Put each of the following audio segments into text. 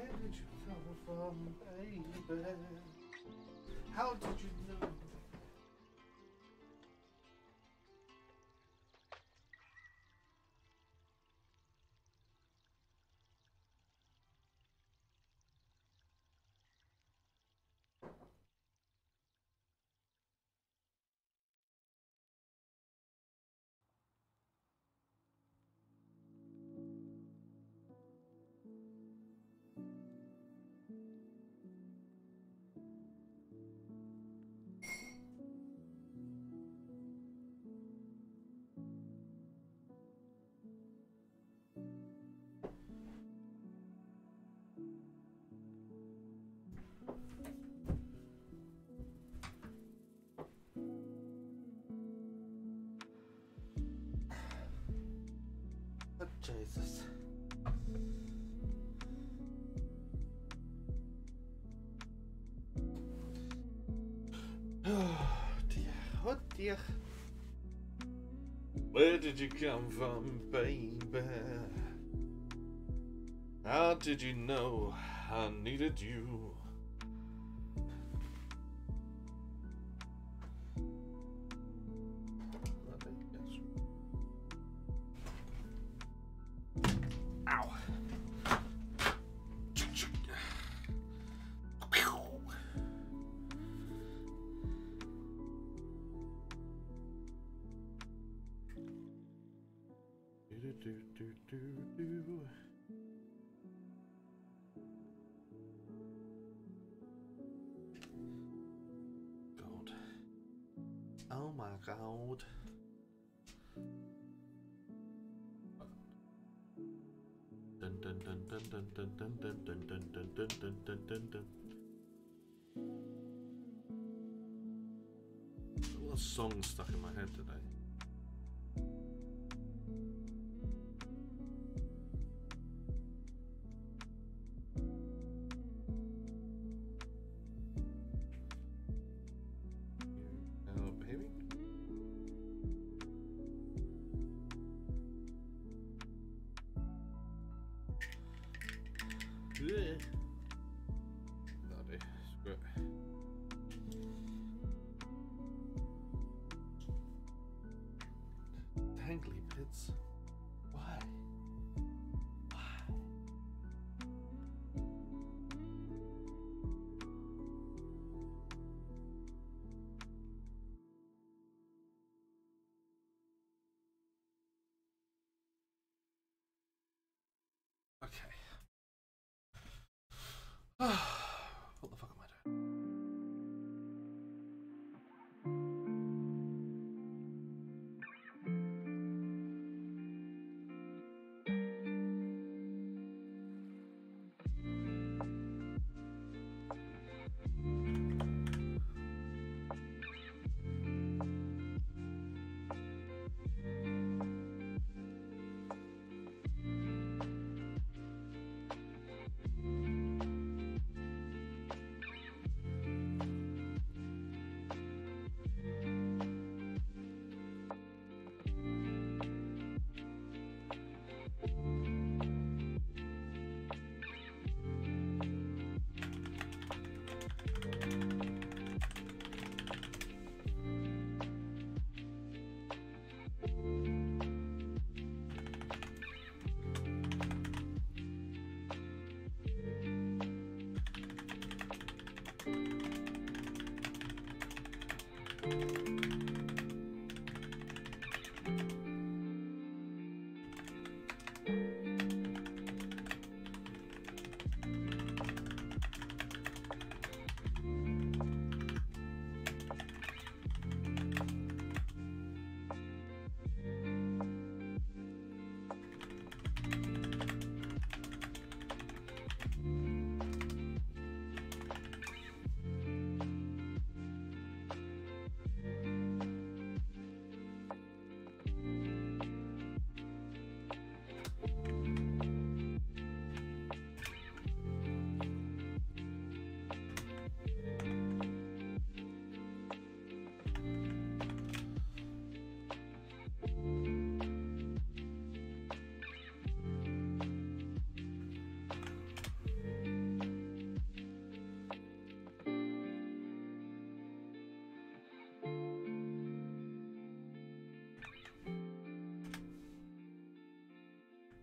did you come from, baby? How did you know? Oh, Jesus. Oh dear, oh dear. Where did you come from, baby? How did you know I needed you? Ow. God. Oh my God. Dun dun dun dun dun dun dun dun dun dun dun dun dun dun dun dun. A lot of songs stuck in my head today. Hello, baby. Yeah. Bloody screw it. Dangly bits. Why? Why? Okay. What the fuck am I doing?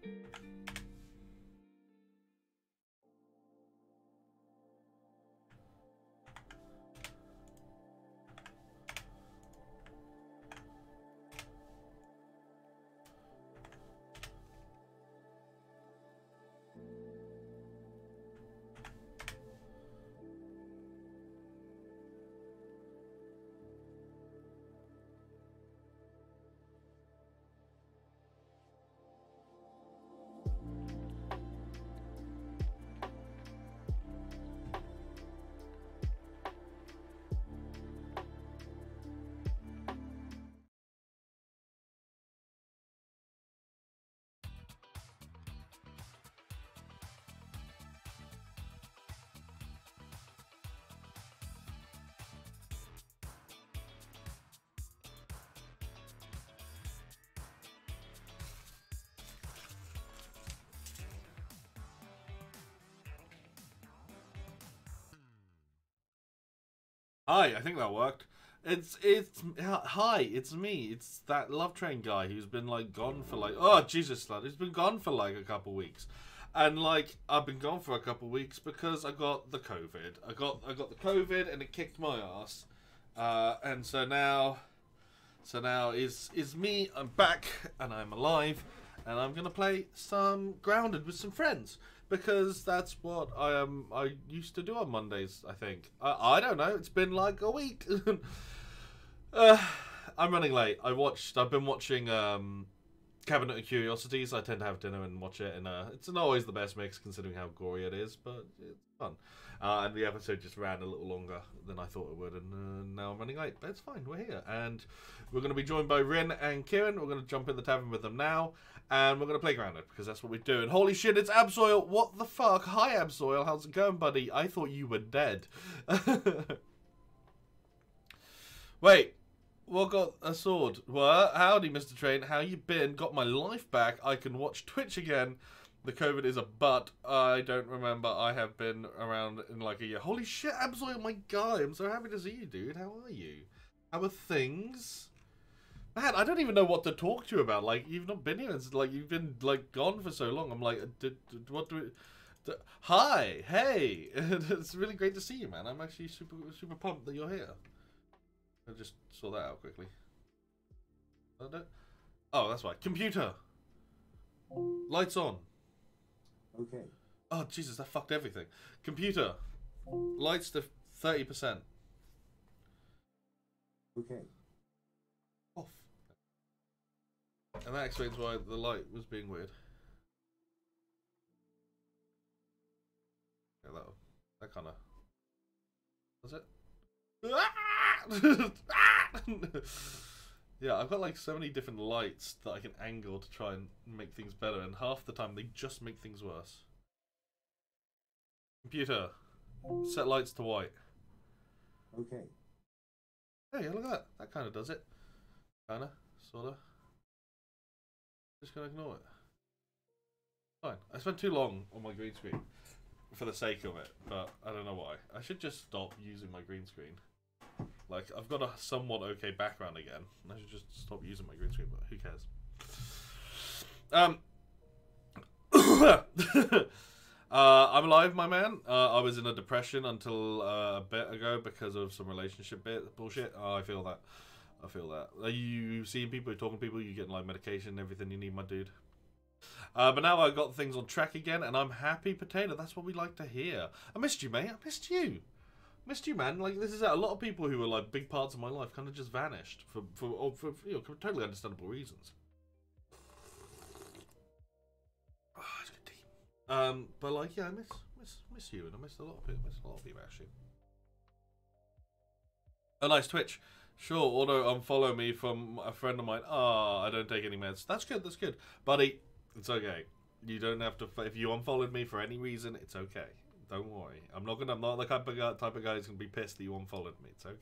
Hi, I think that worked. Hi, it's me. It's that Love Train guy who's been like gone for like, oh Jesus, lad, he's been gone for like a couple weeks, and like I've been gone for a couple weeks because I got the COVID. I got the COVID and it kicked my ass, and so now is me. I'm back and I'm alive, and I'm gonna play some Grounded with some friends. Because that's what I used to do on Mondays, I think. I don't know. It's been like a week. I'm running late. I've been watching Cabinet of Curiosities. I tend to have dinner and watch it, and it's not always the best mix considering how gory it is, but it's fun. And the episode just ran a little longer than I thought it would, and now I'm running late. But it's fine. We're here, and we're going to be joined by Rin and Kieran. We're going to jump in the tavern with them now. And we're going to play Grounded, because that's what we're doing. Holy shit, it's Absolil! What the fuck? Hi, Absolil. How's it going, buddy? I thought you were dead. Wait. What got a sword? What? Howdy, Mr. Train. How you been? Got my life back. I can watch Twitch again. The COVID is a butt. I don't remember. I have been around in like a year. Holy shit, Absolil, my guy. I'm so happy to see you, dude. How are you? How are things? Man, I don't even know what to talk to you about. Like, you've not been here. It's like, you've been, like, gone for so long. I'm like, what do we... Hi! Hey! It's really great to see you, man. I'm actually super pumped that you're here. I just saw that out quickly. Oh, that's right. Computer! Lights on. Okay. Oh, Jesus, that fucked everything. Computer. Lights to 30%. Okay. Off. And that explains why the light was being weird. Yeah, that kind of... Was it? Yeah, I've got like so many different lights that I can angle to try and make things better, and half the time they just make things worse. Computer, set lights to white. Okay. Hey, look at that. That kind of does it. Kinda, sorta. Just gonna ignore it. Fine. I spent too long on my green screen for the sake of it, but I don't know why. I should just stop using my green screen. Like, I've got a somewhat okay background again. I should just stop using my green screen, but who cares? I'm alive, my man. I was in a depression until a bit ago because of some relationship bullshit. Oh, I feel that. I feel that. Are you seeing people, talking to people, you getting like medication, everything you need, my dude? But now I've got things on track again, and I'm happy, Potato. That's what we like to hear. I missed you, mate. I missed you. Missed you, man. Like, this is it. A lot of people who were like big parts of my life kind of just vanished for you know, totally understandable reasons. Oh, it's good tea. But like, yeah, I miss you, and I miss a lot of people. Actually. Oh, nice Twitch. Sure, auto unfollow me from a friend of mine. Ah, I don't take any meds. That's good. That's good, buddy. It's okay. You don't have to. If you unfollowed me for any reason, it's okay. Don't worry. I'm not the type of guy who's gonna be pissed that you unfollowed me. It's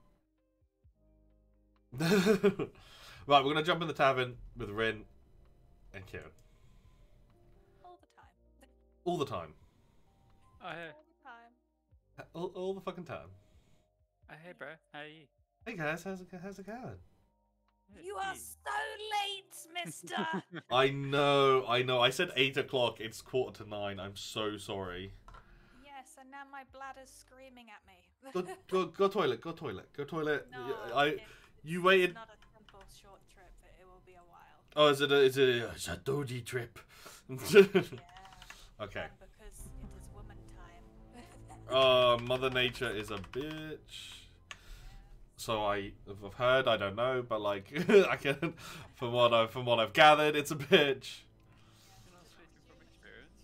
okay. Right, we're gonna jump in the tavern with Rin and Kieran. All the time. All the time. Oh, hey. All the time. All the fucking time. Oh, hey, bro. How are you? Hey guys, how's it going? You are so late, mister! I know, I know. I said 8 o'clock. It's 8:45. I'm so sorry. Yes, and now my bladder's screaming at me. Go toilet. Go toilet. Go toilet. No, You it's waited. not a simple short trip. It will be a while. Oh, it's a dodgy trip. Yeah. Okay. And because it is woman time. Oh, Mother Nature is a bitch. So I've heard. I don't know, but like I can, from what I've gathered, it's a bitch. You're not speaking from experience.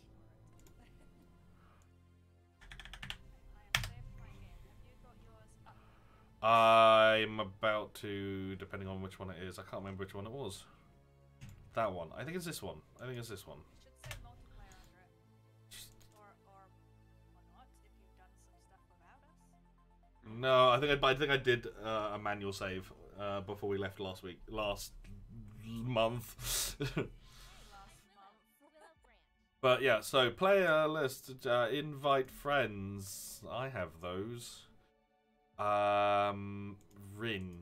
I am saving my game. Have you got yours up? I'm about to, depending on which one it is. I can't remember which one it was. That one. I think it's this one. I think it's this one. It should say multiplayer under it. Or not, if you've done some stuff without us. No, I think I did a manual save before we left last month. Last month. But yeah, so player list, invite friends. I have those. Rin.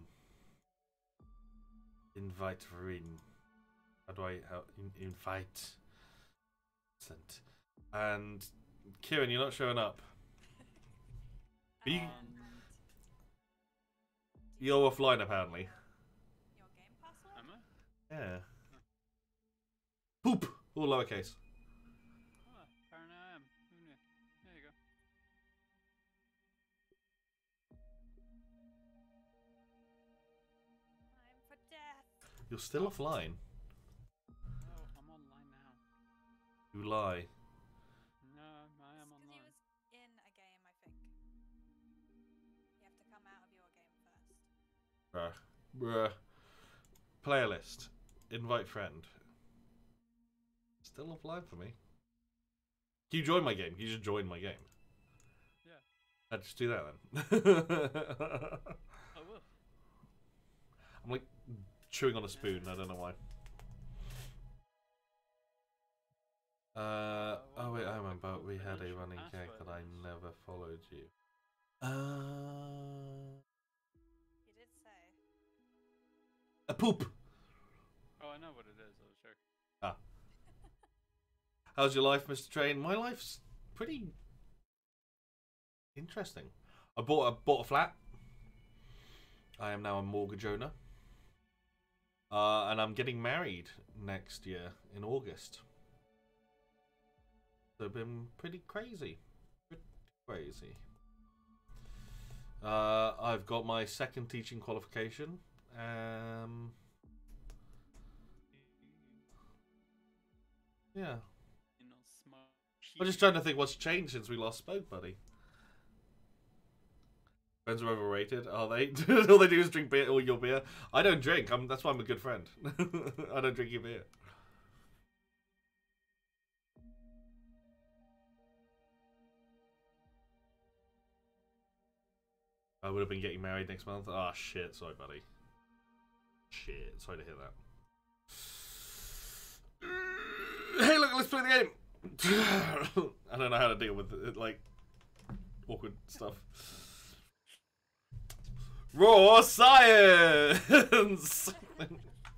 Invite Rin. How do I invite? Sent. And Kieran, you're not showing up. Are you, And you're offline apparently. your game password? Am I? Yeah. Poop. All lowercase. Oh, apparently I am. Who knew? There you go. Time for death. You're still offline. Oh, I'm online now. You lie. No, I am Because he online. was in a game, I think. You have to come out of your game first. Bruh. Player list. Invite friend. Still offline for me. Can you join my game? Can you just join my game? Yeah. I'd just do that then. I will. I'm like chewing on a spoon. I don't know why. Oh wait, I remember. We had a running gag that I never followed you. You did say. A poop. Oh, I know what it is. I was joking. Ah. How's your life, Mr. Train? My life's pretty interesting. I bought a flat. I am now a mortgage owner. And I'm getting married next year in August. So it's been pretty crazy. Pretty crazy. I've got my second teaching qualification. Yeah. You're not smart. I'm just trying to think what's changed since we last spoke, buddy. Friends are overrated. Are they? All they do is drink beer or your beer. I don't drink. That's why I'm a good friend. I don't drink your beer. I would have been getting married next month. Ah, shit. Sorry, buddy. Shit. Sorry to hear that. Hey, look, let's play the game. I don't know how to deal with it, like awkward stuff. Raw science. There's no correct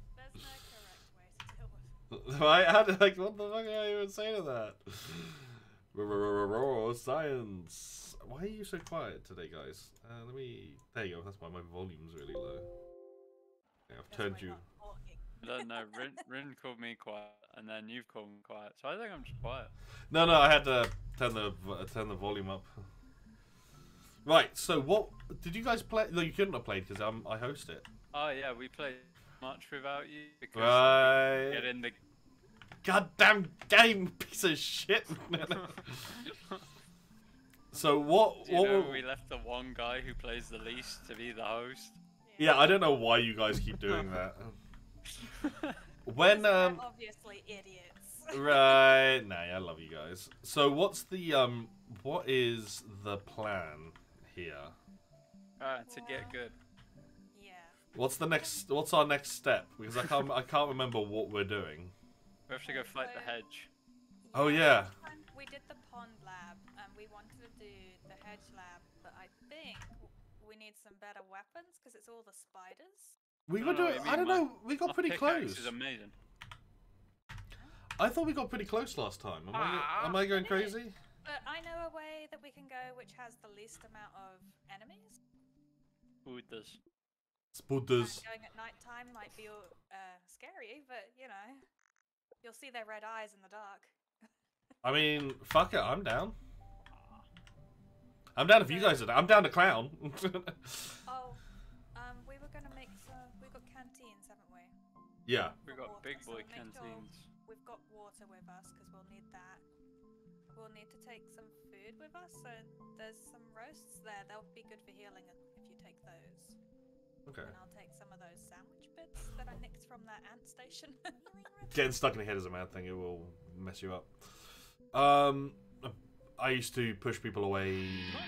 way to deal with it. Right? How did, like, what the fuck are you even saying to that? Raw science. Why are you so quiet today, guys? Let me. There you go. That's why my volume's really low. Yeah, I've turned That's why you. we're not talking. I don't know. Rin called me quiet, and then you've called me quiet. So I think I'm just quiet. No, I had to turn the volume up. Right. So what did you guys play? No, you couldn't have played because I host it. Oh yeah, we played much without you because Right. get in the. Goddamn game, piece of shit. So what? Do you know we left the one guy who plays the least to be the host? Yeah, I don't know why you guys keep doing that. When We're obviously idiots. right, nah, I love you guys. So what is the plan here? To get good. Yeah. What's our next step? Because I can't remember what we're doing. We have to go fight the hedge. Oh yeah. We did the pond lab, and we wanted to do the hedge lab, but I think we need some better weapons because it's all the spiders. We I were don't know doing. what you I don't mean, know. We got My pretty pickaxe close. is amazing. I thought we got pretty close last time. Am I going crazy? But I know a way that we can go which has the least amount of enemies. Who does? Spooters. And going at night time might be scary, but you know, you'll see their red eyes in the dark. I mean, fuck it. I'm down. I'm down if you guys are down. I'm down to clown. Oh, we were gonna make some. We've got canteens, haven't we? Yeah. We got Water, big so boy make sure canteens. we've got water with us because we'll need that. We'll need to take some food with us. So there's some roasts there. They'll be good for healing if you take those. Okay. And I'll take some of those sandwich bits that I nicked from that ant station. Getting stuck in the head is a mad thing. It will mess you up. I used to push people away.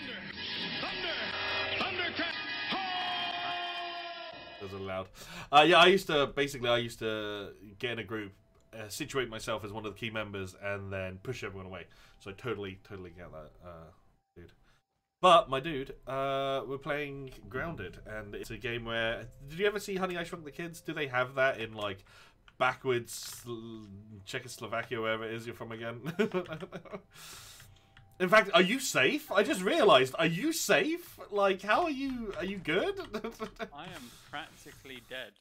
Those are loud. Yeah, I used to get in a group, situate myself as one of the key members, and then push everyone away. So I totally get that, dude. But my dude, we're playing Grounded, and it's a game where. Did you ever see Honey I Shrunk the Kids? Do they have that in like backwards Czechoslovakia, wherever it is you're from again? In fact, are you safe? I just realised. Are you safe? Like, how are you? Are you good? I am practically dead.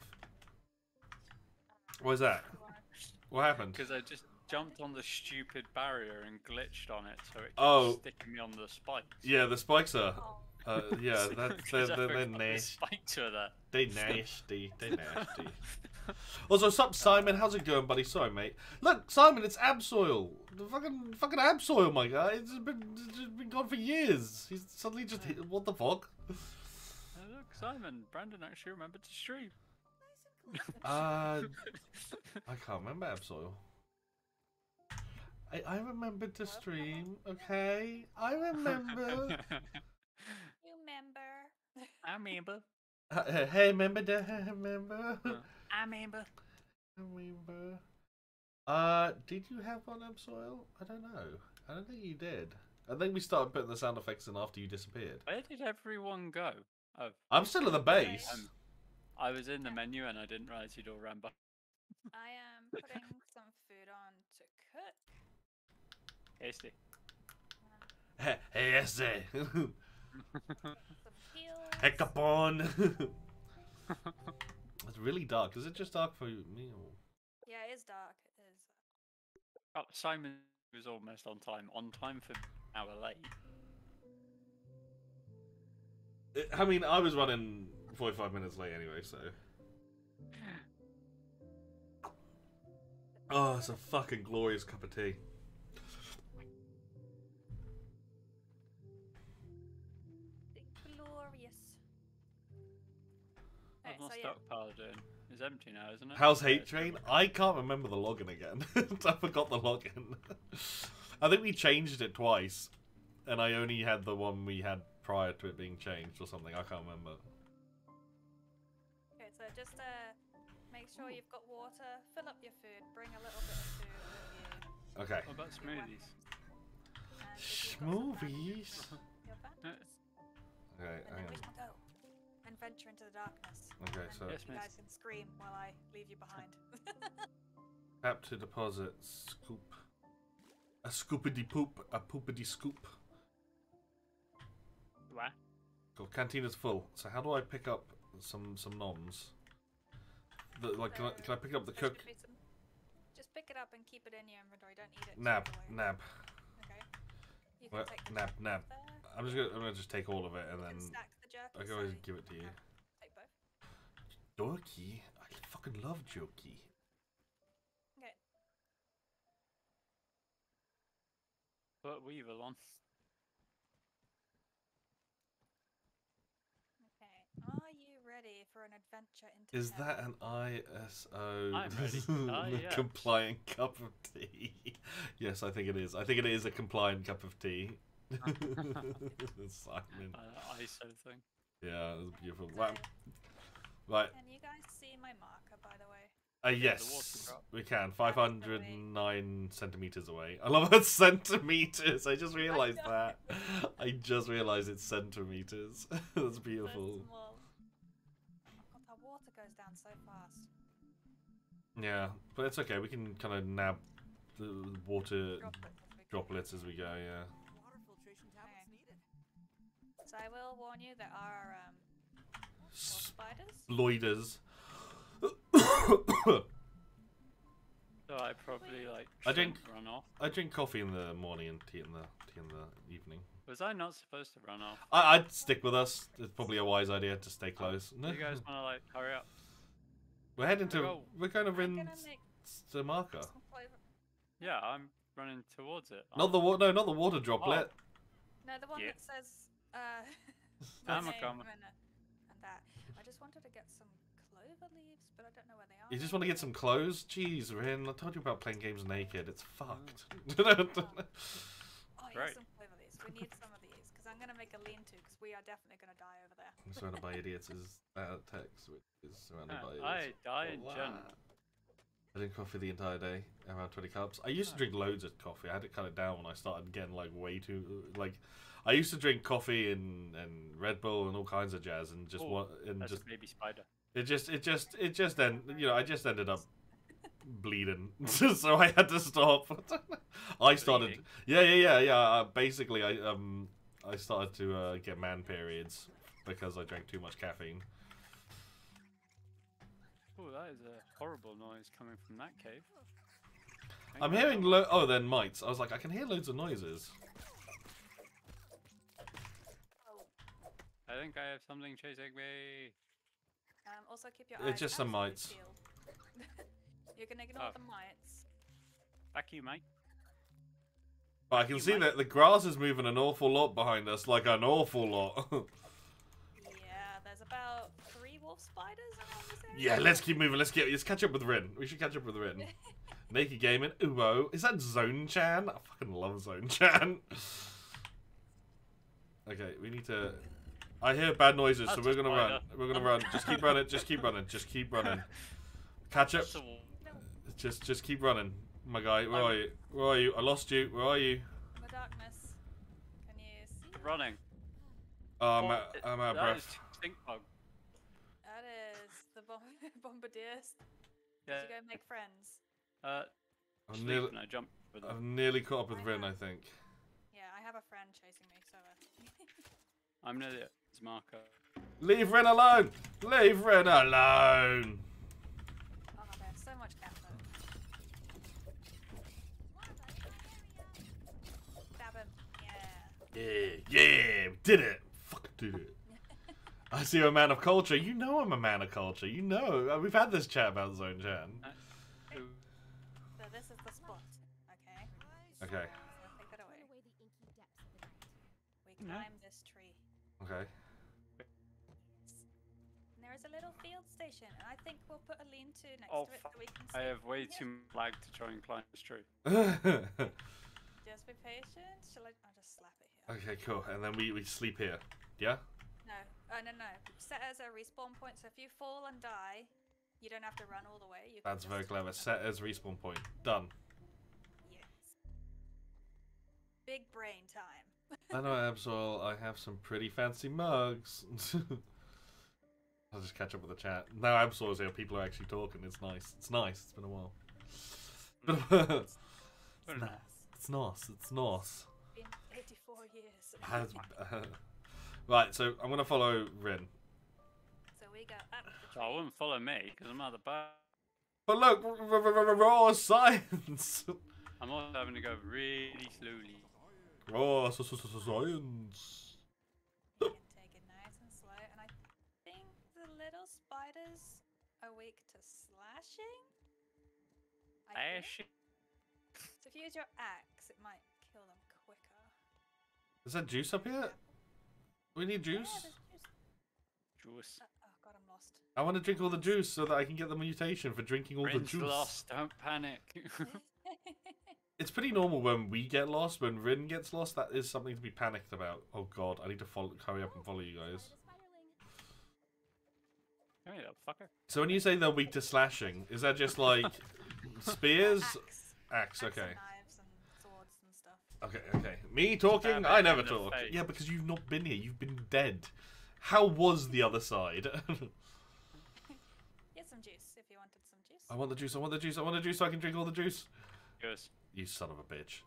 What is that? What happened? Because I just jumped on the stupid barrier and glitched on it, so it kept sticking me on the spikes. Yeah, the spikes are. Oh. Yeah, that's they're The nasty. spikes were there. They nasty. They nasty. Also, what's up, Simon? How's it going, buddy? Sorry, mate. Look, Simon, it's Absoil. The fucking Absoil, my guy. It's been gone for years. He's suddenly just hit. What the fuck? Look, Simon, Brandon actually remembered to stream. I can't remember Absoil. I remembered to stream. Okay, I remember. You remember? I remember. Hey, remember that? Remember? I remember. I remember. Did you have one Absoil? I don't know. I don't think you did. I think we started putting the sound effects in after you disappeared. Where did everyone go? Oh, I'm still at the base. I was in the menu and I didn't realize you'd all ran by. I am putting some food on to cook. Tasty. Hey, yes, Some peels. Hecapon. It's really dark. Is it just dark for me? Or... Yeah, it is dark. It is. Oh, Simon was almost on time. On time for an hour late. I mean, I was running 45 minutes late anyway, so. Oh, it's a fucking glorious cup of tea. Glorious. What's my so yeah. stockpile doing? It's empty now, isn't it? How's Yeah, Hate it's Train? empty. I can't remember the login again. I forgot the login. I think we changed it twice, and I only had the one we had prior to it being changed or something. I can't remember. Okay, so just make sure you've got water. Fill up your food. Bring a little bit of food with you. Okay. What about smoothies? And if you've got some Smoothies. bandages, your bandages. Okay, And then hang we on. can go and venture into the darkness. Okay, and so Yes, you miss. guys can scream while I leave you behind. tap to deposit, scoop. A scoopity poop, a poopity scoop. What? Cool. Cantina's full. So how do I pick up some noms? Like, can I pick up the There cook? should be some- Just pick it up and keep it in your inventory. Don't eat it. Nab, straight away. nab. Okay. You can What? take the Nab, jerky nab. there. I'm gonna just take all of it and You then can stack the jerky. I can always so give it to you. Take both. Dorky? I fucking love Jokey. Okay. Put Weevil on. Okay. Are you ready for an adventure into Is hell? that an ISO I'm ready. Yes. compliant cup of tea? Yes, I think it is. I think it is a compliant cup of tea. Simon. ISO thing. Yeah, that's beautiful. So, Wow. Right. Can you guys see my marker, by the way? the Yes, water drop. we can. 509 centimeters away. I love it, centimeters. I just realized that. I just realized it's centimeters. That's There's beautiful. some more. Oh God, that water goes down down so fast. Yeah, but it's okay. We can kind of nab the water droplets as we go. Yeah. Water filtration tablets needed. So I will warn you, there are wolf spiders. Loiders. So I probably like I drink- run off. I drink coffee in the morning and tea in the evening. Was I not supposed to run off? I'd stick with us. It's probably a wise idea to stay close. Do you guys want to like hurry up? We're heading to. Go. We're going to I'm Rin gonna make Samarka. some flavor. Yeah, I'm running towards it. Not the water. No, not the water droplet. No, the one Yeah. that says I'm a my name comma. and that. I just wanted to get some clover leaves, but I don't know where they are. You just want to get some clothes? Jeez, Rin, I told you about playing games naked. It's fucked. Oh, Right. yeah, some clover leaves. We need some of these because I'm gonna make a lean-to because we are definitely gonna die over there. Surrounded by idiots is text, which is surrounded by I idiots. die in Wow. general. I drink coffee the entire day, around 20 cups. I used to drink loads of coffee. I had to cut it down when I started getting like way too like. I used to drink coffee and Red Bull and all kinds of jazz and just Ooh, want and That's just a baby spider. it just then I just ended up bleeding, so I had to stop. I started Bleeding? yeah. Basically, I started to get man periods because I drank too much caffeine. Oh, that is a horrible noise coming from that cave. I'm hearing then mites. I was like, I can hear loads of noises. Oh, I think I have something chasing me. also keep your It's eyes just some absolutely mites. peeled. You can ignore Oh. the mites. Back you, mate. But I can see that the grass is moving an awful lot behind us, like an awful lot. Yeah, there's about 3 wolf spiders around this area. Yeah, let's keep moving. Let's catch up with Rin. We should catch up with Rin. Naked Gaming. Uwo. Is that Zone Chan? I fucking love Zone Chan. Okay, we need to. I hear bad noises, so That's we're a gonna run. spider. We're gonna run. Just keep running. Just keep running. Just keep running. Catch up. That's a wall. Just keep running, my guy. Where are you? Where are you? I lost you. Where are you? The darkness. Can you see? Keep running. Oh, Oh, I'm out of that breath. is stink bug. That is the bombardiers. Yeah. Did you go make friends? I'm Sleep nearly, and I jump with them. I've nearly caught up with Rin, I think. Yeah, I have a friend chasing me, so. I'm near the marker. Leave Rin alone! Leave Rin alone! Oh, there's so much cat though. Stab him. Yeah. Yeah, we did it! Fuck, did it. I see you're a man of culture. You know I'm a man of culture. You know. We've had this chat about Zone Chan. Ooh. So this is the spot, okay? Okay. So I'll take that away. We No. climb this tree. Okay. And there is a little field station, and I think we'll put a lean-to next Oh, to it fuck. so we can I sleep have way in here. too much lag to try and climb this tree. Just be patient. Shall I? I'll just slap it here. Okay, cool. And then we sleep here. Yeah? No. No. Set as a respawn point, so if you fall and die, you don't have to run all the way. You can That's very just- clever. Set as respawn point. Done. Yes. Big brain time. I know, Absol. I have some pretty fancy mugs. I'll just catch up with the chat. Now Absol's here. People are actually talking. It's nice. It's nice. It's been a while. Very nice. It's nice. It's nice. Been 84 years. Has- right, so I'm gonna follow Rin. So we go up the So I tree. wouldn't follow me because I'm out of the back. But look, raw science. I'm also having to go really slowly. Raw science. You can take it nice and slow, and I think the little spiders are weak to slashing. I think. Ash. So if you use your axe, it might kill them quicker. Is that juice up here? We need Yeah, juice. there's juice. Juice. Oh god, I'm lost. I want to drink all the juice so that I can get the mutation for drinking all the Rin's juice. lost. Don't panic. It's pretty normal when we get lost. When Rin gets lost, that is something to be panicked about. Oh god, I need to hurry up and follow you guys. Come here, little fucker. So when you say they're weak to slashing, is that just like spears? Axe. Axe, Axe okay. and knives and swords and stuff. Okay. Me talking? Stab I it never in the talk. face. Yeah, because you've not been here. You've been dead. How was the other side? Yes, I want the juice. I want the juice. I want the juice so I can drink all the juice. Yes. You son of a bitch.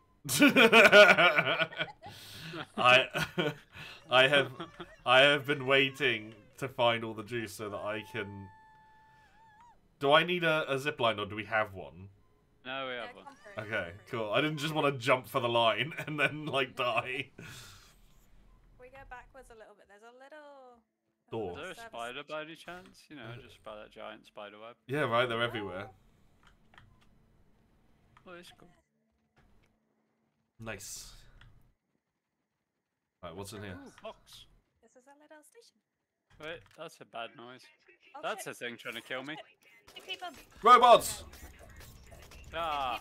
I have been waiting to find all the juice so that I can. Do I need a zip line or do we have one? No, we have one. come through. Okay, cool. I didn't just want to jump for the line and then like die. We go backwards a little bit. There's a little. Door. Is there a service spider station. by any chance? You know, just by that giant spider web. Yeah, right. They're everywhere. Oh, it's cool. Nice. Right, what's in here? Ooh, box. This is a little station. Wait, that's a bad noise. Oh, That's shit. a thing trying to kill me. Keep them. Robots. Ah,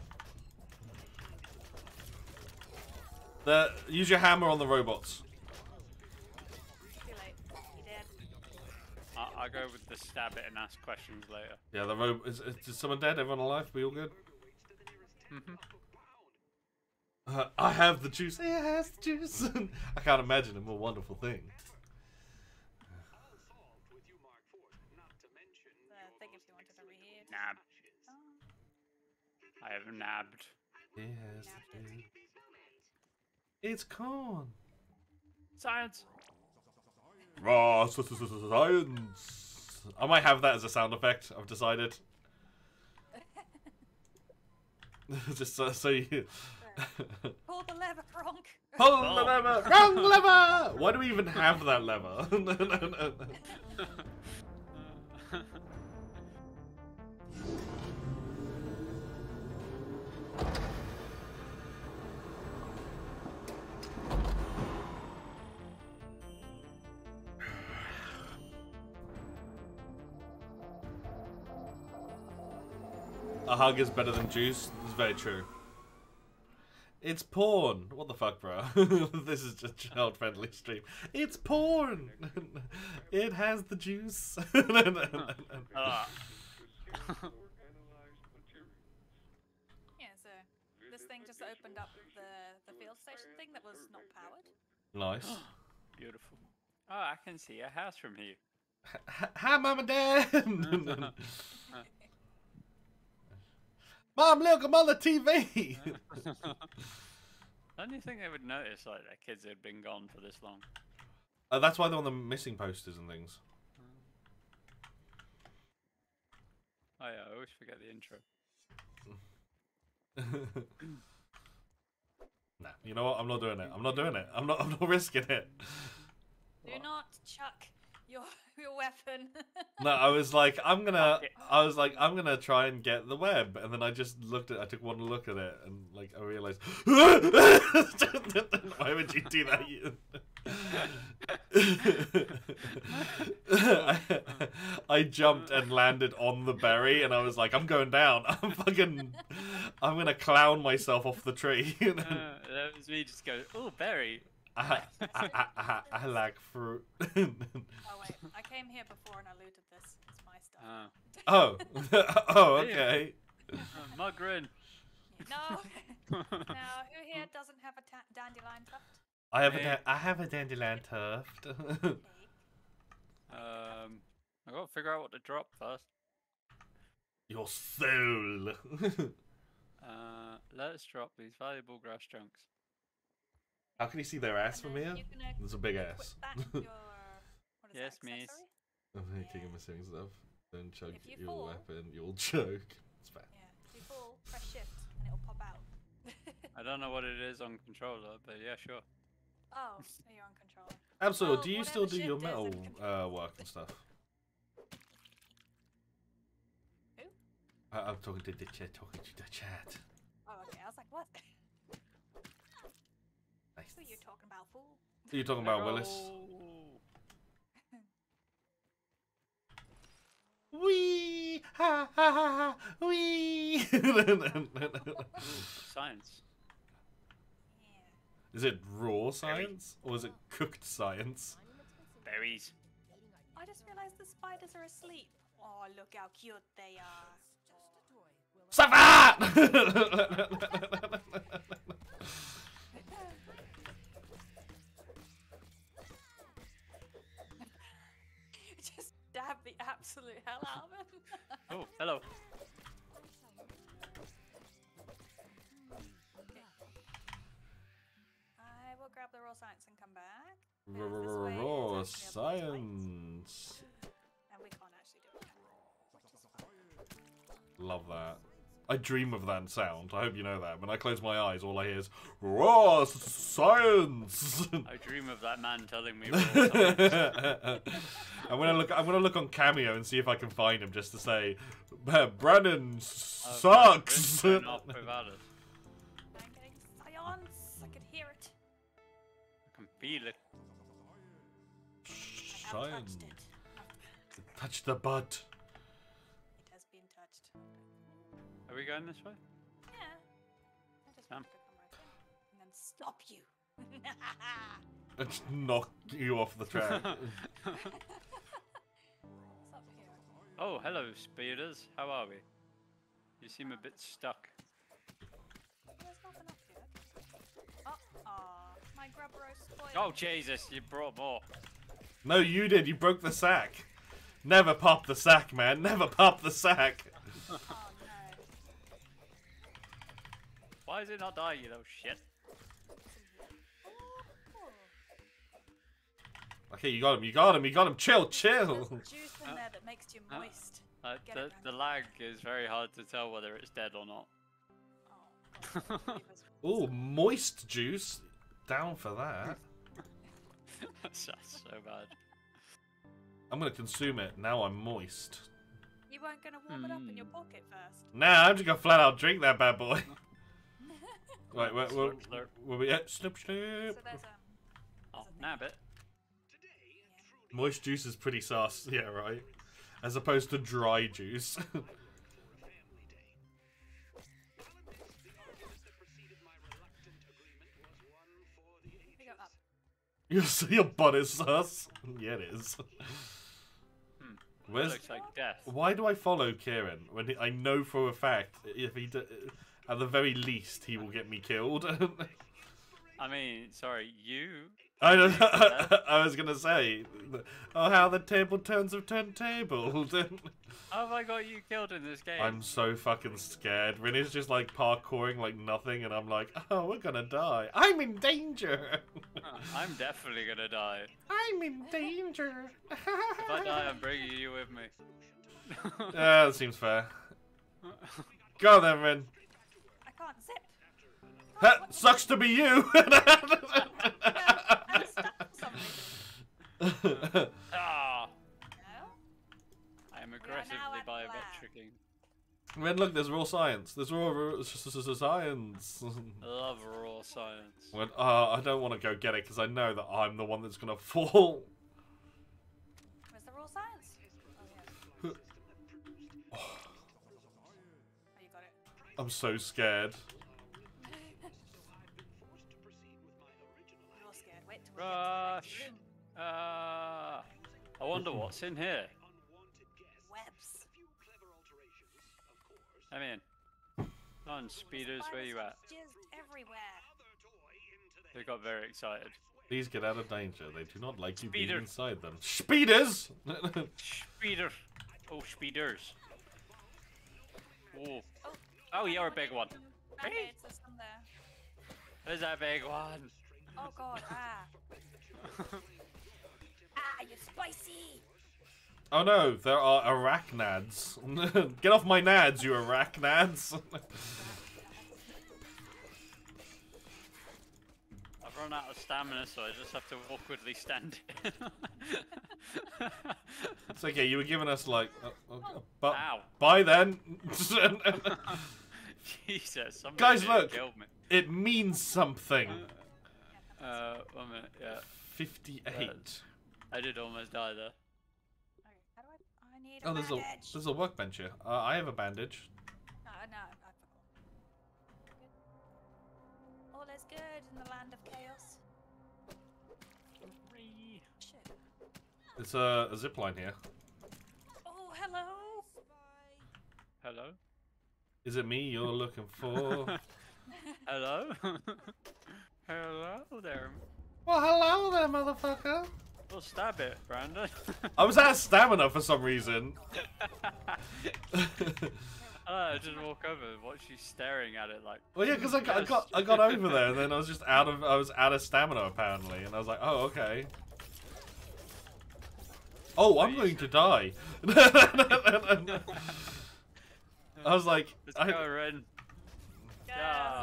Use your hammer on the robots. Too late. He did. I'll go with the stab it and ask questions later. Yeah, the is someone dead? Everyone alive? We all good? I have the juice. He has the juice. I can't imagine a more wonderful thing. I think if you wanted to read. Nab. Oh. I have nabbed. He has the juice. It's corn. Science. Raw science. I might have that as a sound effect. I've decided. Just so you. Pull the lever, Kronk. Pull the lever! Wrong lever! Why do we even have that lever? No. A hug is better than juice. It's very true. It's porn. What the fuck, bro? This is just child-friendly stream. It's porn. It has the juice. Ah. Yeah, so this thing just opened up the field station thing that was not powered. Nice. Beautiful. Oh, I can see a house from here. Hi, Mom and Dad. Mom, look, I'm on the TV. Don't you think they would notice like their kids had been gone for this long? That's why they're on the missing posters and things. Oh yeah, I always forget the intro. Nah, you know what? I'm not doing it. I'm not doing it. I'm not risking it. Do not chuck your weapon. No, I was like, I'm gonna try and get the web, and then I just I took one look at it, and like I realized, why would you do that? I jumped and landed on the berry, and I was like, I'm going down. I'm gonna clown myself off the tree. That was me just going, oh, berry. I like fruit. Oh wait, I came here before and I looted this. It's my stuff. Oh, okay. Mugrin. No. Now, who here doesn't have a dandelion tuft? I have a dandelion tuft. Cake. I gotta figure out what to drop first. Your soul. Let's drop these valuable grass chunks. How can you see their ass And from then here? you can, There's a big equip ass. that your, what is Yes, that, miss. accessory? I'm taking missing stuff. Don't chug If you your fall- weapon, you'll choke. It's fine. Yeah. If you fall, press shift and it'll pop out. I don't know what it is on controller, but yeah, sure. Oh, so you're on controller. Absolutely. Well, Do you still whatever do your shift is metal in control. work and stuff? Who? I'm talking to the chat. Talking to the chat. Oh, okay. I was like, what? Nice. Who are you talking about, fool? Who are you talking about, Willis? Wee ha ha ha ha wee. Science. Yeah. Is it raw science or is it cooked science? Berries. I just realized the spiders are asleep. Oh, look how cute they are. Safa! Just stab the absolute hell out of him. Oh, hello. the raw science and come back. This way is Raw actually a boss fight, science. and we can't actually do it. Which is fine. Love that. I dream of that sound. I hope you know that. When I close my eyes, all I hear is raw science. I dream of that man telling me raw science. I'm gonna look on Cameo and see if I can find him just to say, Brandon sucks. Turn off without us. I'm getting science. I can hear it. I can feel it. I have Shine. touched it. Touch the butt. It has been touched. Are we going this way? Yeah. I just Sam. want to come right in and then stop you. Let's knock you off the track. What's up here? Oh, hello, speeders. How are we? You seem a bit stuck. There's nothing up here. Oh, aw, my grub roast spoiled. Oh, Jesus, you brought more. No, you did. You broke the sack. Never pop the sack, man. Never pop the sack. Oh no. Why is it not dying, you little shit? Okay, you got him. You got him. You got him. Chill, chill. There's juice in there that makes you moist. Get it, The lag is very hard to tell whether it's dead or not. Oh, God. Ooh, moist juice. Down for that. That's so bad. I'm gonna consume it. Now I'm moist. You weren't going to warm it up in your pocket first. Nah, I'm just gonna flat out drink that bad boy. Right, Slurp, slurp. where we at? Snip, So snip. there's Oh, nab it. Moist juice is pretty sus. Yeah, right. As opposed to dry juice. we go up. Your butt is sus. Yeah, it is. That Where's? looks like death. Why do I follow Kieran when I know for a fact if he, at the very least, he will get me killed? I mean, sorry, you. I was gonna say, oh, how the table turns have turned tables. How have I got you killed in this game? I'm so fucking scared. Rennie's just like parkouring like nothing, and I'm like, oh, we're gonna die. I'm in danger. I'm definitely gonna die. I'm in danger. If I die, I'm bringing you with me. Yeah, that seems fair. Go on then, Ren. I can't zip. That sucks to be you. I'm stuck for some reason. Ah! No? I am now aggressively at lab. biometricking. Ren, look, there's raw science. There's raw science. I love raw science. When, I don't want to go get it because I know that I'm the one that's gonna fall. Where's the raw science? Oh, yeah. Oh, you got it. I'm so scared. You're scared. Wait till we get to the next Rush! room. I wonder what's in here. Webs. I'm in. Come on, speeders, where you at? Jizzed everywhere. They got very excited. Please get out of danger. They do not like you being Speeder. inside them. Speeders! Speeder! Oh, speeders. Oh, Oh, oh you're a big one. Band-aids, there's some there. There's a big one. Oh god, you're spicy! Oh no, there are arachnads. Get off my nads, you arachnads. I've run out of stamina, so I just have to awkwardly stand it. It's okay, you were giving us like... but Ow. bye then. Jesus, somebody Guys, nearly look. killed me. It means something. 1 minute, yeah. 58. I did almost die there. Okay, how do I need a Oh, bandage! there's a workbench here. I have a bandage. No, I forgot. Good. All is good in the land of chaos. Shit. There's a zip line here. Oh, hello! Hello? Is it me you're looking for? Hello? Hello there. Well, hello there, motherfucker. Well, stab it, Brandon. I was out of stamina for some reason. I just walk over and watch you staring at it like. Well, yeah, because I got over there, and then I was out of stamina apparently, and I was like, oh, okay. Oh, I'm going to die. I was like, Let's go, Ren. Yeah.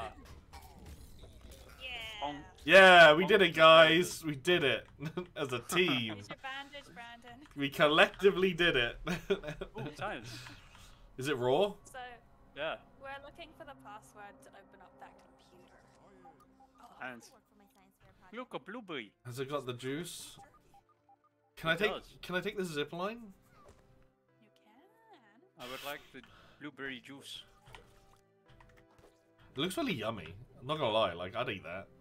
Yeah. yeah, we did it, guys. We did it as a team. Use your bandage, Brandon. We collectively did it. Oh, science. Is it raw? So, Yeah. we're looking for the password to open up that computer. Science. Look, a blueberry. Has it got the juice? Can It I take? does. Can I take the zip line? You can. I would like the blueberry juice. It looks really yummy. I'm not gonna lie. Like I'd eat that.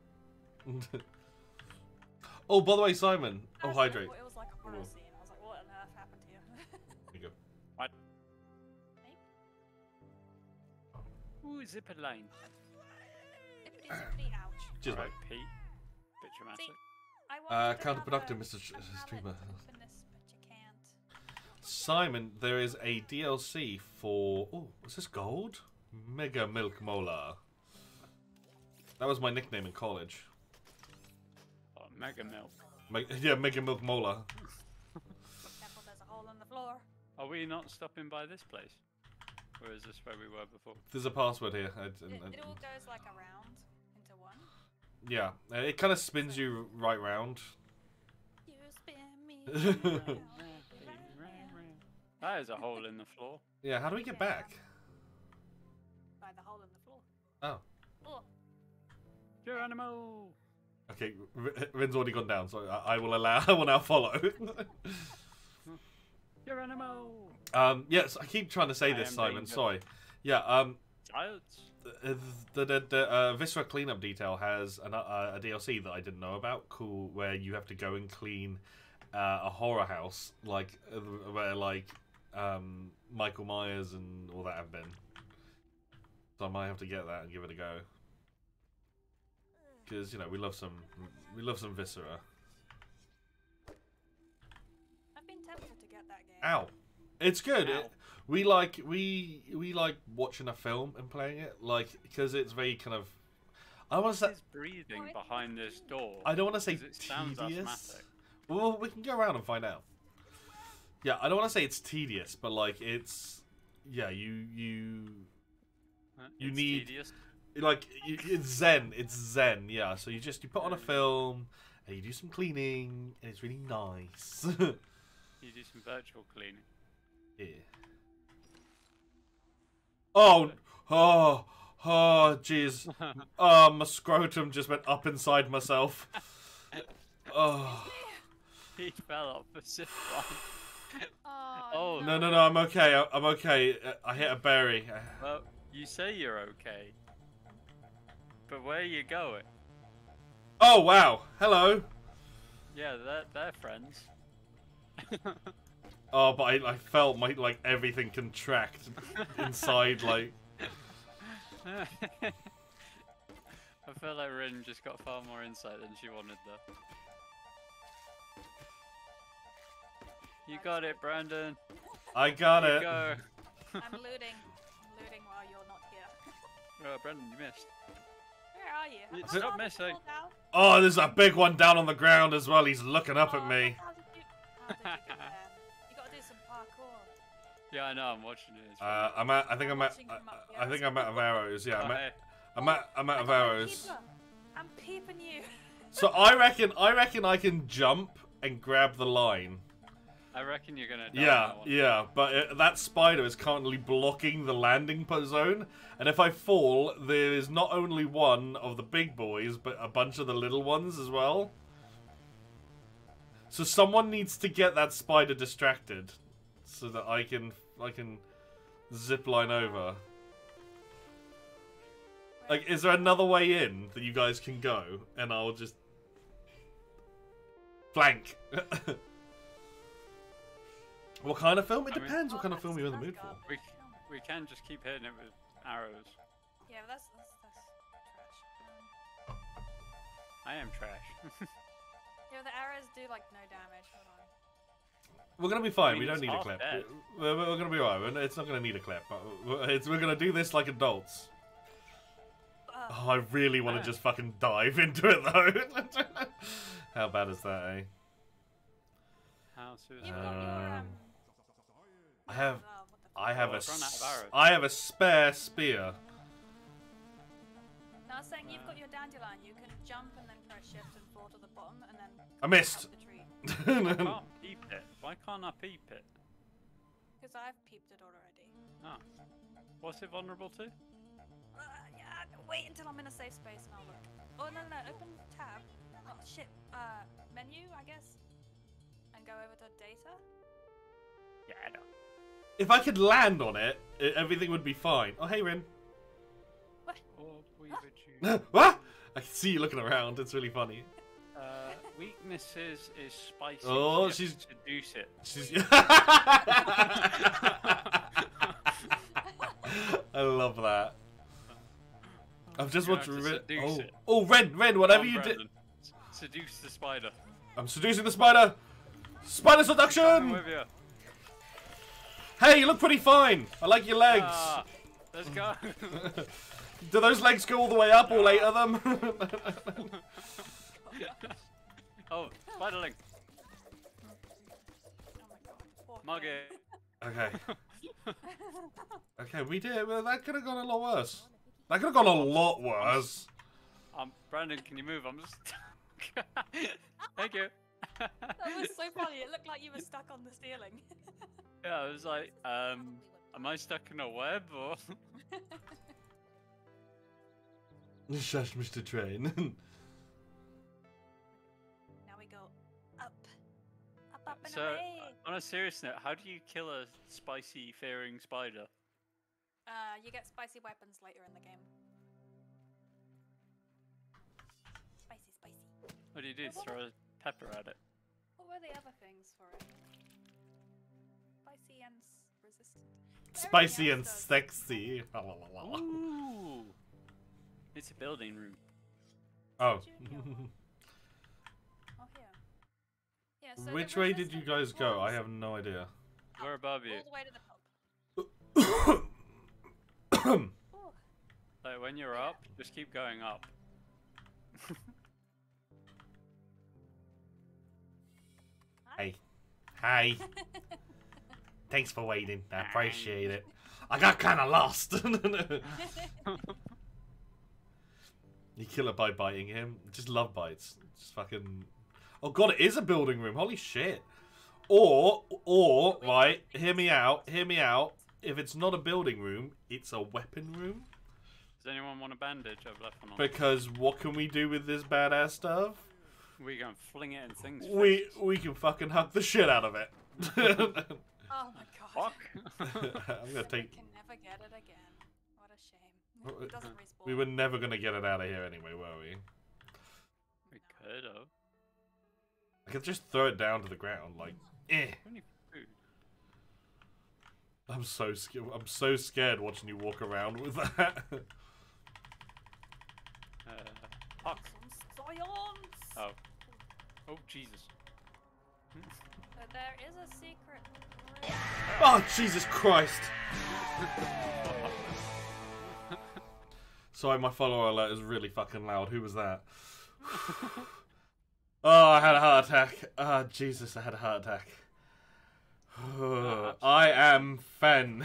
Oh, by the way, Simon. Oh, Personally, I hydrate. thought it was like a horror Cool. scene. I was like, what on earth happened here? There you go. What? Hey? Ooh, zipper line. Zippity zippity ouch. Cheers, Alright, mate. Pete. Bit dramatic. I wanted to Counterproductive, have Mr. a palette Streamer. to open this, but you can't. Simon, there is a DLC for. Oh, is this gold? Mega Milk Molar. That was my nickname in college. Oh, mega milk. Yeah, Mega Milk Molar. Careful, there's a hole in the floor. Are we not stopping by this place? Or is this where we were before? There's a password here. It all goes like around into one. Yeah, it kind of spins you right round. You spin me around. That is a hole in the floor. Yeah, how do we get back? By the hole in the floor. Oh. Oh, Geronimo! Okay, Rin's already gone down, so I will allow. I will now follow. Geronimo! Yes, I keep trying to say I this, am Simon. danger. Sorry. Yeah. Silence. The Viscera cleanup detail has a DLC that I didn't know about. Cool, where you have to go and clean a horror house, like where Michael Myers and all that have been. So I might have to get that and give it a go. Because we love some Viscera. I've been tempted to get that game. Ow, it's good. Ow. We like watching a film and playing it, because it's very kind of. I want to say. Who's breathing behind this door? I don't want to say 'Cause it sounds tedious. asthmatic. Well, we can go around and find out. Yeah, I don't want to say it's tedious, but it's. Yeah, you It's need- tedious. it's zen. It's zen. Yeah, so you put on a film and you do some cleaning, and it's really nice. You do some virtual cleaning. Yeah. Oh, jeez. My scrotum just went up inside myself. Oh. He fell off the zip line. Oh, Oh. No, I'm okay. I'm okay. I hit a berry. Well, you say you're okay. But where are you going? Oh, wow. Hello. Yeah, they're friends. Oh, but I felt everything contract inside, I feel like Rin just got far more insight than she wanted there. You got it, Brandon. I got it. Go. I'm looting. I'm looting while you're not here. Oh, Brandon, you missed. Where are you? You- Oh, stop there's missing. one down. Oh, there's a big one down on the ground as well. He's looking up at Oh, me. How did you get there? You gotta do some parkour. Yeah, I know. I'm watching it. It's I think I'm out of arrows. Yeah, hey, I'm out of arrows. I'm peeping you. So I reckon I can jump and grab the line. I reckon you're gonna die. Yeah, in that one. yeah, but that spider is currently blocking the landing zone, and if I fall, there is not only one of the big boys, but a bunch of the little ones as well. So someone needs to get that spider distracted, so that I can zip line over. Like, is there another way in that you guys can go, and I'll just flank? What kind of film? It I mean- depends what kind of film you're in the mood for. We can just keep hitting it with arrows. Yeah, but that's trash. I am trash. Yeah, the arrows do like no damage. Hold on. We're gonna be fine. I mean, We don't it's need a half clip. dead. We're gonna be alright. It's not gonna need a clip. We're gonna do this like adults. Oh, I really want to just fucking dive into it though. How bad is that, eh? How You've suicide? got your, I have, oh, what the fuck? I have Oh, a, I've run out of arrows. I have a spare spear. No, I was saying you've got your dandelion. You can jump and then press shift and fall to the bottom and then. I missed. Up the tree. I can't peep it. Why can't I peep it? Because I've peeped it already. Oh. What's it vulnerable to? Yeah, wait until I'm in a safe space and I'll look. Oh, no, open tab. Oh, shit. Menu, I guess. And go over to data. Yeah, I know. If I could land on it, everything would be fine. Oh, hey, Rin. What? Or we would choose. What? I can see you looking around. It's really funny. Weaknesses is spicy. Oh, You have she's- to seduce it. She's. I love that. I've just You watched have to Ren. seduce Oh, it. oh, Ren, whatever Come on, you did. Brandon. Seduce the spider. I'm seducing the spider. Spider Come seduction. with you. Hey, you look pretty fine. I like your legs. Ah, let's go. Do those legs go all the way up or later them? Oh, spiderling. Oh my god. Poor Mug thing. it. Okay. Okay, we did. Well, that could have gone a lot worse. That could have gone a lot worse. Brandon, can you move? I'm just. Thank you. That was so funny. It looked like you were stuck on the ceiling. Yeah, I was like, am I stuck in a web or? Shush, Mr. Train. Now we go up. Up and So, away. on a serious note, how do you kill a spicy fearing spider? You get spicy weapons later in the game. Spicy. What do you do? Throw a pepper at it? What were the other things for it? Spicy and resistant. Spicy Everything and else does. sexy. Ooh! It's a building room. Oh. Oh, here. Yeah, so the Which way did you resistant guys go? I ones- have no idea. We're above you. All the way to the top. Ooh. Like when you're up, just keep going up. Hey. Hey. Thanks for waiting. I appreciate it. I got kind of lost. You kill it by biting him. Just love bites. Just fucking. Oh god, it is a building room. Holy shit. Or, right, hear me out. If it's not a building room, it's a weapon room. Does anyone want a bandage? I've left one on. Because what can we do with this badass stuff? We're gonna fling it in things. We can fucking hug the shit out of it. Oh my god. Fuck. I'm gonna take. We can never get it again. What a shame. It doesn't respawn. We were never gonna get it out of here anyway, were we? We could have. I could just throw it down to the ground, like, eh. Only food. I'm so scared. I'm so scared watching you walk around with that. Fuck. Some science! Oh. Oh Jesus. So there is a secret room. Oh Jesus Christ! Sorry, my follower alert is really fucking loud. Who was that? Oh, I had a heart attack. Ah, Jesus, I had a heart attack. I am Fen.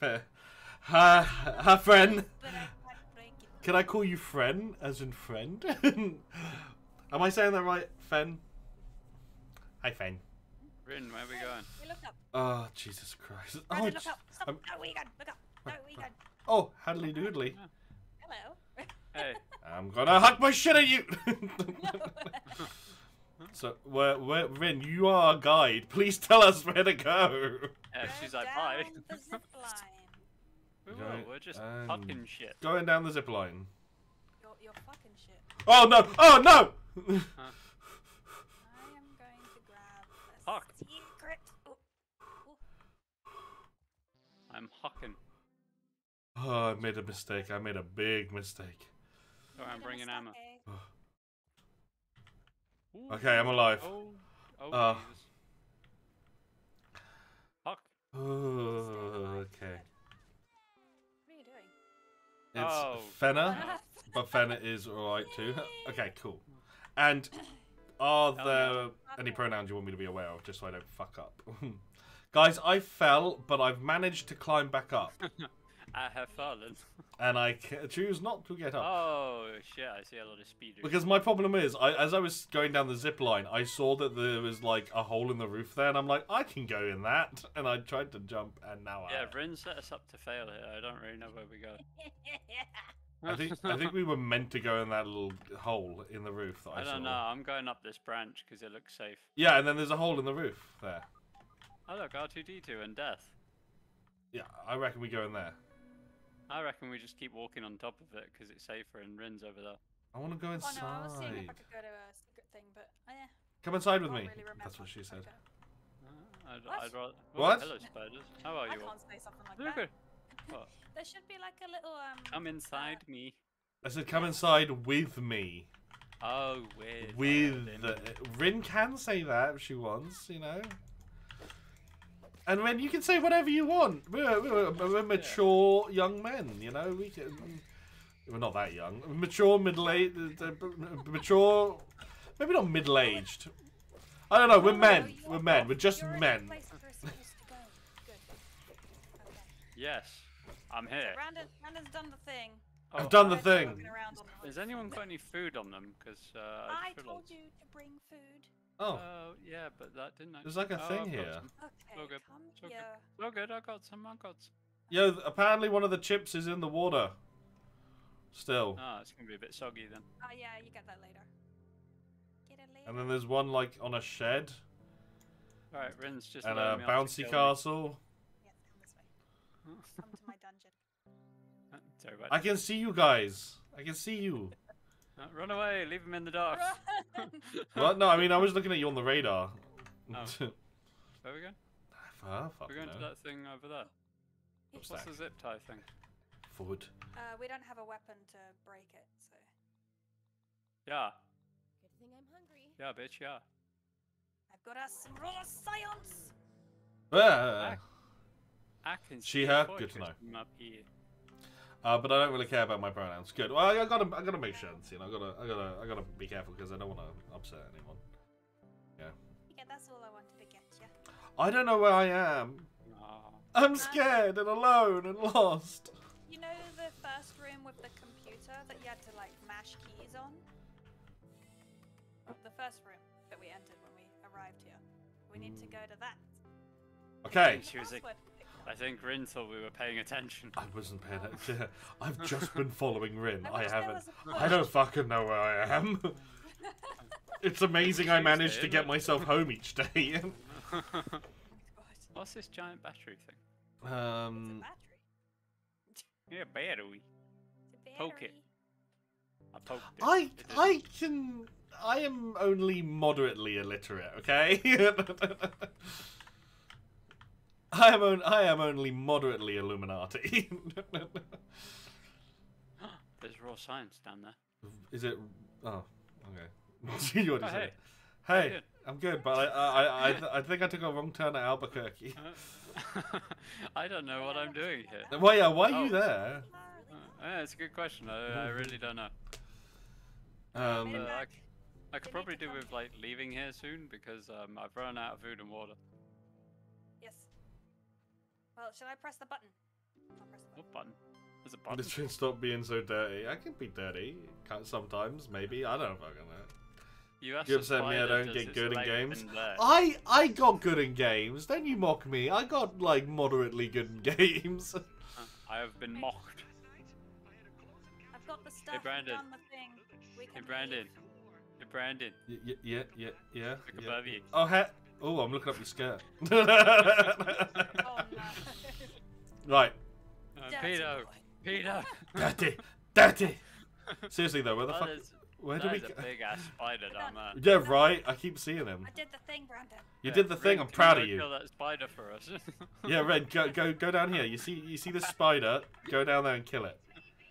Hi, friend. But I can't break it. Can I call you friend, as in friend? Am I saying that right, Fen? Hi, Fen. Rin, where are we going? We look up. Oh, Jesus Christ. Brandon, Oh, look up. Stop. I'm- No, we can. Look up. No, we can. oh, Hadley Doodly. Hello. Hey. I'm gonna huck my shit at you! No. So, Rin, you are a guide. Please tell us where to go. Yeah, Go she's like, bye. down the zip line. We Go will, we're just and- fucking shit. Going down the zip line. You're fucking shit. Oh no! Oh no! I am going to grab the Fuck. secret. Oh, oh. I'm hucking. Oh, I made a mistake. I made a big mistake. Oh, I'm Made a bringing ammo. mistake. Ooh. Okay, I'm alive. Oh, Uh, Jesus. Oh, okay. What are you doing? It's Oh. Fenna, but Fenna is alright too. Okay, cool. And are there any pronouns you want me to be aware of, just so I don't fuck up? Guys, I fell, but I've managed to climb back up. I have fallen. And I choose not to get up. Oh shit! I see a lot of speeders. Because my problem is, as I was going down the zip line, I saw that there was like a hole in the roof there, and I'm like, I can go in that. And I tried to jump, and now Yeah, Rin set us up to fail here. I don't really know where we go. I think we were meant to go in that little hole in the roof that I saw. don't know. I'm going up this branch because it looks safe. Yeah, and then there's a hole in the roof there. Oh look, R2D2 and death. Yeah, I reckon we go in there. I reckon we just keep walking on top of it because it's safer and Rin's over there. I want to go Oh inside. no, I was seeing if I could go to a secret thing, but yeah. Come inside with Can't me. really remember. That's what she said. Okay. I'd What? rather... What? Hello, spiders. How are I you all? can't say something like Look that. at... What? There should be like a little Come inside me. I said, come inside with me. Oh, weird. Rin can say that if she wants, you know. And Rin, you can say whatever you want. We're mature young men, you know. We're not that young. Mature, middle-aged, mature. Maybe not middle-aged. I don't know. We're men. We're men. We're just You're in men. the place that we're supposed to go. Good. Okay. Yes, I'm So here. Brandon's done the thing. I've Oh, done the Guys are thing. walking around on the Has roof. anyone got any food on them? Because I just told realised- you to bring food. Oh, yeah, but that didn't. there's like a Oh, thing I've got here. some. Okay, all good. come It's all good. here. Oh, good. I got some. I got some. Yo, apparently one of the chips is in the water. Still. Ah, it's gonna be a bit soggy then. Oh yeah, you get that later. Get it later. And then there's one like on a shed All right, Rin's just. and letting a me off to bouncy kill castle. Yeah, come this way. Come to my dungeon. me. Sorry, right. I can see you guys. I can see you. Run away! Leave him in the dark. Well, no, I mean I was looking at you on the radar. Oh. Where we going? Fuck We're going no. to that thing over there. What's Stack. the zip tie thing? Forward. We don't have a weapon to break it, so. Yeah. Good thing I'm hungry. Yeah, bitch. Yeah. I've got us some raw science. Ah. I can She, see her? a voice Good to know. from up here. But I don't really care about my pronouns. Good. Well, I gotta make sense. You know, I gotta be careful because I don't want to upset anyone. Yeah, that's all I wanted to get you. I don't know where I am. Ah. I'm scared and alone and lost. You know the first room with the computer that you had to like mash keys on? The first room that we entered when we arrived here. We need to go to that. Okay. She was like, Password. I think Rin thought we were paying attention. I wasn't paying attention. I've just been following Rin. I I wish there haven't. was a I don't fucking know where I am. It's amazing I managed to Tuesday, get isn't it? myself home each day. God. What's this giant battery thing? It's a battery. Yeah, battery. It's a Poke it. battery. I poked it. I am only moderately illiterate, okay? I am only moderately Illuminati. There's raw science down there. Is it? Oh, okay. You already Oh, said hey. it. How you Hey, doing? I'm good, but I think I took a wrong turn at Albuquerque. I don't know what I'm doing here. Why are you Oh. there? Yeah, it's a good question. I really don't know. Um, Made it I, back. I could We need probably to do come with like leaving here soon because I've run out of food and water. Yes. Well, should I press the button? I'll press the button. What button? There's a button. this should stop being so dirty. I can be dirty sometimes, maybe. I don't fucking know. You asked You the upset me I spider, don't does get its good in leg games? bend there? I got good in games. Don't you mock me. I got like moderately good in games. I have been mocked. I've got the stuff. I've Brandon. done the thing. We Hey can Brandon. leave. Hey Brandon. Yeah. Look above you. Oh, oh, I'm looking up your skirt. Oh no. Right. Dirty Pedo. boy. Pedo. Dirty. Seriously though, where the Oh, fuck? there's- Where do we? There's a big ass spider down there. Yeah, right. I keep seeing him. I did the thing, Brandon. You Yeah, did the thing. Ren, I'm can proud go of you. Kill that spider for us. Yeah, Red, go down here. You see the spider? Go down there and kill it.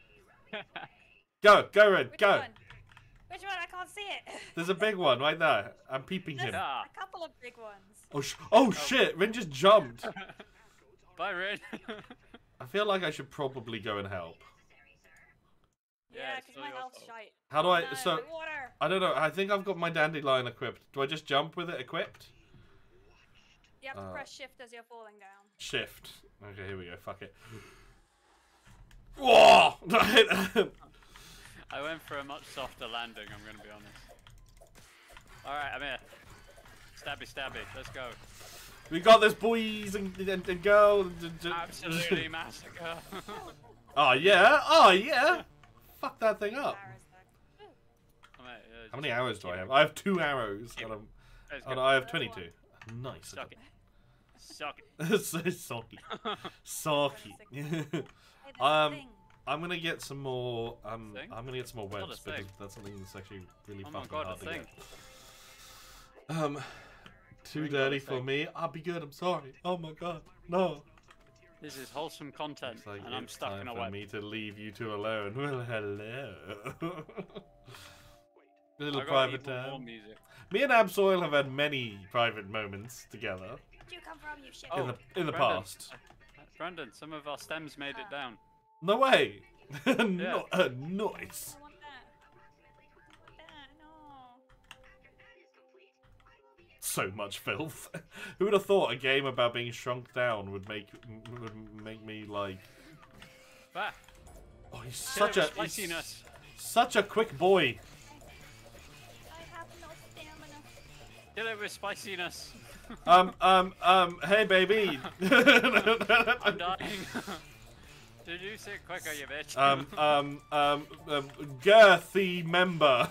Go, Red, Which go. one? Which one? I can't see it. There's a big one right there. I'm peeping him. There's Yeah. a couple of big ones. Oh shit! Ren just jumped. Bye, Rin. I feel like I should probably go and help. Yeah, it's because all my your health's fault. shite. How do I? No, So my water. I don't know. I think I've got my dandelion equipped. Do I just jump with it equipped? You have to press shift as you're falling down. Shift. Okay, here we go. Fuck it. Whoa! I went for a much softer landing, I'm gonna be honest. Alright, I'm here. Stabby, stabby, let's go. We got this, boys and girls. Absolutely massacre. Oh yeah! Oh yeah! Fuck that thing up. Arrows there. How many arrows do I have? I have 2 arrows. And Let's oh, go. no, I have 22. Nice. Suck it. Suck it. So salty. Salty. Hey, there's a thing. I'm gonna get some more. Thing? I'm gonna get some more Not a webs because thing. that's something that's actually really Oh my fucking god, hard a to thing. get. Too Ring got dirty a for thing. me. I'll be good. I'm sorry. Oh my god, no. This is wholesome content, It's like and I'm it's stuck time in a for web. me to leave you two alone. Well, hello. Little I got private even more time. music. Me and Absol have had many private moments together Where'd you come from, you shit? in the Brandon. past. Brandon, some of our stems made it down. No way. Yeah. Nice. I want that. I want that. No. So much filth. Who would have thought a game about being shrunk down would make me like? Ah, Oh, he's kill such it a with he's spiciness. such a quick boy. I have no stamina. Kill it with spiciness. Hey baby. I'm dying. Deduce it quicker, you bitch. Girthy member.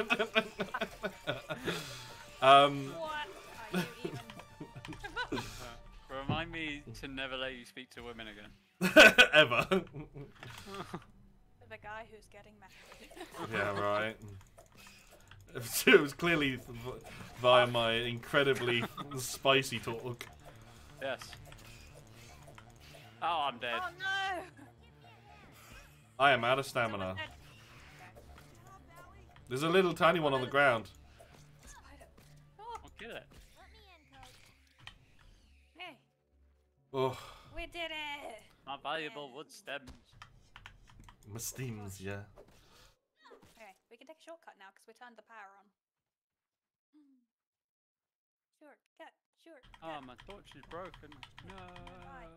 What are you even? Remind me to never let you speak to women again. Ever. The guy who's getting married. Yeah, right. It was clearly via my incredibly spicy talk. Yes. Oh, I'm dead. Oh no! I am out of stamina. Someone's dead. There's a little tiny one on the ground. Spider. Oh, I'll kill it. Let me in, Coach. hey, Oh, we did it! My valuable wood stems. my steams, yeah. Okay, we can take a shortcut now because we turned the power on. Shortcut, shortcut. Oh, my torch is broken. No. Right.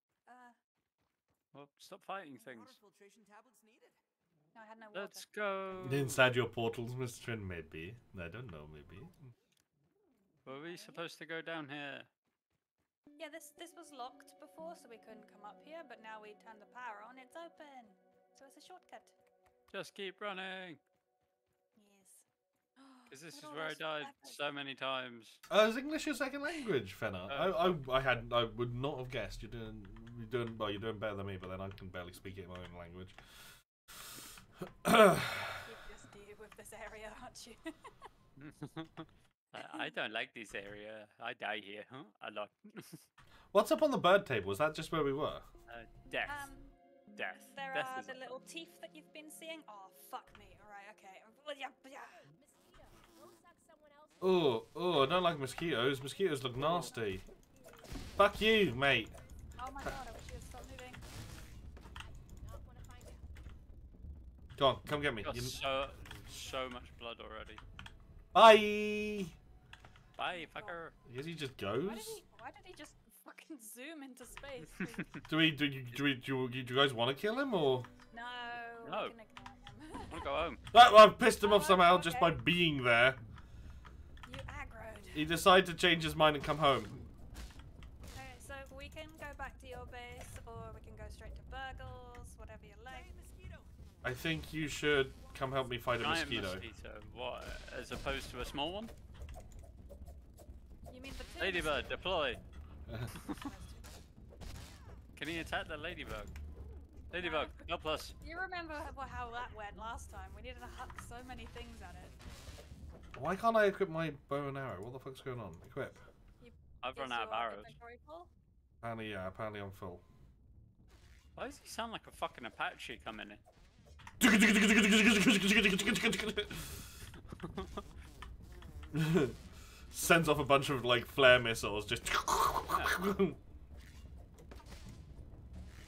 Well, stop fighting things. No, I had no water. Let's go. Inside your portals, Mr. Trin, maybe. I don't know, maybe. Were we supposed to go down here? Yeah, this was locked before, so we couldn't come up here. But now we turned the power on; it's open. So it's a shortcut. Just keep running. Yes. Because this Look is at all where I those died flappers. so many times. Is English your second language, Fenna? I would not have guessed. You're doing better than me, but then I can barely speak it in my own language. You just deal with this area, aren't you? I don't like this area. I die here. Huh? A lot. What's up on the bird table? Is that just where we were? Death. There Death are is the a- little teeth that you've been seeing. Oh, fuck me. Alright, okay. Yeah. Mosquito. Go suck someone else. Oh, I don't like mosquitoes. Mosquitoes look nasty. Fuck you, mate. Oh my god, I wish you would stop moving. Not wanna find out. Go on, come get me. Got You- so much blood already. Bye. Bye, fucker. I guess he just goes. Why did he just fucking zoom into space? Do you guys want to kill him or? No. No. We're gonna kill him. Wanna go home? I've pissed him off Oh, somehow just by okay. being there. You aggroed. He decided to change his mind and come home. Okay, so we can go back to your base, or we can go straight to Burgles, whatever you like. I think you should come help me fight a Giant mosquito. What? As opposed to a small one? You mean the two Ladybird, deploy. mosquitoes? Can he attack the ladybug? Ladybug, help us. You remember how that went last time? We needed to huck so many things at it. Why can't I equip my bow and arrow? What the fuck's going on? Equip. I've run Is out of your arrows. inventory full? Apparently I'm full. Why does he sound like a fucking Apache coming in? Sends off a bunch of like flare missiles, just.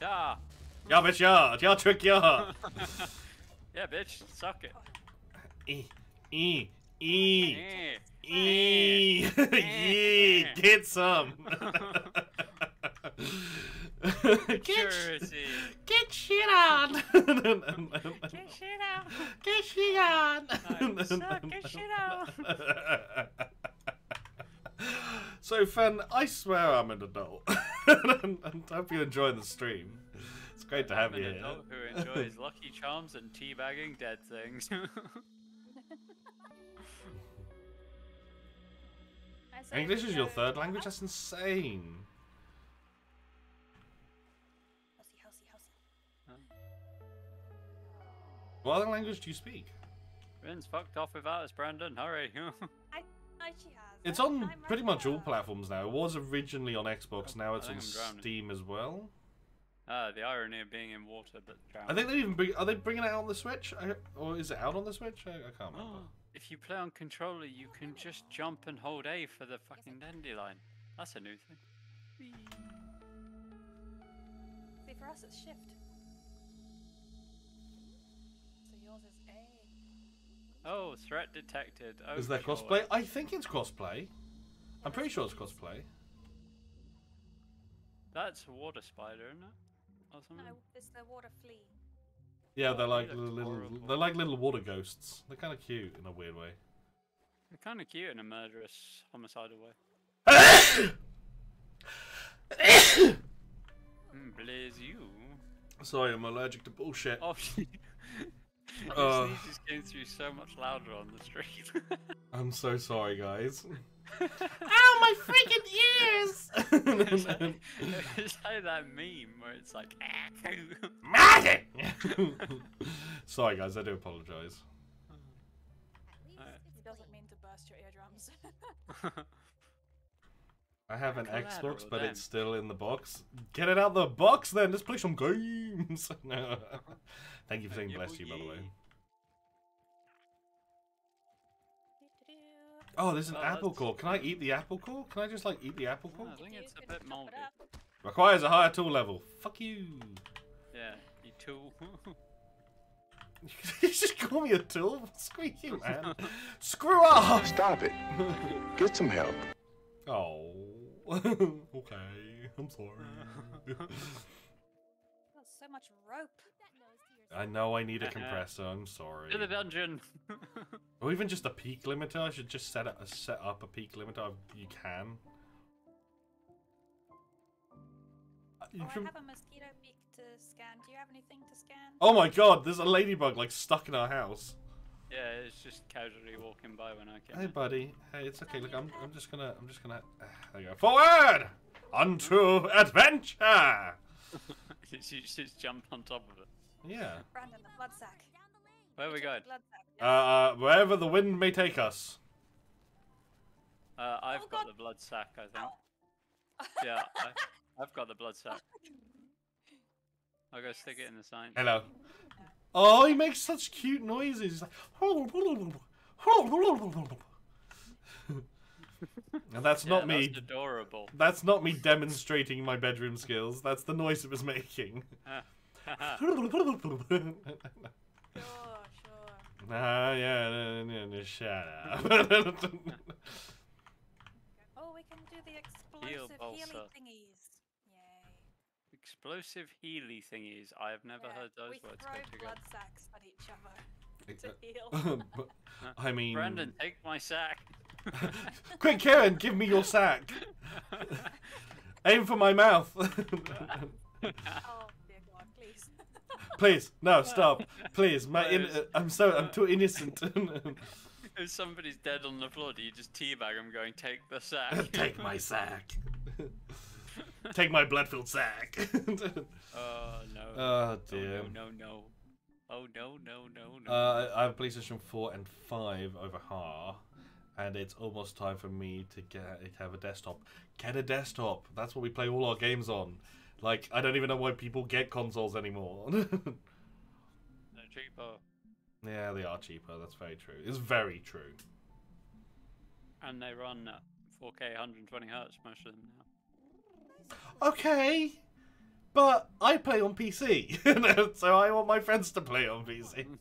Yeah. Ja, bitch, ja. Ja, trick, ja. Yeah, bitch. Suck it. E. E. E. Eh. E. Yeah, get some. Maturity. Get shit on. Get shit out. Get shit on. I suck. Get shit out. So, Fen, I swear I'm an adult. And I hope you're enjoying the stream. It's great to have I'm you an here. adult who enjoys Lucky Charms and teabagging dead things. I say English we is your go third to language? house. That's insane. Housey. What other language do you speak? Rin's fucked off without us, Brandon. Hurry. She has. It's I'm on right pretty much all here. platforms now. It was originally on Xbox, now it's I on think I'm drowning. Steam as well. The irony of being in water, but drowned. I think they even are they bringing it out on the Switch? Or is it out on the Switch? I can't remember. If you play on controller, you can just jump and hold A for the fucking dandelion. That's a new thing. See, for us it's shift. So yours is A. Oh, threat detected. Oh, Is there joy. crossplay? I think it's crossplay. I'm pretty sure it's crossplay. That's a water spider, isn't it? Or something? No, it's the water flea. Yeah, they're Oh, like he looks horrible. they're like little water ghosts. They're kind of cute in a weird way. They're kind of cute in a murderous, homicidal way. Blaze you. Sorry, I'm allergic to bullshit. Oh, your sneeze just came through so much louder on the street. I'm so sorry, guys. Ow, my freaking ears! It's like that meme where it's like, Sorry, guys, I do apologize. He doesn't mean to burst your eardrums. I have an Collateral, Xbox, but then. it's still in the box. Get it out the box, then. Let's play some games. No. Thank you for saying bless you, by the way. Oh, there's an Oh, apple that's- core. Can I eat the apple core? Can I just like eat the apple core? I think it's a You bit can chop moldy. it up. Requires a higher tool level. Fuck you. Yeah, you tool. You just call me a tool? Screw you, man. Screw off! Stop it. Get some help. Oh. Okay. I'm sorry. Got so much rope. I know I need a compressor. I'm sorry. To the dungeon. Or even just a peak limiter. I should just set up a peak limiter if you can. Oh, I have a mosquito beak to scan. Do you have anything to scan? Oh my god, there's a ladybug like stuck in our house. Yeah, it's just casually walking by when I came. Hey in. buddy. Hey, it's okay. Look, I'm just gonna there you go. Forward! Unto adventure! You just jump on top of it. Yeah. Brandon, the blood sack. Where are we Check going? the blood sack. Yeah. Wherever the wind may take us. I've Oh, got God. the blood sack, I think. Ow. Yeah, I've got the blood sack. I'll go stick it in the sign. Hello. Oh, he makes such cute noises. He's like, and that's not me. That's adorable. That's not me demonstrating my bedroom skills. That's the noise it was making. Sure, sure. Yeah, shut up. Oh, we can do the Heal explosive bolster. healy thingies. Yay. Explosive healy thingies. I have never heard those we words throw go together. blood sacks at each other to heal. But, I mean, Brandon, take my sack. quick, Karen, give me your sack. Aim for my mouth. Oh, dear God, please. Please, no, stop. Please, I'm too innocent. If somebody's dead on the floor, do you just teabag them going, take the sack? Take my sack. Take my blood-filled sack. Oh, no. Oh dear. Oh, no. Oh, no. I have PlayStation 4 and 5 over HAR, and it's almost time for me to have a desktop. Get a desktop. That's what we play all our games on. Like, I don't even know why people get consoles anymore. They're cheaper. Yeah, they are cheaper. That's very true. It's very true. And they run at 4K 120 Hz, most of them now. Okay. but I play on PC, so I want my friends to play on PC. Yeah,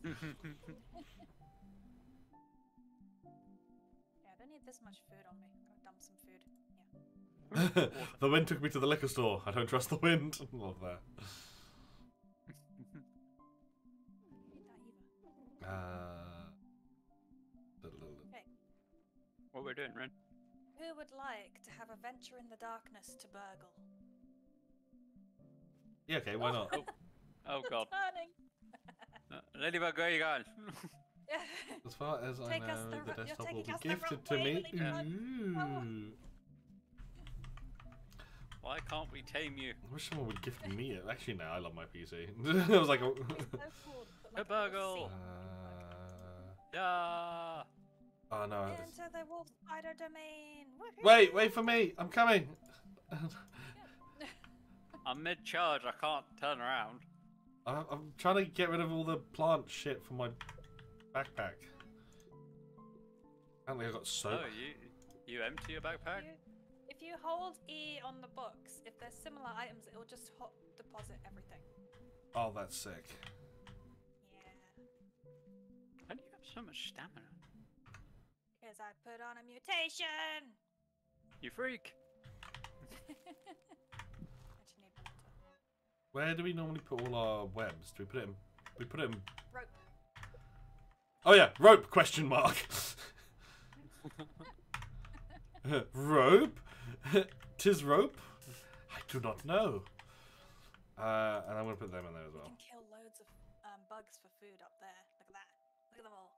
I don't need this much food on me. I'll dump some food. Yeah. The wind took me to the liquor store. I don't trust the wind. Love that. Need that either. Okay. What we're doing, Ren? Who would like to have a venture in the darkness to burgle? Yeah, okay, why not? Oh god. Turning. Ladybug, where are you going? As far as I Take us know, the the ro- you're desktop will taking be us the gifted wrong to way, me. Ladybug. Ooh. Why can't we tame you? I wish someone would gift me it. Actually, no, I love my PC. I was like, It's so cool, but A like burgle! Yeah! oh no. Into the wolf spider domain. Woohoo! Wait for me. I'm coming. I'm mid-charge, I can't turn around. I'm trying to get rid of all the plant shit from my backpack. Apparently I got soap. Oh, you empty your backpack? If you hold E on the books, if there's similar items, it will just hot deposit everything. Oh, that's sick. Yeah. How do you have so much stamina? Because I put on a mutation! You freak! I just need water. Where do we normally put all our webs? Do we put it in? We put it in. Rope. Oh yeah, rope? Question mark. Rope? 'Tis rope? I do not know. And I'm gonna put them in there as You well. can kill loads of bugs for food up there. Look at that. Look at them all.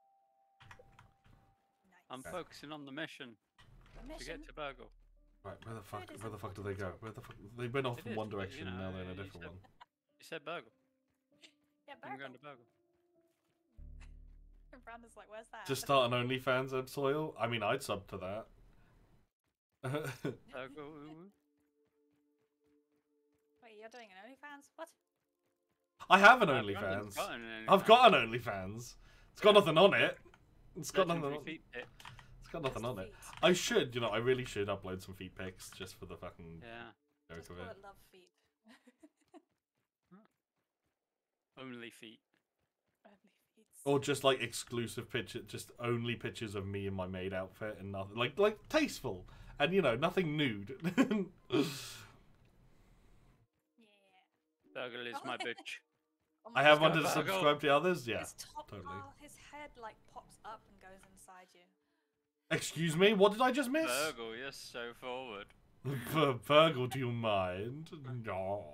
Nice. I'm focusing on the mission The to mission. get to Burgle. Right, where the fuck? Food is Where the fuck do they important. go? Where the fuck? They went off It in is, one but, direction, you and know, now they're in a you different said- one. You said Burgle. Yeah, I'm going burgle. to Burgle. Brandon's like, where's that? Just start an OnlyFans of soil. I mean, I'd sub to that. Burgle. Wait, you're doing an OnlyFans? What? I have an Brandon's OnlyFans. got an I've OnlyFans. got an OnlyFans. It's got nothing on it. It's got nothing. Legendary On, feet pic. it's got nothing Just on it. feet. I should, I really should upload some feet pics just for the fucking Yeah. joke Just of call it. it love feet. Only feet. Only feet. Or just like exclusive picture, just only pictures of me in my maid outfit and nothing like tasteful and nothing nude. Yeah. Burgle is my bitch. Oh my I have God. one to Virgo. subscribe to others. Yeah, His top totally. his head like pops up and goes inside you. Excuse me, what did I just miss? Burgle, you're so forward. Virgil, do you mind? No.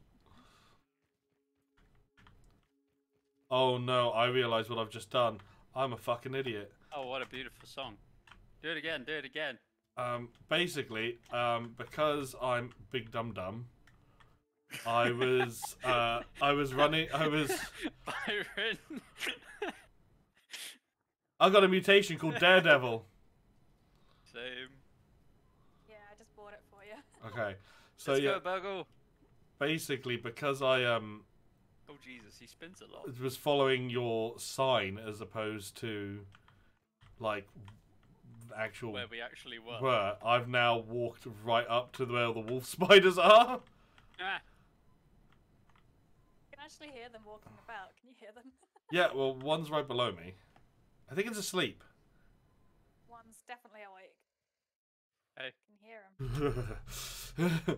Oh no, I realise what I've just done. I'm a fucking idiot. Oh, what a beautiful song. Do it again, do it again. Basically, because I'm big dum dum, I was running, Byron. I got a mutation called Daredevil. Same. Yeah, I just bought it for you. Okay, so Let's yeah, go, Burgle. basically because I Oh, Jesus, he spins a lot. was following your sign as opposed to like actual Where we actually were. were, I've now walked right up to where the wolf spiders are. Ah, You can actually hear them walking about. Can you hear them? Yeah, well, one's right below me. I think it's asleep. One's definitely awake. hey. Can hear him.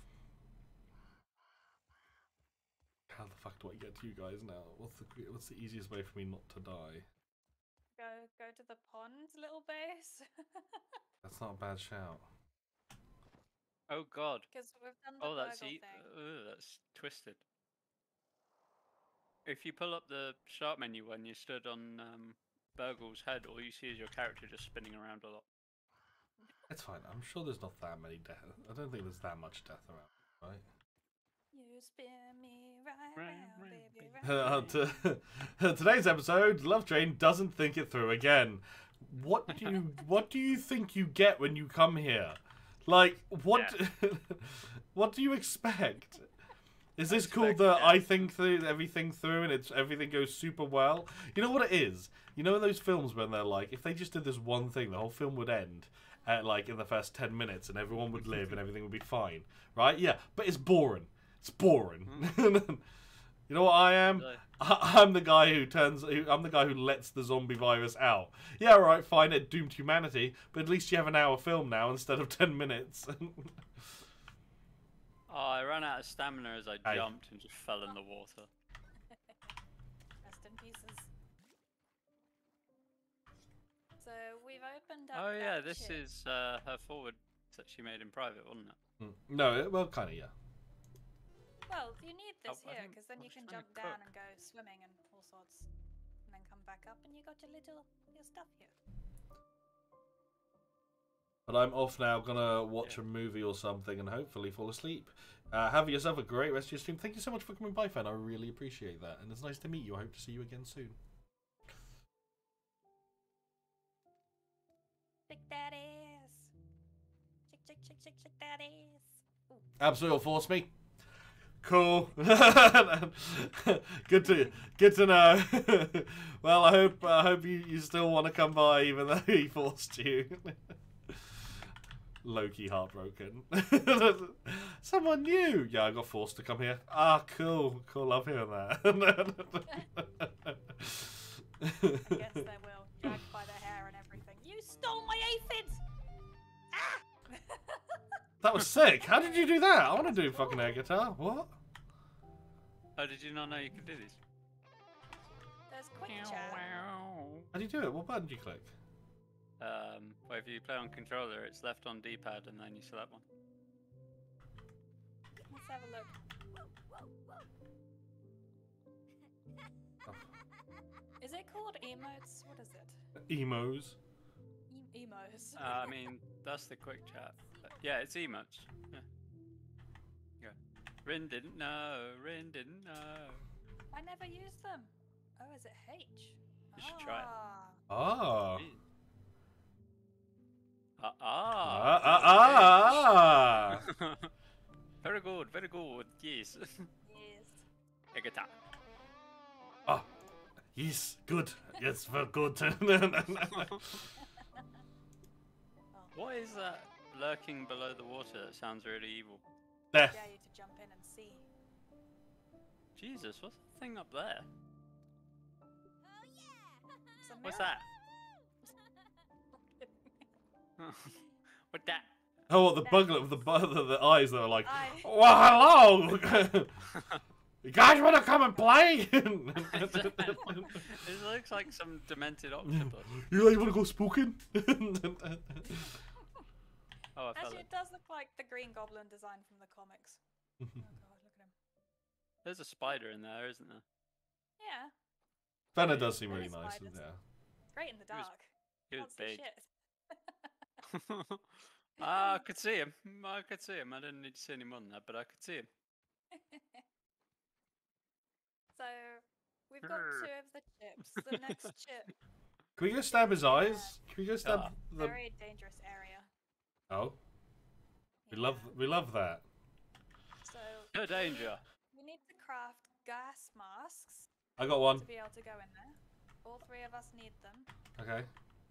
How the fuck do I get to you guys now? What's the easiest way for me not to die? Go to the pond, little base. That's not a bad shout. Oh, God. Because we've done the Oh, that's burgle thing. that's twisted. If you pull up the start menu when you stood on Burgle's head, all you see is your character just spinning around a lot. It's fine. I'm sure there's not that many death. I don't think there's that much death around, right? You spin me right Round, round, round, baby, baby. round. Today's episode, Love Train doesn't think it through again. What do you think you get when you come here? Like what what do you expect? Is this called the I think through everything through and everything goes super well? You know what it is? You know in those films when they're like, if they just did this one thing, the whole film would end at like in the first 10 minutes and everyone would live and everything would be fine, right? Yeah, but it's boring. It's boring. You know what I am? I'm the guy who I'm the guy who lets the zombie virus out. Yeah, right, fine, it doomed humanity, but at least you have an hour film now instead of 10 minutes. Oh, I ran out of stamina as I Hey. jumped and just fell in the water. Rest in pieces. So we've opened up. Oh yeah, that this chip. is her forward that she made in private, wasn't it? No, well, kind of, yeah. Well, you need this I here think because then I you was can trying jump to down cook. and go swimming and all sorts, and then come back up and you got your stuff here. But I'm off now, gonna watch a movie or something and hopefully fall asleep. Have yourself a great rest of your stream. Thank you so much for coming by, fan. I really appreciate that. And it's nice to meet you. I hope to see you again soon. Shake that ass. Shake that ass. Ooh. Absolutely force me. Cool. Good to know. Well, I hope you still want to come by even though he forced you. Low-key heartbroken. Someone new. Yeah, I got forced to come here. Ah, cool. Love hearing that. I guess they will. Dragged by the hair and everything. You stole my aphids! Ah! That was sick. How did you do that? I want to do fucking air guitar. What? Oh, did you not know you could do these? There's quick chat. How do you do it? What button do you click? Well, if you play on controller, it's left on D-pad and then you select one. Let's have a look. Is it called emotes? What is it? Emos. Emos. I mean, that's the quick chat. Yeah, it's emotes. Yeah. Yeah. Rin didn't know. Rin didn't know. I never used them. Oh, is it H? You should try it. Ah. Ah. Very good, very good. Yes. Yes. A guitar. Ah. Yes. Good. Yes, very good. What is that lurking below the water that sounds really evil? Death. Dare you to jump in and see. Jesus, what's that thing up there? Oh yeah! It's a What's mirror. that? What that? Oh, what, the bugler, the eyes that are like, Eye. well, hello. You guys want to come and play? It looks like some demented octopus. You guys want to go spooking? Oh, I fell Actually, in. it does look like the Green Goblin design from the comics. Oh god, look at him. There's a spider in there, isn't there? Yeah, Fenner does seem There really is nice. spiders. Yeah. great in the He was- dark. He was Can't see big. shit. I could see him. I could see him. I didn't need to see any more than that, but I could see him. So we've got two of the chips. The next chip, Can we go stab his eyes? Can we go stab Ah. the? very dangerous area. Oh, we Yeah. love that. So No danger. we need to craft gas masks I got one. to be able to go in there. All three of us need them, Okay.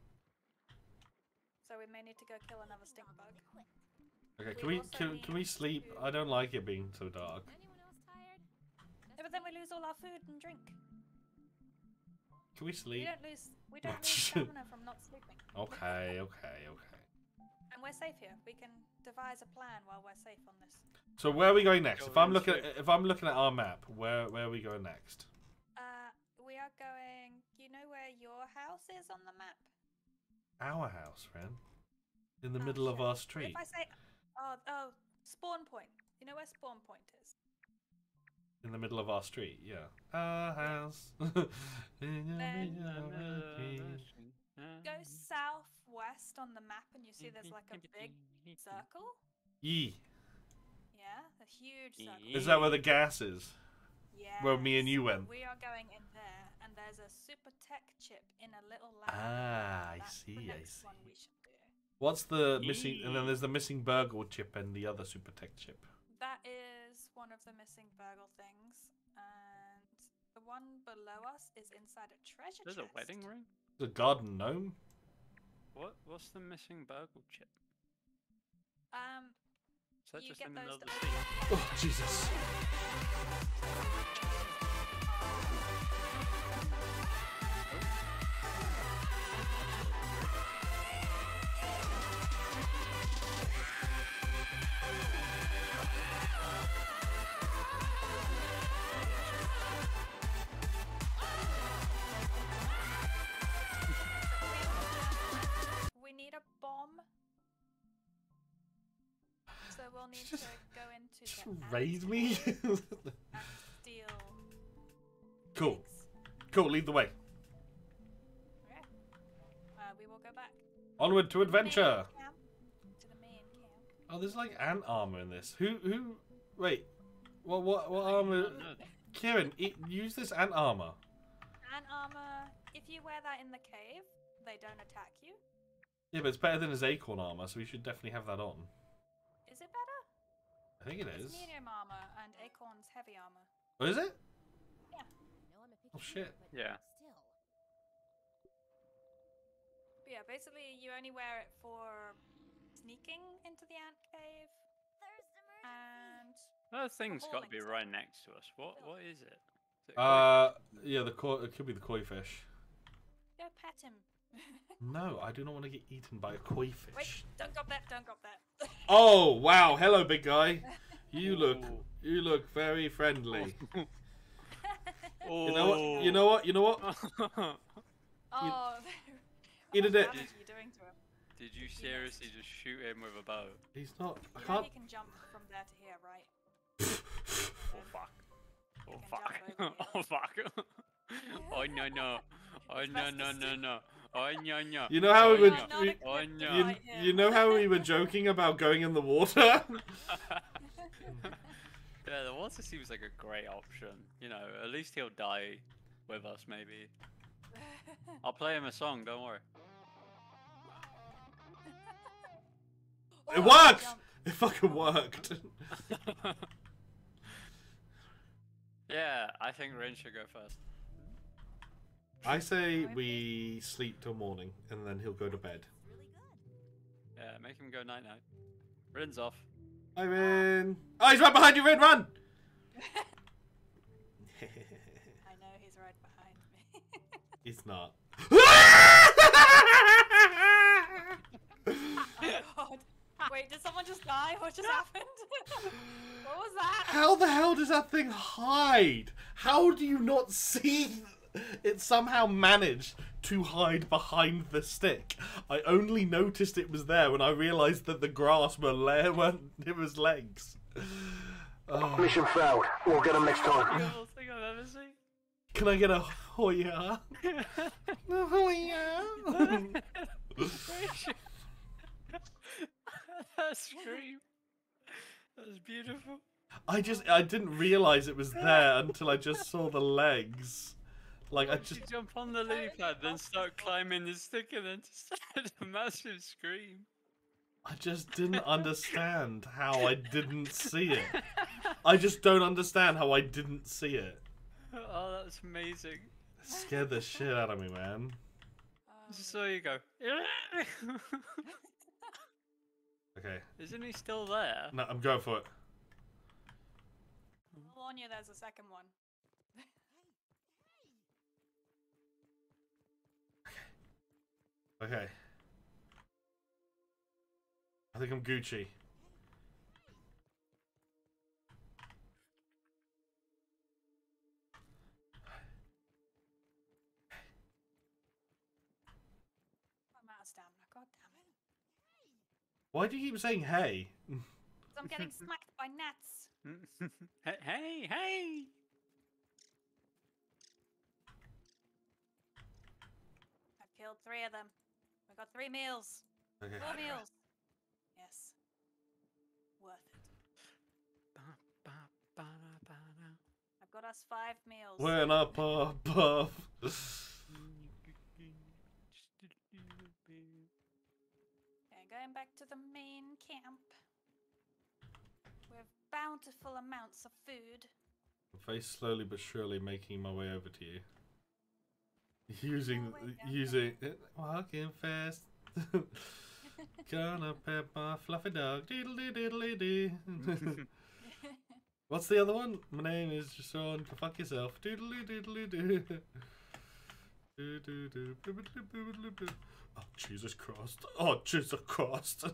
so we may need to go kill another stink bug. Okay. Can We we also can we need sleep? to- I don't like it being so dark. Anyone else tired? Yeah, but then we lose all our food and drink. Can we We sleep? we don't lose stamina from not sleeping. Okay. And we're safe here. We can devise a plan while we're safe on this. So where are we going next? Go If I'm in looking straight. at, if I'm looking at our map, where are we going next? We are going. You know where your house is on the map? Our house, friend. In the Oh, middle of shit. our What street. if I say, spawn point. You know where spawn point is? In the middle of our street, yeah. Our house. Go southwest on the map, and you see there's like a big circle. Yee. Yeah, a huge circle. Is that where the gas is? Yeah. Where me and you went? We are going in there, and there's a super tech chip in a little lab. Ah, I That's see, the I next see. one we should do. What's the missing? And then there's the missing burgle chip and the other super tech chip. That is one of the missing burgle things, and the one below us is inside a treasure There's chest. a wedding ring? The garden gnome. What's the missing burgle chip? that You just get in those another to scene? open up. Oh, Jesus. We need a bomb. So we'll need to go into Just the ant raise me? cave and steal Cool. eggs. Cool, lead the way. Okay. We will go back Onward to to the main adventure. camp. To the main camp. Oh, there's like ant armor in this. Who? Wait. What I armor? don't know. Kieran, use this ant armor. Ant armor. If you wear that in the cave, they don't attack you. Yeah, but it's better than his acorn armor, so we should definitely have that on. Is it better? I think it is. It's medium armor and acorn's heavy armor. Oh, is it? I know I'm a picky Oh, shit. eater, but Yeah. still. But yeah, basically you only wear it for sneaking into the ant cave and That thing's got to be hauling right next to us. What is it? Is it Yeah, it could be the koi fish. go pet him. No, I do not want to get eaten by a koi fish. Wait, don't drop that, don't drop that. Oh wow! Hello, big guy. You Ooh. look very friendly. Oh. You know what? You know what? You know what? Oh, Eat a what dick. damage are you doing to him? Did you seriously just shoot him with a bow? He's not. I You know can't. he can jump from there to here, right? Oh fuck. Oh can fuck. jump over Oh fuck. Oh no no. Oh It's no best no to no see. no. Oh no no. You know how we Oh, were. no. Not we- equipped Oh, to no. fight him. you know how we were joking about going in the water? Yeah, the water seems like a great option. You know, at least he'll die with us, maybe. I'll play him a song, don't worry. Oh, It worked. jump. It fucking worked. Yeah, I think Rin should go first. I say we sleep till morning and then he'll go to bed. Yeah, make him go night night. Rin's off. Hi, Rin. Oh, he's right behind you, Rin. Run. I know he's right behind me. He's not. Oh god. Wait, did someone just die? What just happened? What was that? How the hell does that thing hide? How do you not see it somehow managed to hide behind the stick? I only noticed it was there when I realized that the grass it was legs. Oh. Mission failed. We'll get him next time. Coolest thing I've ever seen. Can I get a hoya? A hoya? That scream. That was beautiful. I didn't realize it was there until I just saw the legs. Like I Did you just jump on the lily pad, then start climbing the stick, and then just had a massive scream. I just didn't understand how I didn't see it. I just don't understand how I didn't see it. Oh, that's amazing. It scared the shit out of me, man. Just so you go. Okay. Isn't he still there? No, I'm going for it. I'll warn you, there's a second one. Okay. I think I'm Gucci. I'm out of stamina. God damn it. Why do you keep saying hey? 'Cause I'm getting smacked by gnats. Hey, hey! I've killed 3 of them. I got 3 meals. Okay. 4 meals. Yes. Worth it. I've got us 5 meals. When I pop up. Okay, going back to the main camp. With bountiful amounts of food. I'm very slowly but surely making my way over to you. Using, walking fast. Gonna pet my fluffy dog. Diddly diddly dee. What's the other one? My name is Sean. Go fuck yourself. Doodly diddly doo. Do, do, do. Oh, Jesus Christ. Oh, Jesus Christ.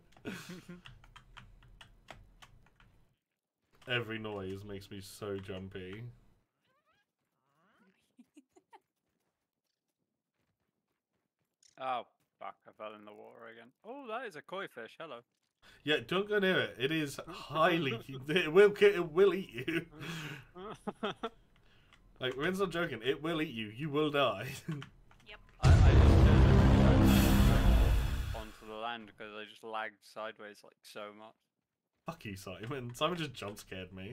Every noise makes me so jumpy. Oh, fuck, I fell in the water again. Oh, that is a koi fish, hello. Yeah, don't go near it. It is highly... it will eat you. Like, Rin's not joking. It will eat you. You will die. Yep. I just onto the land because I just lagged sideways like so much. Fuck you, Simon. Simon just jump scared me.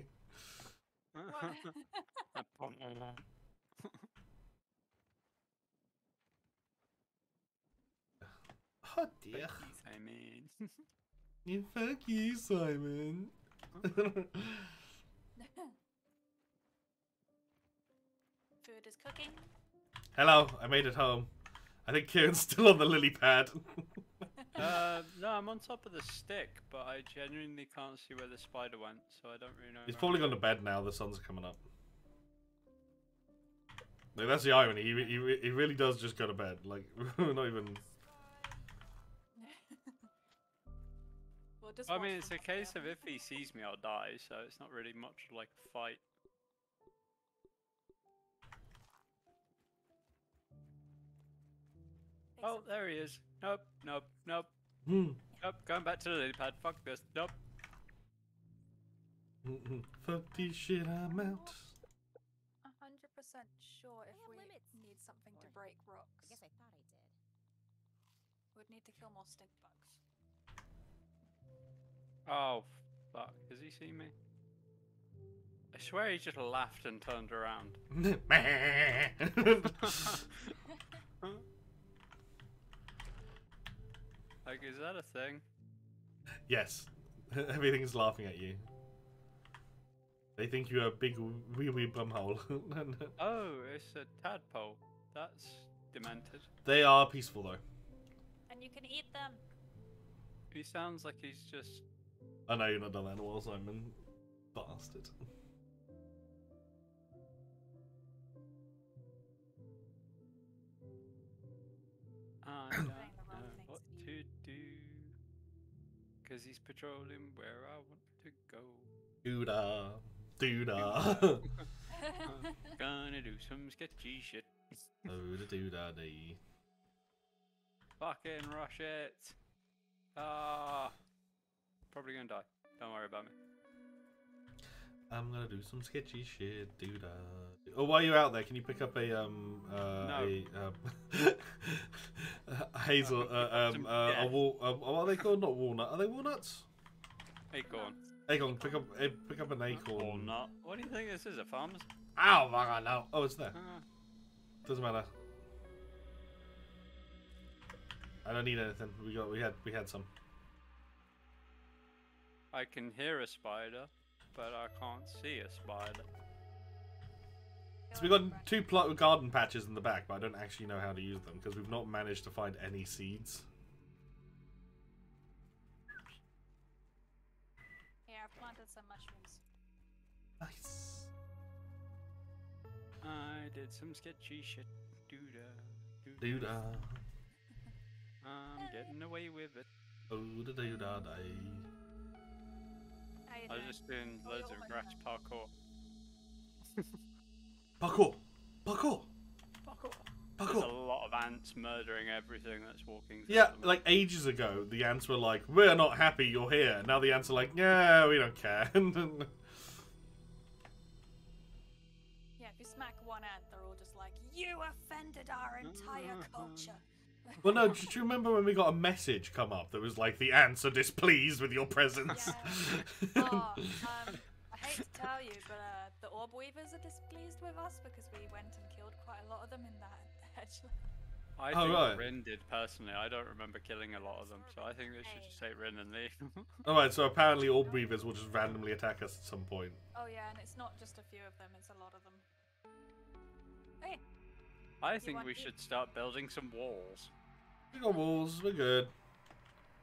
Oh dear. I mean, You fuck you, Simon. Food is cooking. Hello, I made it home. I think Kieran's still on the lily pad. no, I'm on top of the stick, but I genuinely can't see where the spider went, so I don't really know. He's where probably gone to bed now. The sun's coming up. Like, that's the irony. He really does just go to bed. Like, not even. We'll just I watch mean, it's from a case here. of if he sees me, I'll die, so it's not really much like a fight. Take Oh, some there he is. Nope, nope, nope, Hmm. nope. Going back to the lily pad. Fuck this. Nope. Fuck this shit, I'm out. 100% sure if have we limits. need something to Or, break rocks. I guess I thought I did. We'd need to kill more stink bugs. Oh, fuck. Has he seen me? I swear he just laughed and turned around. Like, is that a thing? Yes. Everything's laughing at you. They think you're a big wee bumhole. Oh, it's a tadpole. That's demented. They are peaceful though. And you can eat them. He sounds like he's just... I know you've not done that in a while, Simon. Bastard. I Saying don't the wrong know things what and to do. Because he's patrolling where I want to go. Doodah. Doodah. Gonna do some sketchy shit. Oh, the doodah dee. Fucking rush it. Ah. Probably gonna die. Don't worry about me. I'm gonna do some sketchy shit, doodah. Oh, while you're out there, can you pick up a hazel, a wall, what are they called? Not walnut. Are they walnuts? Acorn. Acorn. Pick up an acorn. Or not. What do you think this is? A farmer's? Ow, fuck, I know. Oh, it's there. Ah. Doesn't matter. I don't need anything. We had some. I can hear a spider, but I can't see a spider. So we got two garden patches in the back, but I don't actually know how to use them because we've not managed to find any seeds. Here, I've planted some mushrooms. Nice. I did some sketchy shit. Doodah. Doodah. I'm getting away with it. Oh, the doodah day. How you I was doing? just doing Oh, loads you're of home grass parkour. Parkour! Parkour! There's a Parkour! lot of ants murdering everything that's walking through Yeah, them. like ages ago, the ants were like, "We're not happy you're here." Now the ants are like, "Yeah, we don't care." Yeah, if you smack one ant, they're all just like, you offended our entire culture. Well, no, do you remember when we got a message come up that was like, "The ants are displeased with your presence"? Yeah. Oh, I hate to tell you, but the orb weavers are displeased with us because we went and killed quite a lot of them in that hedge. I Oh, think right. Rin did personally. I don't remember killing a lot of them, so I think they should just take Rin and leave. Alright, so apparently orb weavers will just randomly attack us at some point. Oh yeah, and it's not just a few of them, it's a lot of them. Hey, I think want we me- should start building some walls. We got walls, we're good.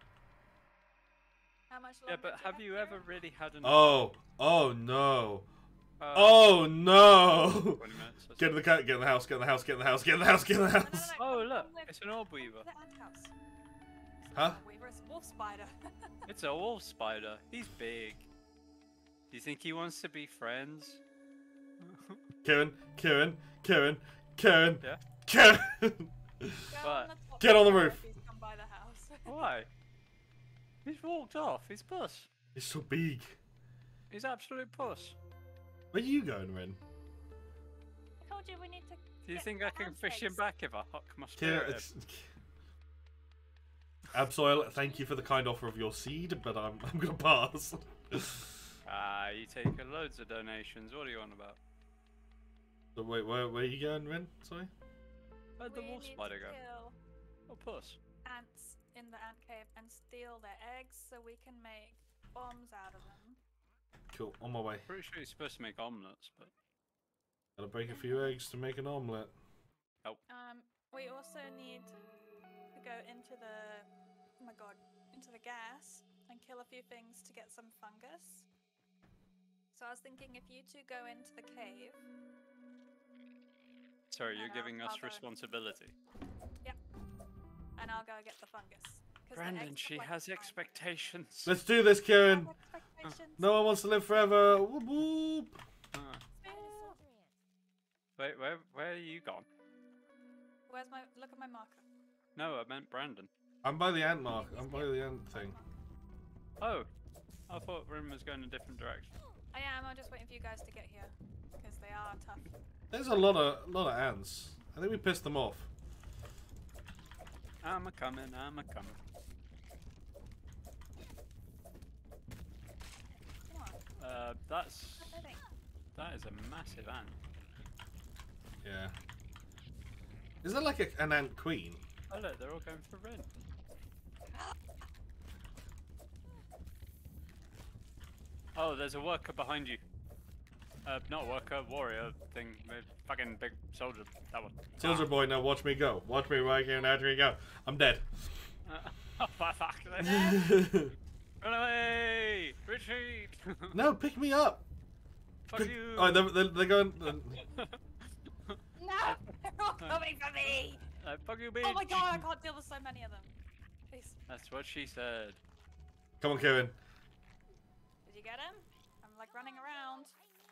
much Yeah, longer but do have you here? ever really had an? Oh no. Oh no! 20 minutes. Get in the car, get in the house, get in the house, get in the house, get in the house, get in the No, no, house. no, Oh come- look, come with- it's an orb come weaver. to the ant house. It's Huh? not a weaver, it's a wolf spider. It's a wolf spider. He's big. Do you think he wants to be friends? Kieran. Yeah. Kieran. Go But- on the top Get on the floor roof. if he's come by the house. Why? He's walked off. He's puss. It's so big. He's absolute puss. Where are you going, Rin? I told you we need to. Do you get think the I can ant fish him eggs. back if I huck my Kieran, spear at him? Absoil, thank you for the kind offer of your seed, but I'm gonna pass. Ah, you take loads of donations. What are you on about? So wait, where are you going, Rin? Sorry? Where'd the We wolf need spider to go? kill Oh, puss. ants in the ant cave and steal their eggs so we can make bombs out of them. Cool, on my way. Pretty sure you're supposed to make omelets, but Gotta break a few eggs to make an omelette. We also need to go into the oh my god, into the gas and kill a few things to get some fungus. So I was thinking if you two go into the cave, sorry, you're And giving I'll us go. responsibility. and I'll go get the fungus. 'Cause the Brandon, eggs she look like has fine. expectations. Let's do this, I Kieran! have expectations. No one wants to live forever! Whoop whoop! Ah. Find a soldier ant. Wait, where are you gone? Where's my look at my marker? No, I meant Brandon. I'm by the ant mark. I'm by the ant thing. Oh, I thought Rim was going a different direction. I am. I'm just waiting for you guys to get here because they are tough. There's a lot of ants. I think we pissed them off. I'm a coming, I'm a coming. Come on. That's I think. that is a massive ant. Yeah. Is there like an ant queen? Oh look, they're all going for Rin. Oh, there's a worker behind you. Not a worker, warrior thing. Fucking big soldier. That one. Soldier boy, now watch me go. Watch me right here and after me go. I'm dead. Oh, fuck. Run away! Retreat! No, pick me up. Fuck Pick- you! Oh, they're going. No! They're all coming for me! Fuck you, bitch! Oh my god, I can't deal with so many of them. Please. That's what she said. Come on, Kieran. Did you get him? I'm like running around.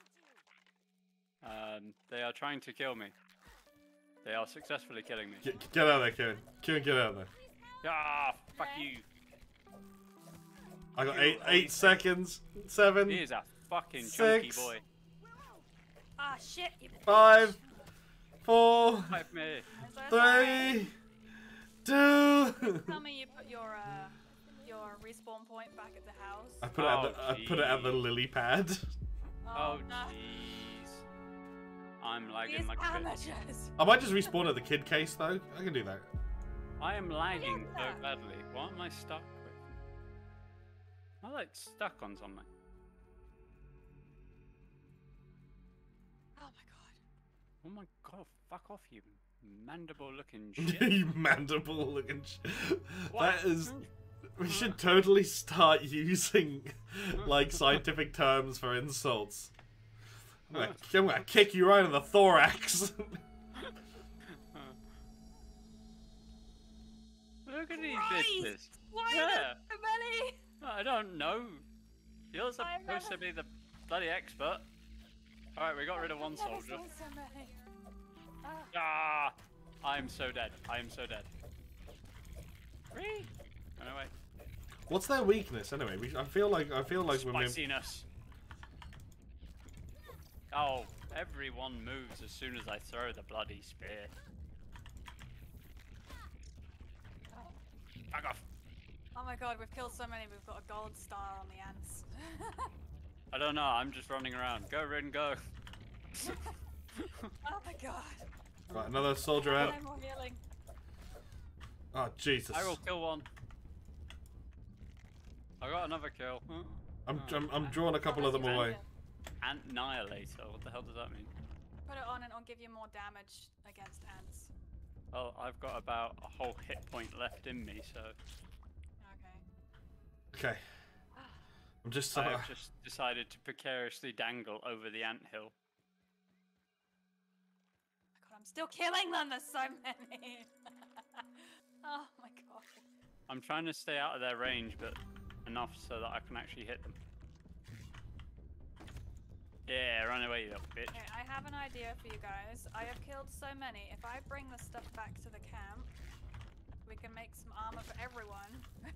They are trying to kill me. They are successfully killing me. Get out of there, Kieran. Kieran, get out of there. Ah, fuck Okay. you. I got eight seconds. 7, He is a fucking 6. chunky boy. Ah shit, you 5, 4, Fight me. I'm so sorry. 3, 2. Tell me you put your respawn point back at the house. I put it at the lily pad. Oh, no. jeez. I'm lagging These like a bitch. amateurs. I might just respawn at the kid case though. I can do that. I am lagging so Yeah. badly. What am I stuck with? Am I like stuck on something? Oh my god. Oh my god, fuck off, you mandible looking shit. You mandible looking. What? That is. We should totally start using like scientific terms for insults. I'm gonna kick you right in the thorax. Look at these Christ! bitches. Why are Yeah. there so many? I don't know. You're I've supposed never- to be the bloody expert. Alright, we got rid of one I've never soldier. seen so many. Ah, Ah! I am so dead. I am so dead. Free! Run away. What's their weakness anyway? I feel like we're Spiciness. Oh, everyone moves as soon as I throw the bloody spear. Back off. oh my god, we've killed so many. We've got a gold star on the ants. I don't know, I'm just running around. Go, Rin, go. Oh my god. Right, another soldier No out. more healing. Oh Jesus! I will kill one. I got another kill. I'm drawing a couple of them away. Annihilator, what the hell does that mean? Put it on and it'll give you more damage against ants. Well, I've got about a whole hit point left in me, so... Okay. Okay. I'm just I have just decided to precariously dangle over the anthill. God, I'm still killing them. There's so many. Oh my god. I'm trying to stay out of their range, but enough so that I can actually hit them. Yeah, run away, you little bitch. Okay, I have an idea for you guys. I have killed so many. If I bring the stuff back to the camp, we can make some armor for everyone.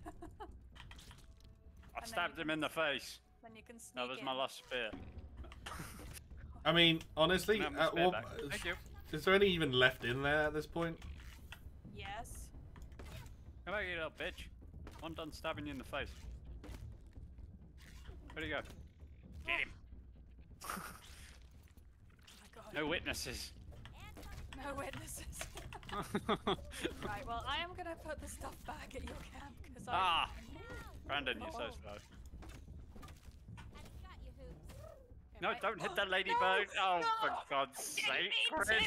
I stabbed him in the face. Then you can sneak That was in. my last spear. I mean, honestly, Can I have my spear back? Thank you. is there any even left in there at this point? Yes. Come back, you little bitch. I'm done stabbing you in the face. Where'd he go? Get him. Oh my god. No witnesses. No witnesses. Right, well, I am gonna put the stuff back at your camp because Ah! Brandon, you're so slow. No, don't hit that ladybird. Oh, for God's sake. Rin.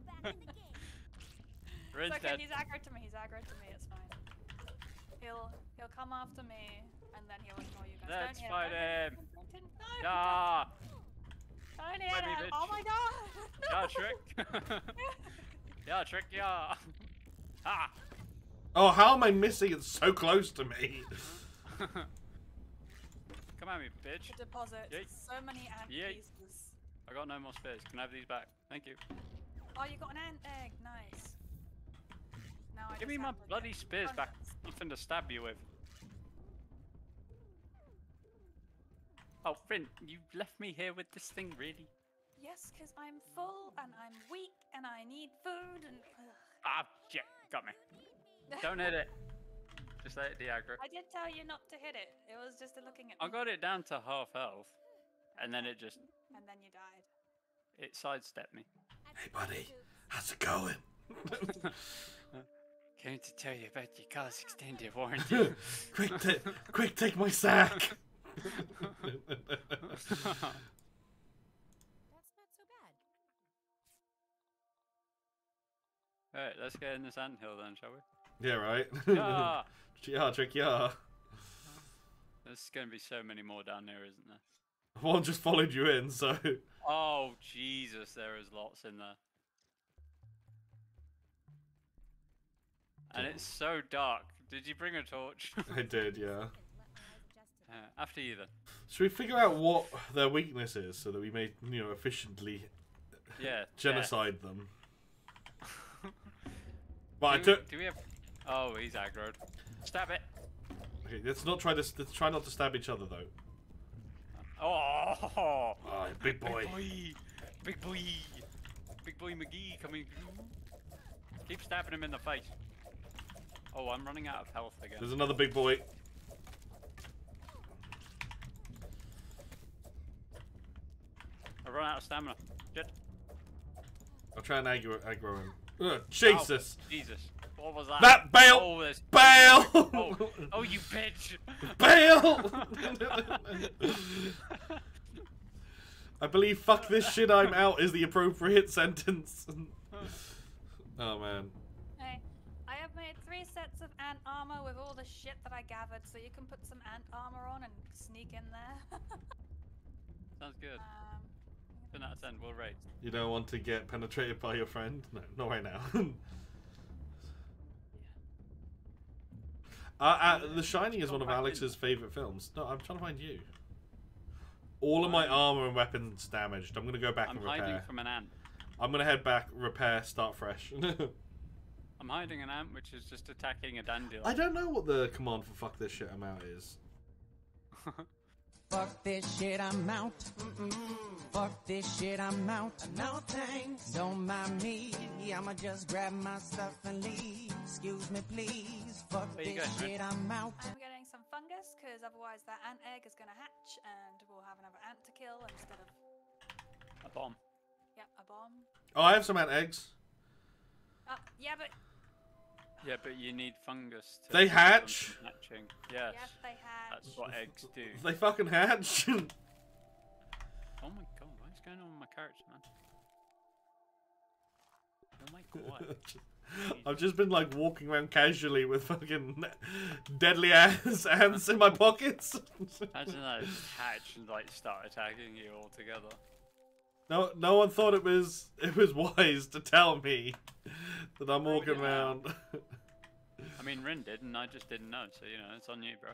Rin's It's okay, dead. he's aggroed to me. He's aggroed to me. It's fine. He'll come after me, and then he'll ignore you guys. Let's Don't hit fight him. No, Yeah. don't hit Fight me, him. bitch. Oh my god. Yeah, trick. Yeah, trick, yeah. Ah. Oh, how am I missing it so close to me? Come at me, bitch. The deposit. Yeet. So many ant Yeet. pieces. I got no more spears. Can I have these back? Thank you. Oh, you got an ant egg. Nice. Now I Give just me my have to bloody get spears back. fungus. Nothing to stab you with. Oh, Finn, you left me here with this thing, really? Yes, because I'm full and I'm weak and I need food and. Ah, shit. Got me. Don't hit it. Just let it de-aggro. I did tell you not to hit it. It was just looking at I me. got it down to half health. And then it just... And then you died. It sidestepped me. Hey, buddy, how's it going? Came to tell you about your car's extended warranty. quick, take my sack. That's not so bad. Alright, let's get in this anthill then, shall we? Yeah, right. Yeah! Yeah, trick, yeah. There's going to be so many more down there, isn't there? One just followed you in, so. Oh, Jesus, there is lots in there. And it's so dark. Did you bring a torch? I did, yeah. After you then. Should we figure out what their weakness is so that we may, efficiently Yeah. genocide them? But I took. Do we have... Oh, he's aggroed. Stab it. Okay, let's try not to stab each other though. Oh! Oh, big boy. Big boy! Big boy! Big boy McGee coming through. Keep stabbing him in the face. Oh, I'm running out of health again. There's another big boy. I run out of stamina. Shit. I'll try and aggro him. Ugh, Jesus! Ow, Jesus. What was that? That bail! Oh, there's... Bail! Oh, you bitch! Bail! I believe "fuck this shit, I'm out" is the appropriate sentence. Oh man. Hey, I have made 3 sets of ant armor with all the shit that I gathered, so you can put some ant armor on and sneak in there. Sounds good. 10 out of 10, we'll rate. You don't want to get penetrated by your friend? No, not right now. The Shining is one of Alex's favourite films. No, I'm trying to find you. All of my armor and weapons damaged. I'm gonna go back and I'm repair. hiding from an ant. I'm gonna head back, repair, start fresh. I'm hiding an ant which is just attacking a dandelion. I don't know what the command for "fuck this shit, I'm out" is. Fuck this shit, I'm out. Fuck this shit, I'm out. No thanks. Don't mind me. I'ma just grab my stuff and leave. Excuse me, please. Fuck Where you this going, shit, I'm out. I'm getting some fungus, because otherwise that ant egg is gonna hatch, and we'll have another ant to kill instead of... A bomb. Yep, a bomb. Oh, I have some ant eggs. Yeah, but... Yeah, but you need fungus to They keep them hatch? from hatching. Yes. Yes, they hatch. That's what eggs do. They fucking hatch. Oh my god, what is going on with my character, man? Oh my god. I've just been like walking around casually with fucking deadly ass ants in my pockets. Imagine that just hatch and like start attacking you all together. No one thought it was wise to tell me that I'm walking Yeah. around. I mean, Rin did, and I just didn't know, so you know, it's on you, bro.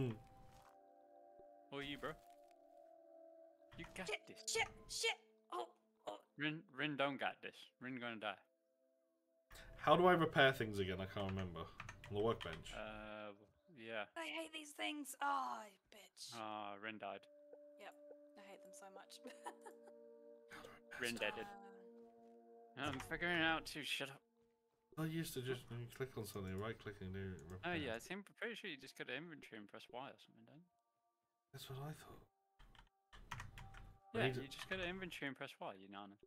Or you, bro. You got this. Shit! Oh! Rin don't got this. Rin gonna die. How do I repair things again? I can't remember. On the workbench. Yeah. I hate these things! Oh, bitch. Ah, Rin died. Yep, I hate them so much. Rin deaded. I'm figuring it out too, shut up. I used to just click on something, right click and do repair. Oh yeah, I'm pretty sure you just go to inventory and press Y or something, don't you? That's what I thought. Yeah, need to- you just go to inventory and press Y, you nana.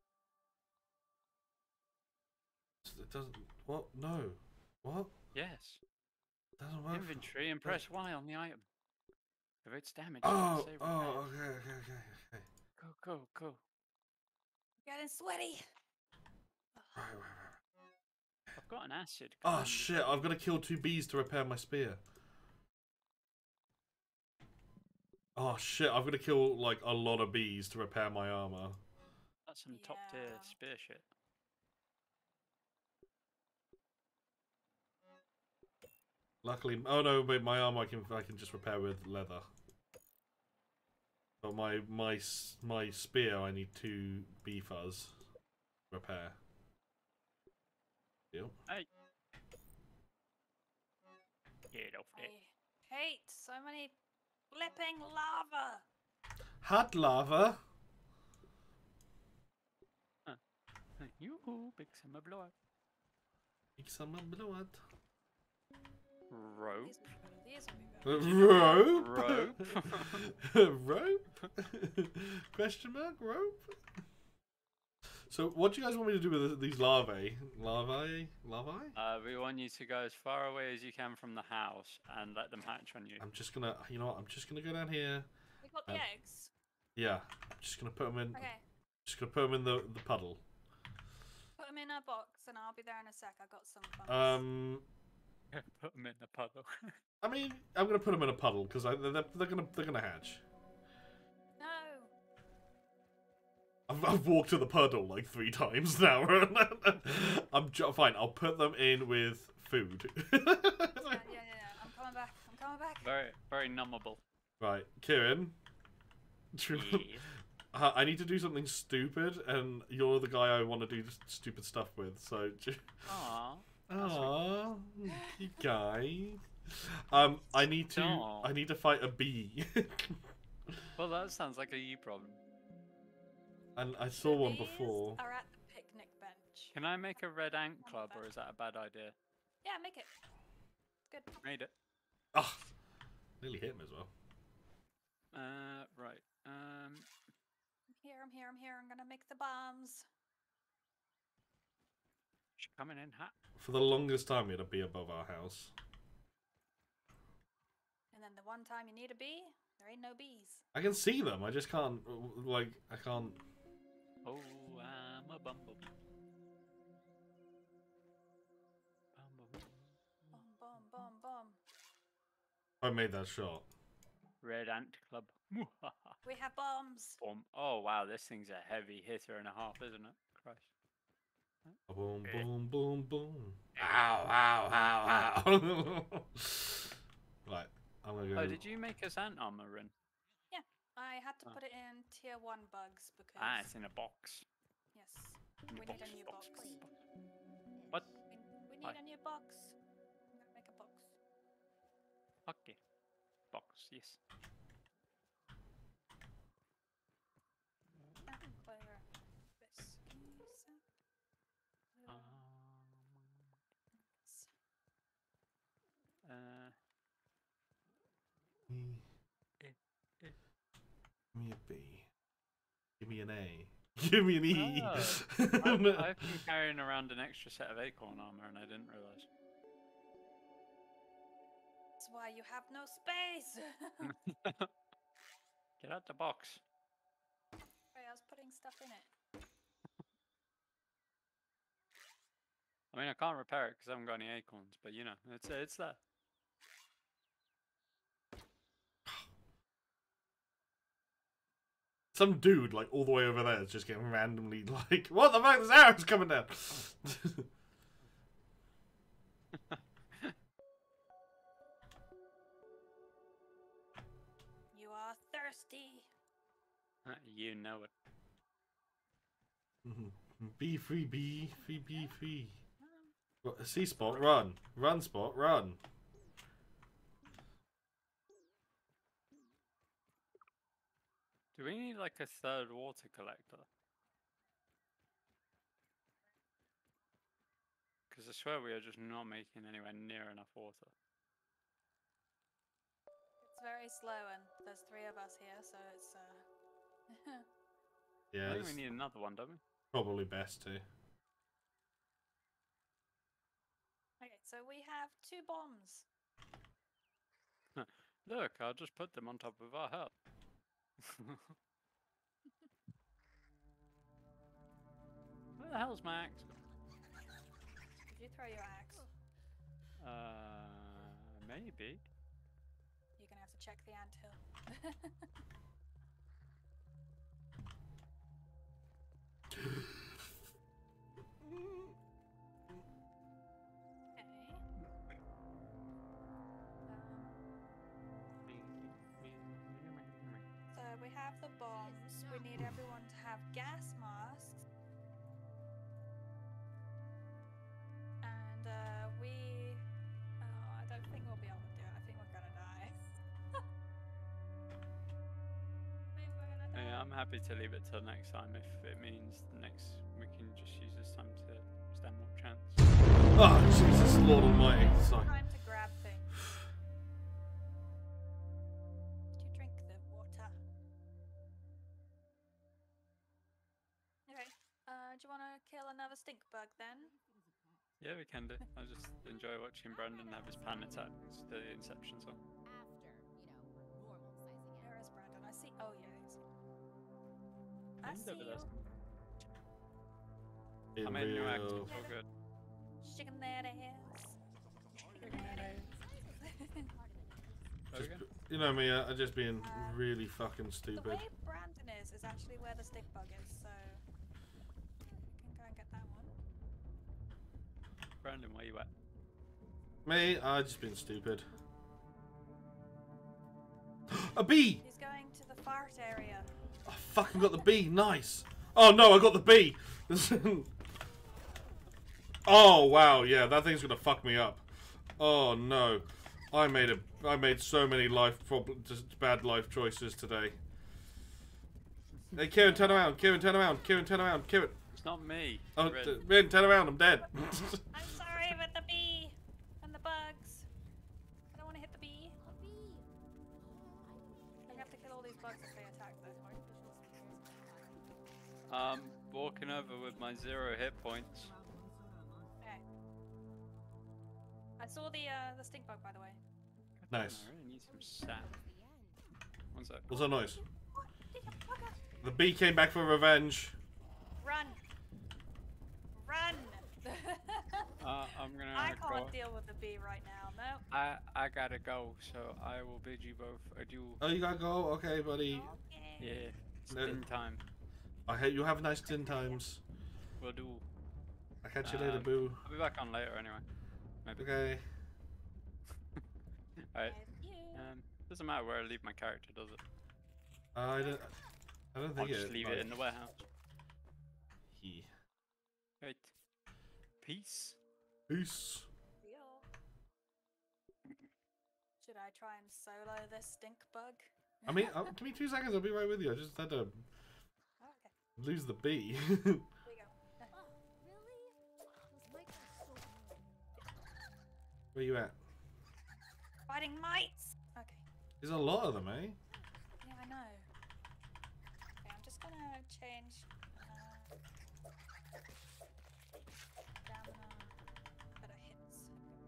It doesn't. What? No. What? Yes. It doesn't work. Inventory and press Y on the item. If it's damaged, Oh. say Oh. repair. Okay. Go. Getting sweaty! Right. I've got an acid. Oh shit! I've got to kill 2 bees to repair my spear. Oh shit! I've got to kill like a lot of bees to repair my armor. That's some top tier Yeah. spear shit. Luckily, oh no, but my armor I can just repair with leather. But my spear I need 2 bee fuzz repair. Deal. Hey. Get off I it. hate so many flipping lava! Hot lava. Yoo-hoo, big summer blowout. Big summer blowout. Rope. These will be better. Rope. Rope? Question mark? Rope? So, what do you guys want me to do with these larvae? Larvae? We want you to go as far away as you can from the house and let them hatch on you. I'm just gonna, you know what? I'm just gonna go down here. We got the eggs. Yeah, I'm just gonna put them in. Okay, Just gonna put them in the puddle. put them in a box and I'll be there in a sec. I got some fungus. Put them in the puddle. I mean, I'm gonna put them in a puddle because they're gonna hatch. No! I've walked to the puddle like 3 times now. Fine. I'll put them in with food. Yeah. I'm coming back. Very numbable. Right, Kieran. Yeah. I need to do something stupid, and you're the guy I want to do stupid stuff with. So. Aww. Aww, you guys. I need to fight a bee. Well, that sounds like a you problem. And I saw one These before. are at the picnic bench. Can I make a red ant club, or is that a bad idea? Yeah, make it. Good. Made it. Ah, nearly hit him as well. Right. I'm here. I'm gonna make the bombs. She coming in hot. For the longest time, we had a bee above our house. And then the one time you need a bee, there ain't no bees. I can see them. I just can't. I can't. Oh, I'm a bumblebee. Bomb. I made that shot. Red ant club. We have bombs. Boom. Oh wow, this thing's a heavy hitter and a half, isn't it? Christ. Boom, boom, boom, boom. Ow. Right, I'm gonna go. Oh, did you make us ant armor, Rin? Yeah, I had to put it in tier 1 bugs because. Ah, it's in a box. Yes. We need a new box. What? We need a new box. I'm gonna make a box. Okay. Box, yes. Clear this. Give me a B. Give me an A. Give me an E. I've been carrying around an extra set of acorn armor and I didn't realise. That's why you have no space. Get out the box. Wait, I was putting stuff in it. I mean, I can't repair it because I haven't got any acorns, but you know, it's there. Some dude, like, all the way over there is just getting randomly, like, what the fuck? There's arrows coming down! You are thirsty. You know it. Be free, be free, be free. See Spot, run. Run, Spot, run. Do we need like a third water collector? Because I swear we are just not making anywhere near enough water. It's very slow, and there's 3 of us here, so it's Yeah, I it's think we need another one, don't we? probably best to. Okay, so we have 2 bombs. Look, I'll just put them on top of our hut. Where the hell's my axe? Did you throw your axe? Maybe. You're gonna have to check the anthill. So we have the bombs. We need everyone to have gas masks. And I don't think we'll be able to do it. I think we're gonna die. I think we're gonna die. Yeah, I'm happy to leave it till next time if it means we can just use this time to stand more chance. Oh, Jesus, Lord Almighty. Sorry. Time to grab things. Did you drink the water? Okay. Do you want to kill another stink bug then? Yeah, we can do. I just enjoy watching Brandon have his pan attacks, the Inception song. Normal sizing Where is Brandon? I see. Oh yeah, he's here. I He's see over you. there. I made a new axe. It's all good. Chicken that ass. Chicken that ass. There we Just, go. you know me, I'm just being really fucking The stupid. way Brandon is actually where the stick bug is, so we can go and get that one. Brandon, where you at? Me, I've just been stupid. A bee! He's going to the fart area. I fucking got the bee, nice. Oh no, I got the bee. Oh wow, yeah, that thing's gonna fuck me up. Oh no, I made so many just bad life choices today. Hey, Kieran, turn around. Kieran, turn around. Kieran, turn around. Kieran. It's not me. Oh, Red. Rin, turn around. I'm dead. I'm sorry, but the bee and the bugs. I don't want to hit the bee. I have to kill all these bugs if they attack though. Walking over with my 0 hit points. Okay. I saw the stink bug, by the way. Nice. I really need some sap. One sec. What's that noise? What? Did you bugger? The bee came back for revenge. Run! Run! I'm gonna I go. can't deal with the bee right now. No. I gotta go, so I will bid you both adieu. Oh, you gotta go? Okay, buddy. Okay. Yeah, it's No. din time. I hope you have nice tin times. We'll do. I'll catch you later, boo. I'll be back on later anyway. Maybe. Okay. Alright. You. Doesn't matter where I leave my character, does it? I don't I'll think just leave it in the warehouse. He. Right. Peace. Peace. Deal. Should I try and solo this stink bug? I mean, give me 2 seconds. I'll be right with you. I just had to Oh, okay. lose the bee. Here we go. Where you at? Fighting mites! Okay. There's a lot of them, eh? Yeah, I know. Okay, I'm just gonna change stamina that it hits.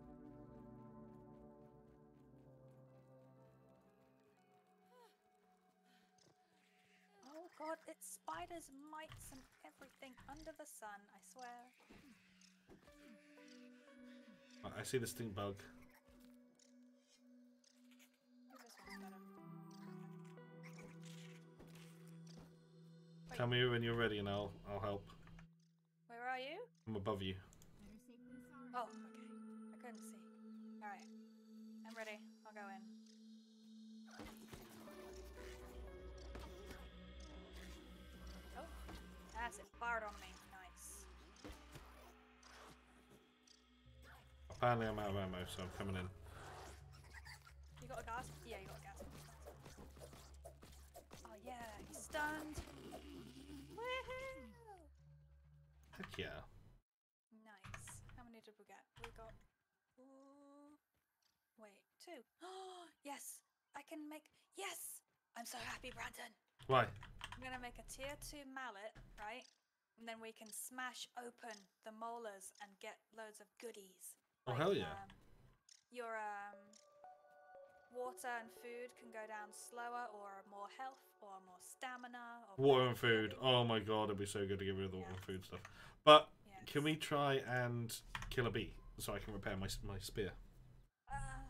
Oh god, it's spiders, mites, and everything under the sun, I swear. I see the stink bug. Maybe this one's better. Tell me when you're ready and I'll help. Where are you? I'm above you. Oh, okay. I couldn't see. Alright. I'm ready. I'll go in. Oh, that's it. Fired on me. Nice. Apparently I'm out of ammo, so I'm coming in. You got a gas? Yeah, you got a gas. Oh yeah, he's stunned. Woohoo! Heck yeah. Nice. How many did we get? We got. Ooh, wait, 2. Oh yes, I can make. Yes, I'm so happy, Brandon. Why? I'm gonna make a tier 2 mallet, right? And then we can smash open the molars and get loads of goodies. Oh, hell yeah. Your water and food can go down slower, or more health, or more stamina, or Water better and food. healing. Oh my god, it'd be so good to get rid of the water Yeah. and food stuff. But Yes. can we try and kill a bee so I can repair my spear? I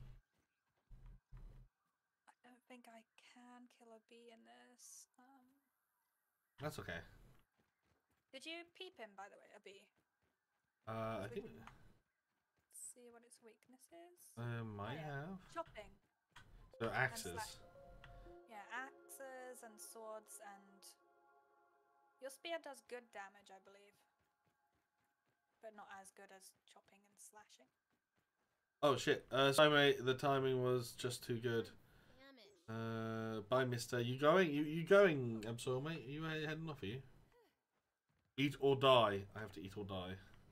don't think I can kill a bee in this. That's okay. Did you peep him, by the way, a bee? I We think can see what its weakness is. might yeah. have. Chopping. So axes. slash. Yeah, axes and swords, and your spear does good damage, I believe, but not as good as chopping and slashing. Oh shit. Sorry mate, the timing was just too good. Damn it. Bye mister. You going? You going, Absol mate? Are you heading off, are you? Eat or die. I have to eat or die.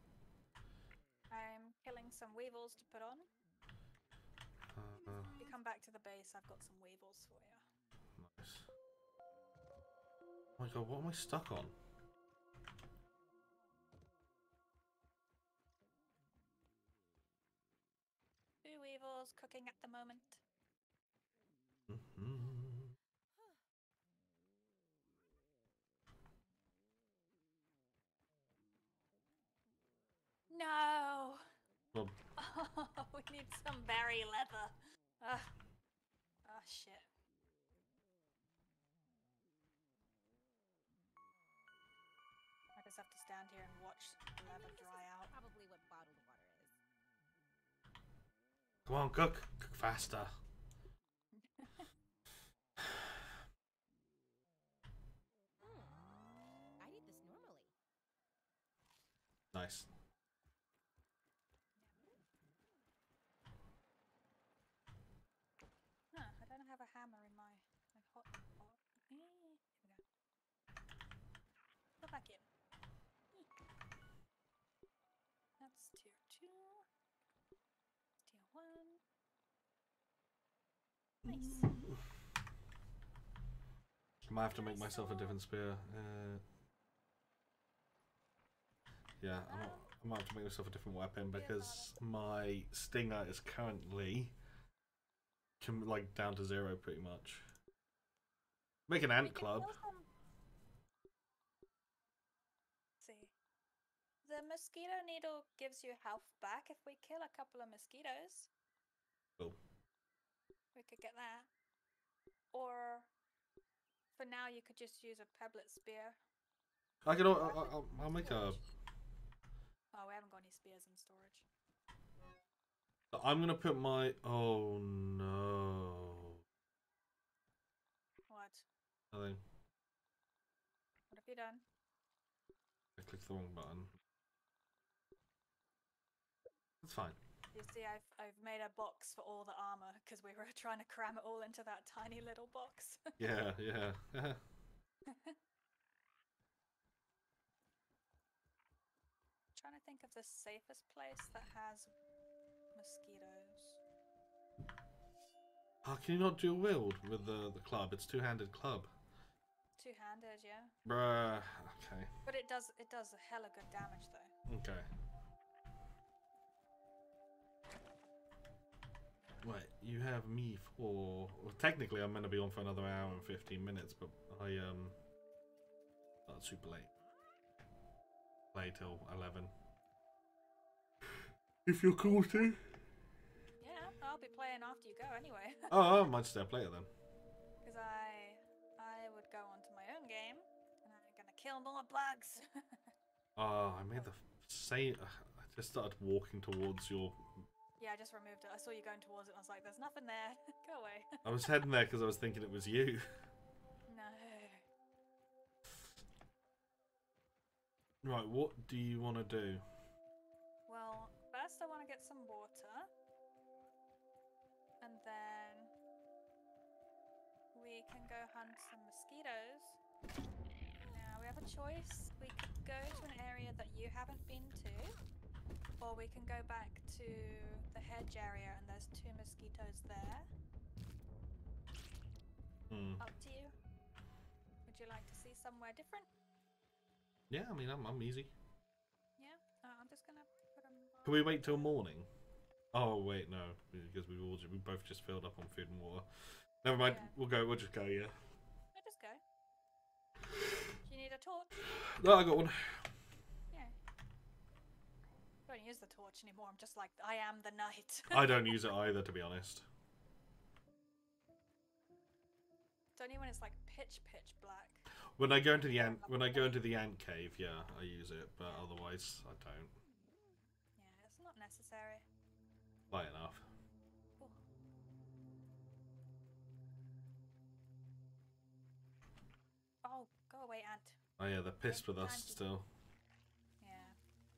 I'm killing some weevils to put on. If you come back to the base, I've got some weevils for you. Nice. Oh my god, what am I stuck on? 2 weevils cooking at the moment. No! Well, Oh, we need some berry leather. Ugh. Oh, shit. I just have to stand here and watch the leather dry out. Probably what bottled water is. come on, cook. Cook faster. I eat this normally. Nice. Huh, I don't have a hammer in my hot pot. Here we go. Go back in. That's tier 2. Tier 1. Nice. I might have to make myself a different spear. Yeah, I might have to make myself a different weapon because my stinger is currently like down to 0 pretty much. Make an We ant can club. kill some- See. The mosquito needle gives you health back if we kill a couple of mosquitoes. Cool. We could get that. Or for now, you could just use a pebblet spear. I can. I'll make a. Oh, we haven't got any spears in storage. I'm gonna put my. Oh no. What? Nothing. What have you done? I clicked the wrong button. It's fine. You see, I've made a box for all the armor because we were trying to cram it all into that tiny little box. Yeah, yeah. Trying to think of the safest place that has mosquitoes. Oh, can you not dual wield with the club? It's two-handed club. Two-handed, yeah. Bruh. Okay. But it does a hella good damage though. Okay. Right, you have me for. Well, technically, I'm meant to be on for another hour and 15 minutes, but I started super late. Play till 11. If you're cool to. Yeah, I'll be playing after you go anyway. Oh, I might stay up later then. Because I would go onto my own game, and I'm gonna kill more bugs. Oh, I made the same. I just started walking towards your. Yeah, I just removed it. I saw you going towards it, and I was like, "There's nothing there. Go away." I was heading there because I was thinking it was you. No. Right, what do you want to do? Well, first I want to get some water, and then we can go hunt some mosquitoes. Now we have a choice. We could go to an area that you haven't been to, or we can go back to the hedge area and there's 2 mosquitoes there. Up to you. Would you like to see somewhere different? Yeah, I mean, I'm easy. Yeah? I'm just gonna put them on. Can we wait till morning? Oh wait, no, because we both just filled up on food and water. Never mind. Yeah. We'll just go. Yeah. No, just go. Do you need a torch? No, I got one. Yeah. I don't use the torch anymore. I'm just like, I am the night. I don't use it either, to be honest. It's only when it's like pitch black. When I go into the ant cave, yeah, I use it, but otherwise I don't. Yeah, it's not necessary. Light enough. Ooh. Oh, go away, ant. Oh yeah, they're pissed with us Ant. still. Yeah.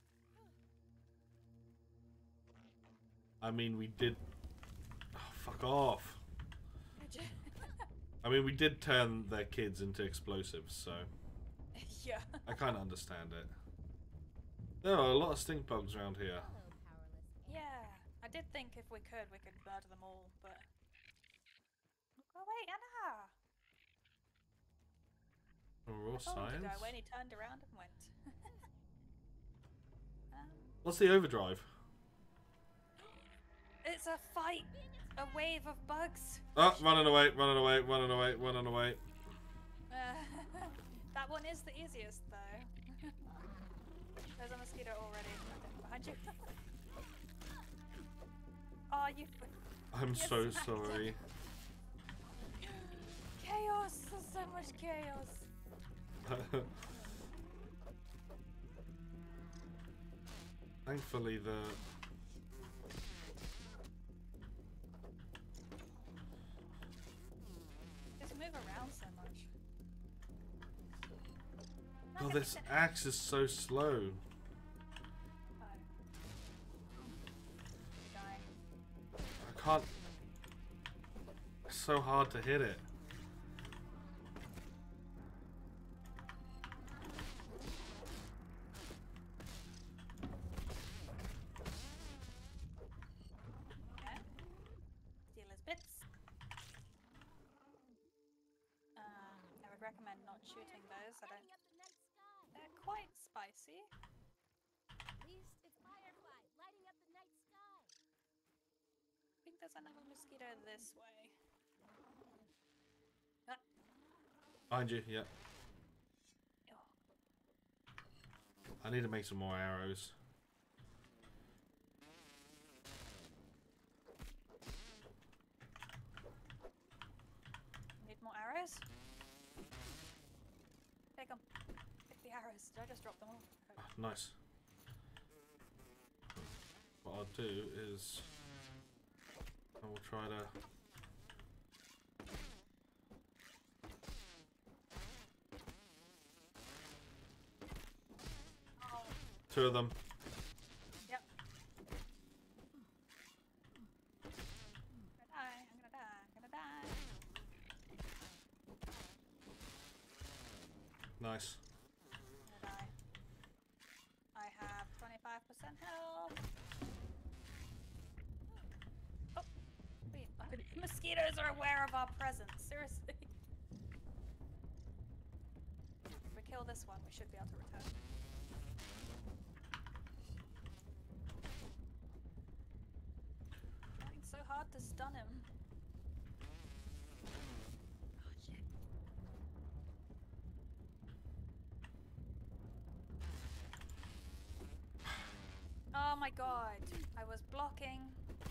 I mean, we did. Oh, fuck off. Did you? I mean, we did turn their kids into explosives, so Yeah. I kind of understand it. There are a lot of stink bugs around here. Yeah. I did think if we could murder them all, but. Go away, Anna! Raw I told him to science. go when he turned around and went. What's the overdrive? It's a fight! A wave of bugs! Oh, running away, running away, running away, running away. That one is the easiest, though. There's a mosquito already behind you. Oh, you. I'm Yes, so smacked sorry. Chaos! There's so much chaos. Thankfully, the. Just move around so much. Oh, this axe is so slow. Oh. You're dying. I can't. It's so hard to hit it. Okay. Steal his bits. I would recommend not shooting those. I don't. Lighting up the night sky. They're quite spicy. At least it's Firefly lighting up the night sky. I think there's another mosquito this way. Behind you, yeah. Oh. I need to make some more arrows. Need more arrows? Take them. Take the arrows. Did I just drop them all? Ah, nice. What I'll do is I will try to. Oh. 2 of them. Yep. I'm gonna die. I'm gonna die. Nice. I'm gonna die. I have 25% health. Oh, wait. Mosquitoes are aware of our presence. Seriously. If we kill this one, we should be able to return. Trying so hard to stun him. Oh shit. Oh my god. I was blocking.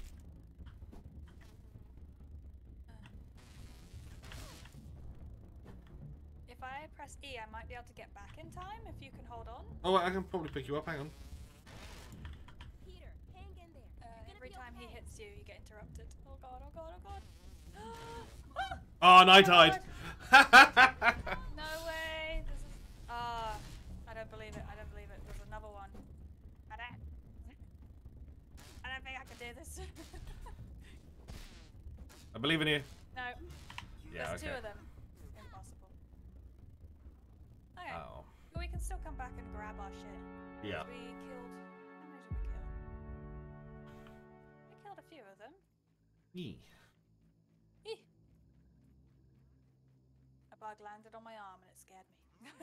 If I press E, I might be able to get back in time if you can hold on. Oh, wait, I can probably pick you up. Hang on. Peter, hang in there. You're gonna Every be time he okay. hits you, you get interrupted. Oh god, oh god, oh god. Oh, and I died. No way. This is. Ah, I don't believe it. I don't believe it. There's another one. I don't think I can do this. I believe in you. No. Yeah, There's okay. two of them. Impossible. Okay. Oh. But we can still come back and grab our shit. Yeah. We killed. How many did we kill? We killed a few of them. Yee. Eeh. A bug landed on my arm and it scared me.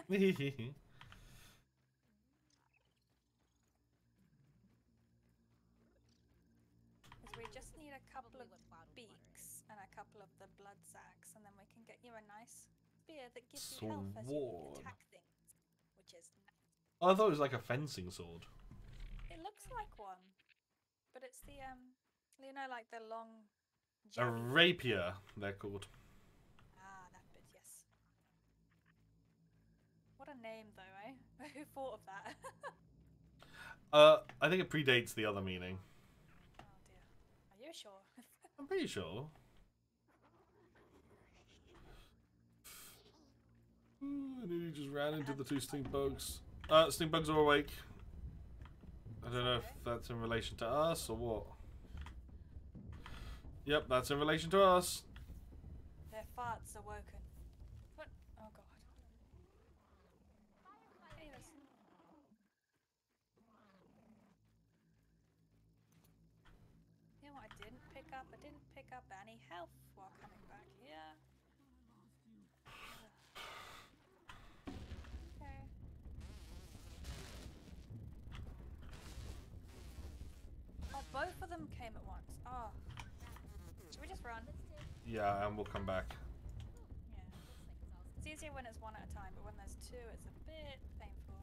Because we just need a couple of beaks and a couple of the blood sacks, and then we can get you a nice spear that gives you health as you Sword. attack things, which is nice. Oh, I thought it was like a fencing sword. It looks like one, but it's the you know, like the long. A jabby- rapier, they're called. Ah, that bit, yes. What a name, though, eh? Who thought of that? I think it predates the other meaning. Oh dear. Are you sure? I'm pretty sure. I nearly just ran into the two stink bugs. Stink bugs are awake. I don't know if that's in relation to us or what. Yep, that's in relation to us. Their farts awoken. What? Oh god. Hey, listen. You know what I didn't pick up? I didn't pick up any health while coming back here. Okay. Oh, both of them came at once. Oh. Should we just run? Yeah, and we'll come back. Yeah. It's easier when it's one at a time, but when there's two, it's a bit painful.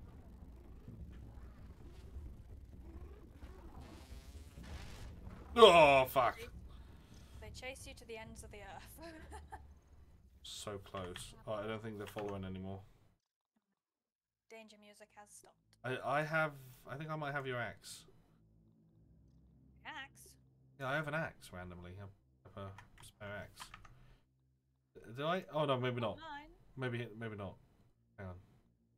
Oh, fuck. They chase you to the ends of the earth. So close. Oh, I don't think they're following anymore. Danger music has stopped. I think I might have your axe. Axe? Yeah, I have an axe randomly. I have a spare axe. Do I? Oh no, maybe not. Mine. Maybe not. Hang on.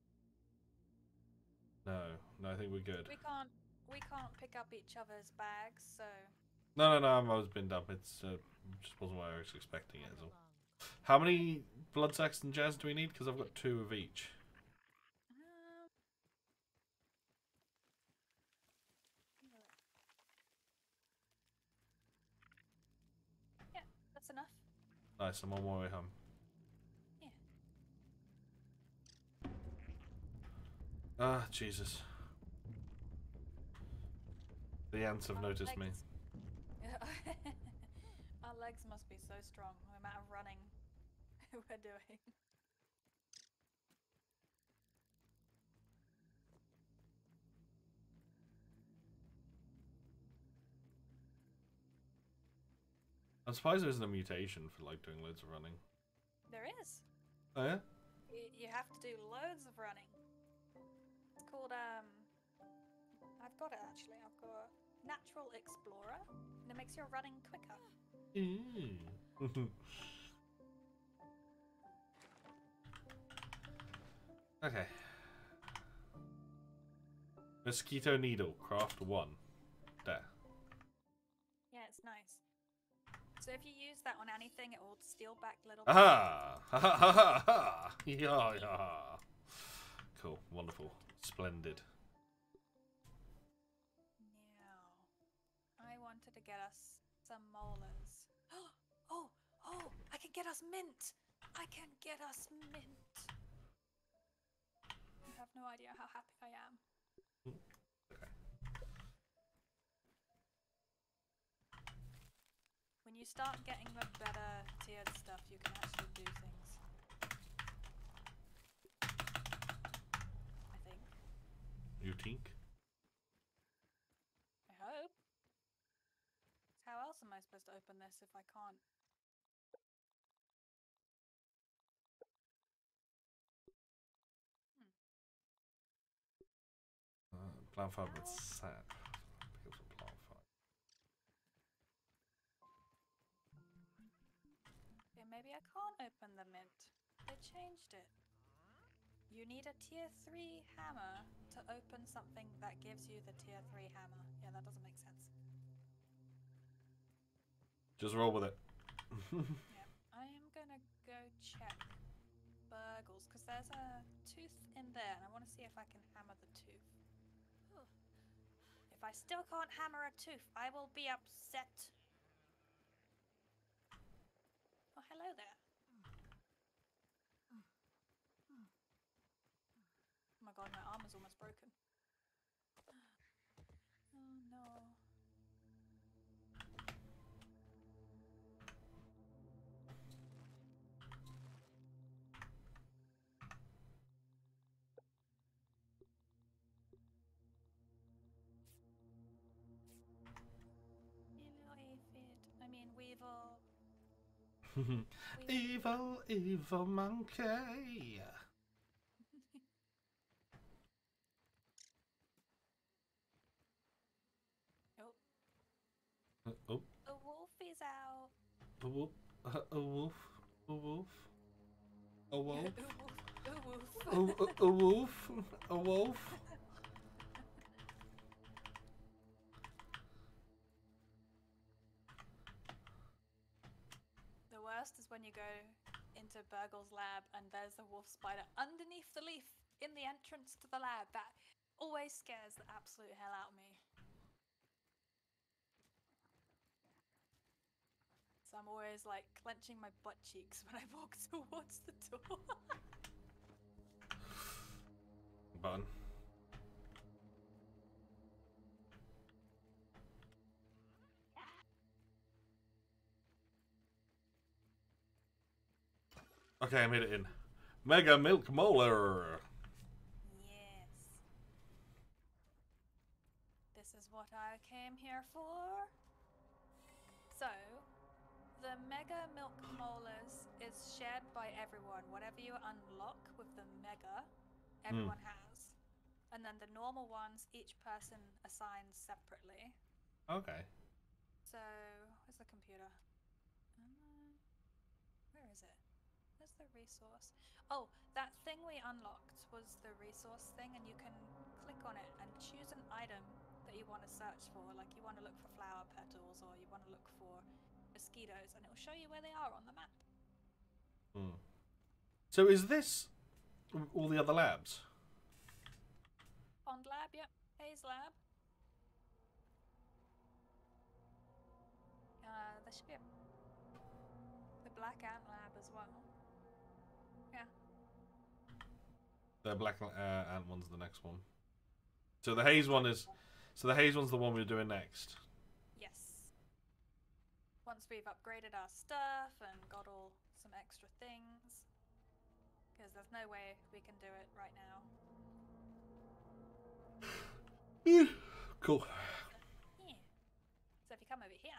No, I think we're good. We can't pick up each other's bags, so No, I was binned up. It's just wasn't what I was expecting it. So. How many blood sacks and jazz do we need? Because I've got 2 of each. yeah, that's enough. Nice, I'm on my way home. Yeah. Ah, Jesus. The ants have noticed me. Our legs must be so strong, the amount of running we're doing. I'm surprised there isn't a mutation for like doing loads of running. There is. Oh yeah? You have to do loads of running. It's called, I've got it actually. I've got Natural Explorer, and it makes your running quicker. Okay. Mosquito needle, craft 1. There. Yeah, it's nice. So if you use that on anything, it will steal back little. Aha! Ha ha ha ha ha! Yeah, yeah. Cool, wonderful, splendid. Now, I wanted to get us some molars. Oh! I can get us mint! I can get us mint! You have no idea how happy I am. Okay. When you start getting the better tiered stuff, you can actually do things. I think. You think? I supposed to open this if I can't? Plan 5 with Ow. set. Because of plan 5. Okay, maybe I can't open the mint. They changed it. You need a tier 3 hammer to open something that gives you the tier 3 hammer. Yeah, that doesn't make sense. Just roll with it. Yeah, I am gonna go check burgles because there's a tooth in there and I want to see if I can hammer the tooth. If I still can't hammer a tooth, I will be upset. Oh, hello there. Oh my god, my arm is almost broken. Oh no. Hello, aphid. I mean, weevil. Evil, evil monkey. Oh, Oh, a wolf is out. a wolf, a wolf, a wolf, a wolf, A wolf. a wolf, a wolf. The worst is when you go into Burgle's lab and there's a wolf spider underneath the leaf in the entrance to the lab. That always scares the absolute hell out of me. So I'm always like clenching my butt cheeks when I walk towards the door. Button. Okay, I made it in. Mega Milk Molar. Yes. This is what I came here for. So, the Mega Milk Molars is shared by everyone. Whatever you unlock with the Mega, everyone has. And then the normal ones, each person assigns separately. Okay. So, where's the computer? Where is it? Where's the resource? Oh, that thing we unlocked was the resource thing, and you can click on it and choose an item that you want to search for. Like you want to look for flower petals, or you want to look for mosquitoes, and it will show you where they are on the map. So is this all the other labs? Pond lab, yep. Haze lab. There should be the black ant lab as well. Yeah. The black ant one's the next one. So the haze one is. So the haze one's the one we're doing next. Yes. Once we've upgraded our stuff and got all some extra things. Because there's no way we can do it right now. Cool. Yeah. So if you come over here,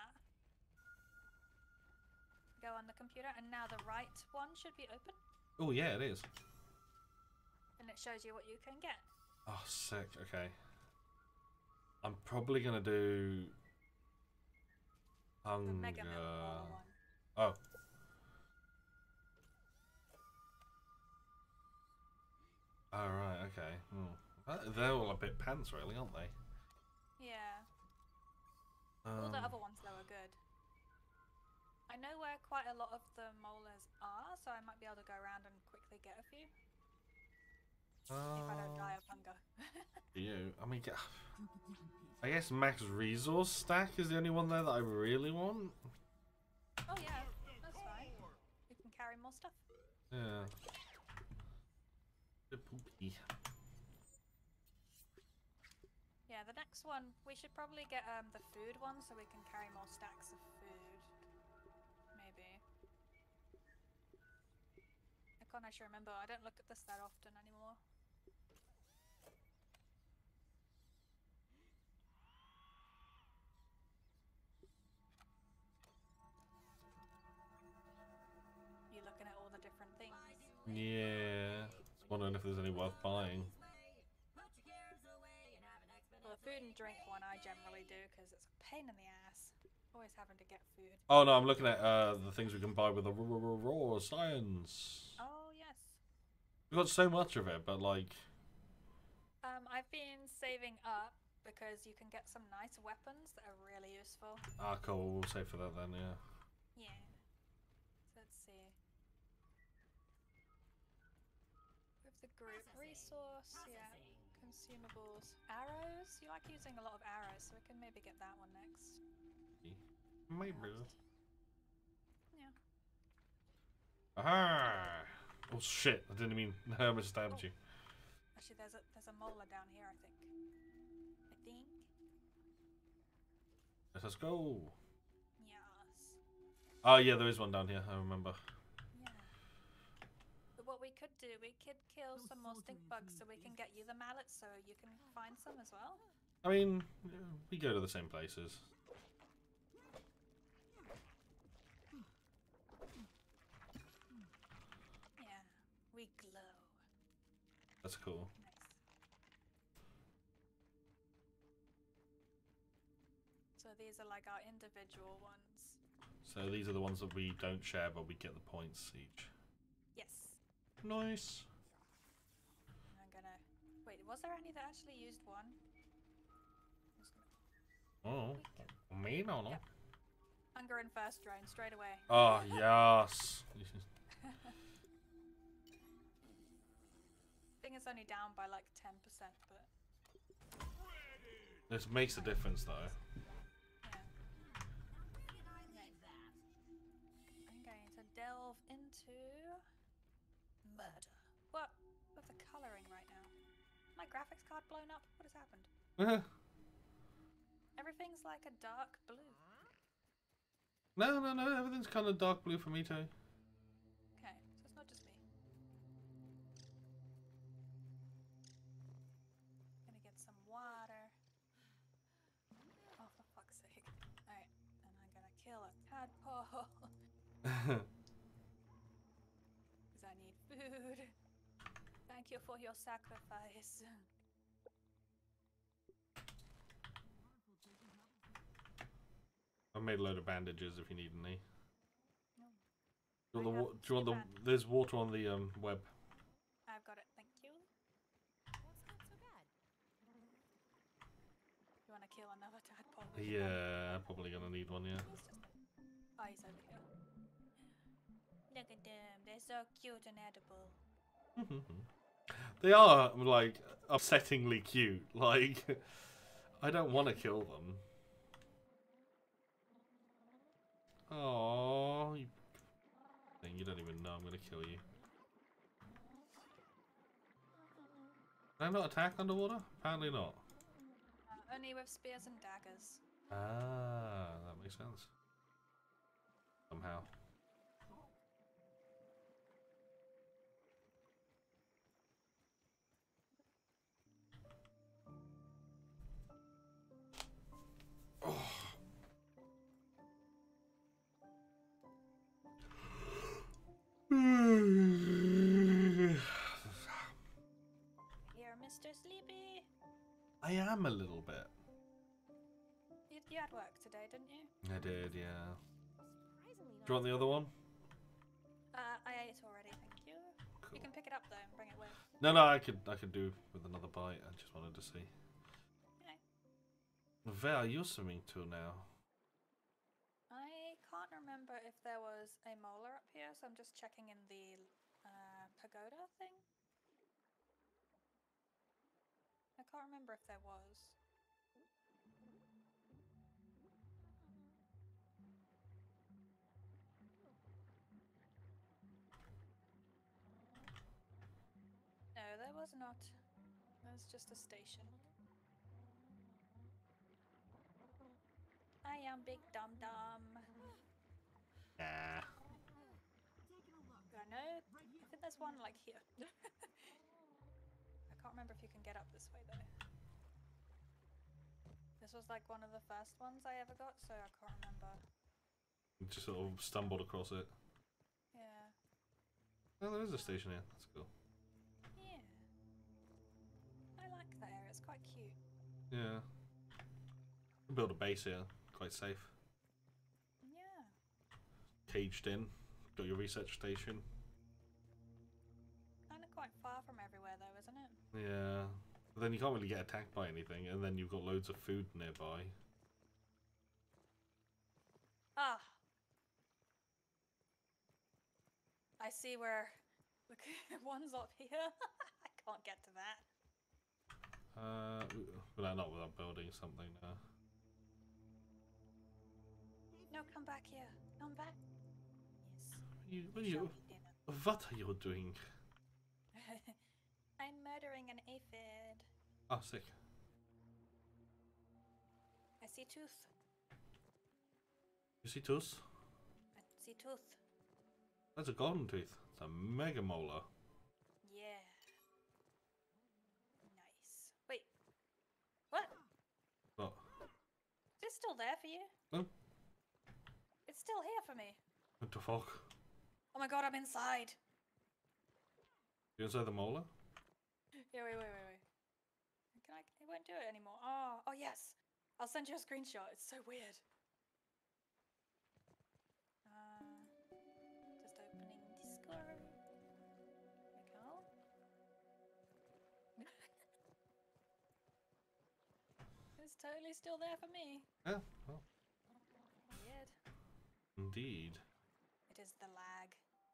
go on the computer, and now the right one should be open. Oh yeah, it is. And it shows you what you can get. Oh, sick. Okay. I'm probably gonna do The hunger. Mega Milk Molar one. Oh. All right. Okay. They're all a bit pants, really, aren't they? Yeah. All the other ones though are good. I know where quite a lot of the molars are, so I might be able to go around and quickly get a few. If I don't die of hunger. You. I mean, I guess max resource stack is the only one there that I really want. Oh yeah, that's fine. You can carry more stuff. Yeah. Bit poopy. Yeah, the next one, we should probably get the food one so we can carry more stacks of food. Maybe. I can't actually remember. I don't look at this that often anymore. Yeah. Just wondering if there's any worth buying. Well, the food and drink one I generally do because it's a pain in the ass. Always having to get food. Oh no, I'm looking at the things we can buy with the raw science. Oh yes. We've got so much of it, but like. I've been saving up because you can get some nice weapons that are really useful. Ah, cool. We'll save for that then. Yeah. Yeah. So let's see. With the group resource, yeah. Consumables, arrows. You like using a lot of arrows, so we can maybe get that one next. Maybe. Yeah. Aha! Oh shit! I didn't mean I almost stabbed you. Actually, there's a molar down here, I think. Let's go. Yes. Oh yeah, there is one down here. I remember. Yeah. But what we could do, we could kill some more stink bugs so we can get you the mallets so you can find some as well. I mean, we go to the same places. Yeah. We glow. That's cool. Nice. So these are like our individual ones. So these are the ones that we don't share, but we get the points each. Yes. Nice. I'm gonna... Wait, was there any that actually used one? Oh, me no no. Yep. Hunger and first drone, straight away. Oh yes. I think it's only down by like 10%, but... This makes a difference though. Yeah. I'm going to delve into... murder. What? With the colouring right now. My graphics card blown up? What has happened? Everything's like a dark blue. No, everything's kind of dark blue for me too. Okay, so it's not just me. Gonna get some water. Oh, for fuck's sake. Alright, and I'm gonna kill a tadpole. Because I need food. Thank you for your sacrifice. I made a load of bandages if you need any. No. Do you I want have the, do you want the, two there's water on the web. I've got it, thank you. That's not so bad. You wanna kill another tadpole? Yeah, probably gonna need one, yeah. Oh, he's over here. Look at them, they're so cute and edible. They are, like, upsettingly cute. Like, I don't want to kill them. Oh, you don't even know I'm gonna kill you. Can I not attack underwater? Apparently not. Only with spears and daggers. Ah, that makes sense. Somehow. Here, Mr. Sleepy. I am a little bit. You had work today, didn't you? I did, yeah. Surprisingly Do you want the other one? I ate already, thank you. Cool. You can pick it up though and bring it with. No, I could do with another bite. I just wanted to see. Okay. Where are you swimming to now? I can't remember if there was a molar up here, so I'm just checking in the pagoda thing. I can't remember if there was. No, there was not. There's just a station. I am big dum dum. Nah. I know. I think there's one like here. I can't remember if you can get up this way though. This was like one of the first ones I ever got, so I can't remember. Just sort of stumbled across it. Yeah. Oh, there is a station here. That's cool. Yeah. I like that area. It's quite cute. Yeah. Build a base here. Quite safe. Yeah. Caged in. Got your research station. Kind of quite far from everywhere, though, isn't it? Yeah. But then you can't really get attacked by anything, and then you've got loads of food nearby. Ah. I see where. Look, one's up here. I can't get to that. Not without building something. No, come back here. Come back. Yes. What are you doing? I'm murdering an aphid. Oh, sick. I see tooth. You see tooth? I see tooth. That's a golden tooth. It's a mega molar. Yeah. Nice. Wait. What? What? Is it still there for you? No. It's still here for me. What the fuck? Oh my god, I'm inside. You inside the molar? Yeah, wait. Can I? It won't do it anymore. Oh yes. I'll send you a screenshot. It's so weird. Just opening Discord. Okay. It's totally still there for me. Yeah. Well, Weird. indeed. It is the lag.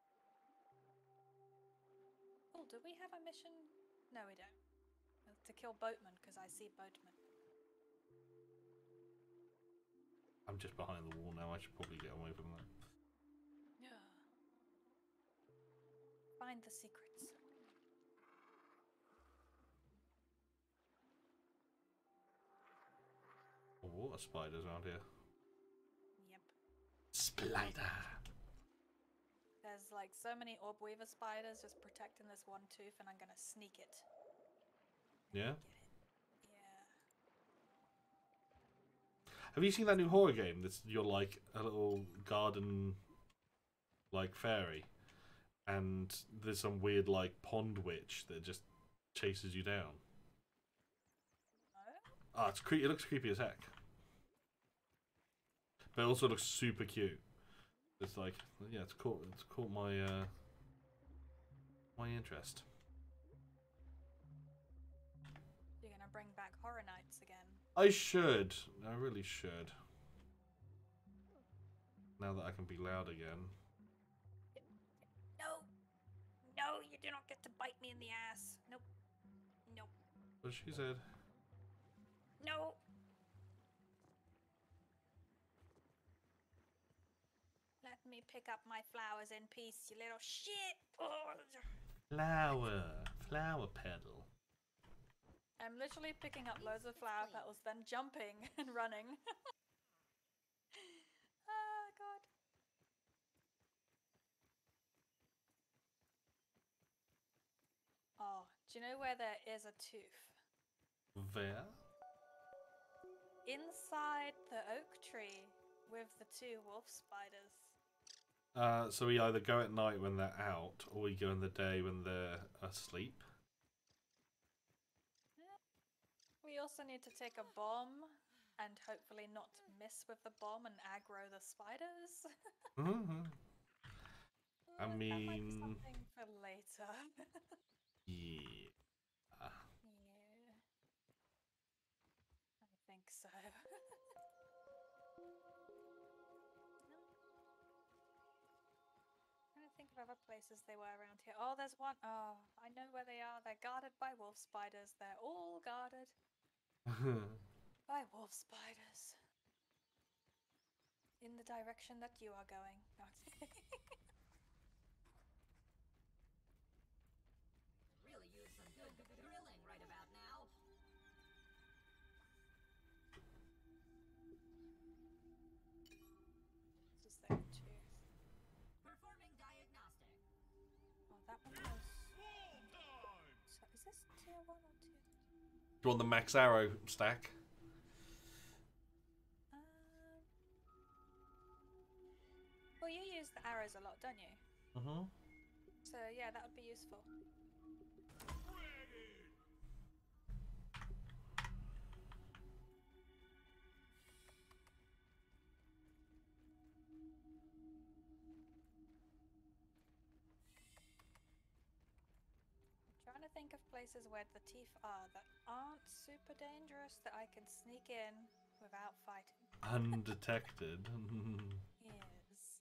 Oh, do we have a mission? No, we don't. To kill boatmen, because I see boatmen. I'm just behind the wall now. I should probably get away from that. Yeah. Find the secrets. Oh, water spiders around here. Yep. Spider. There's like so many orb weaver spiders just protecting this one tooth, and I'm gonna sneak it. Yeah. Get it. Yeah. Have you seen that new horror game? That's you're like a little garden, like fairy, and there's some weird like pond witch that just chases you down. Oh? Ah, it's creepy. It looks creepy as heck, but it also looks super cute. It's like, yeah, it's caught my my interest. You're gonna bring back Horror Nights again. I should. I really should. Now that I can be loud again. No! No, you do not get to bite me in the ass. Nope. Nope. What she said. No! Let me pick up my flowers in peace, you little shit! Oh. Flower petal. I'm literally picking up loads of flower petals, then jumping and running. Oh, God. Oh, do you know where there is a tooth? Where? Inside the oak tree with the two wolf spiders. So we either go at night when they're out, or we go in the day when they're asleep. We also need to take a bomb and hopefully not miss with the bomb and aggro the spiders. Mm-hmm. I That might be mean, something for later. yeah. Yeah. I think so. Trying to think of other places they were around here. Oh, there's one. Oh, I know where they are. They're guarded by wolf spiders. They're all guarded by wolf spiders. In the direction that you are going. Really use some good grilling right about now. Just there too. Performing diagnostic. Oh, that one was. So is this tier 1 or tier 2? Do you want the max arrow stack? Well, you use the arrows a lot, don't you? Mm-hmm. So yeah, that would be useful. Trying to think of places where the teeth are that aren't super dangerous that I can sneak in without fighting. Undetected. Yes.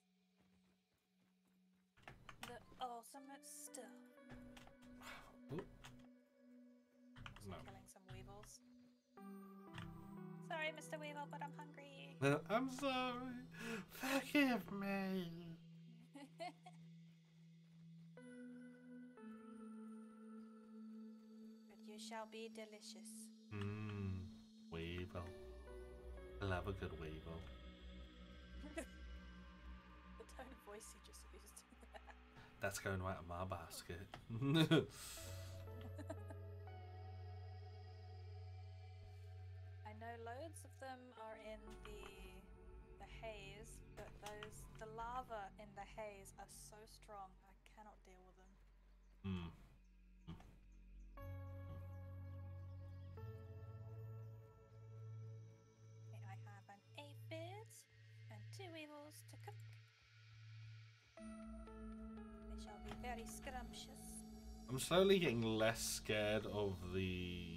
The ultimate stuff. Ooh. Also No. killing some weevils. Sorry, Mr. Weevil, but I'm hungry. I'm sorry. Forgive me. But you shall be delicious. Mmm. Weevil. I love a good weevil. The tone of voice you just used. That's going right in my basket. I know loads of them are in the haze, but the lava in the haze are so strong I cannot deal with them. Hmm. Okay, I have an aphid and 2 weevils to cook. They shall be very scrumptious. I'm slowly getting less scared of the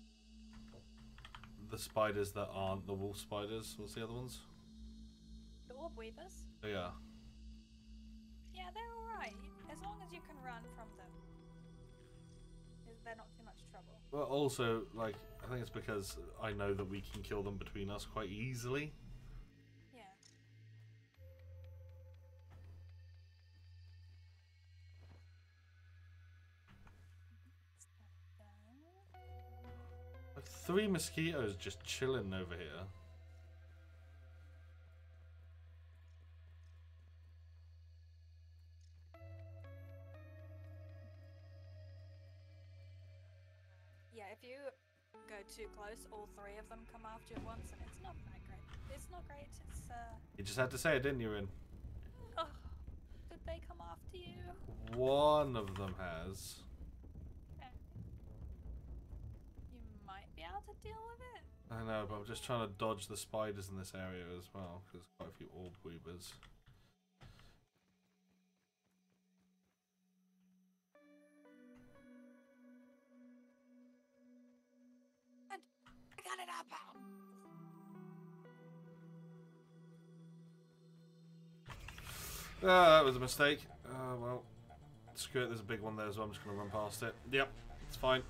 spiders that aren't the wolf spiders. What's the other ones? The orb weavers? Oh, yeah. Yeah, they're alright, as long as you can run from them. They're not too much trouble. Well, also, like, I think it's because I know that we can kill them between us quite easily. Yeah. Like 3 mosquitoes just chilling over here. Yeah, if you go too close, all 3 of them come after you at once, and it's not that great. It's not great, it's, You just had to say it, didn't you, Rin? Oh, did they come after you? One of them has. Okay. You might be able to deal with it. I know, but I'm just trying to dodge the spiders in this area as well, because there's quite a few orb weavers. And I got it up! Ah, that was a mistake. Well, screw it, there's a big one there, so I'm just going to run past it. Yep, it's fine.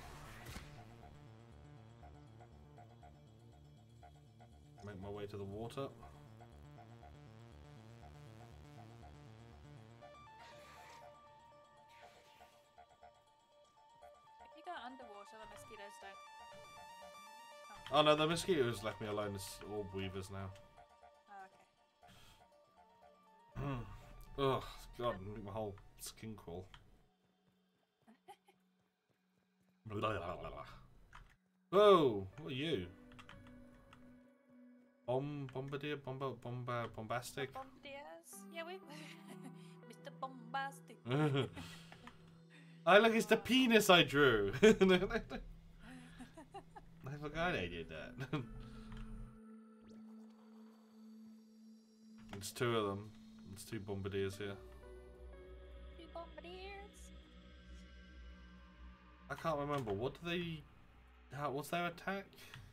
Make my way to the water. If you go underwater, the mosquitoes don't. Oh no, the mosquitoes left me alone. It's orb weavers now. Oh, okay. Ugh, God, make my whole skin crawl. Blah, blah, blah, blah. Whoa, what are you? Bombardier? Bombastic? Bombardiers? Yeah, we. Mr. Bombastic. I look, it's the penis I drew. I forgot I did that. It's 2 of them. It's 2 bombardiers here. 2 bombardiers. I can't remember. What do they? What's their attack?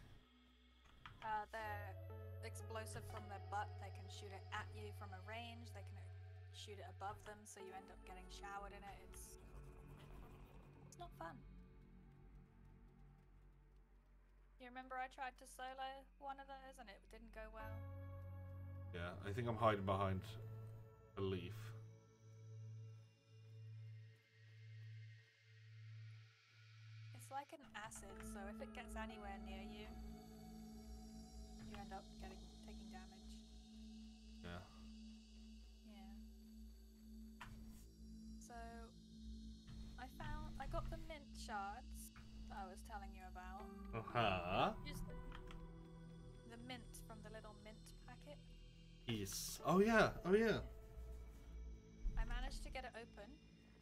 They're explosive from their butt. They can shoot it at you from a range. They can shoot it above them, so you end up getting showered in it. It's not fun. You remember I tried to solo one of those and it didn't go well? Yeah, I think I'm hiding behind a leaf. It's like an acid, so if it gets anywhere near you, you end up taking damage. Yeah. Yeah. So I got the mint shards that I was telling you about. Uh-huh. Just the mint from the little mint packet. Yes. Oh yeah. Oh yeah. I managed to get it open,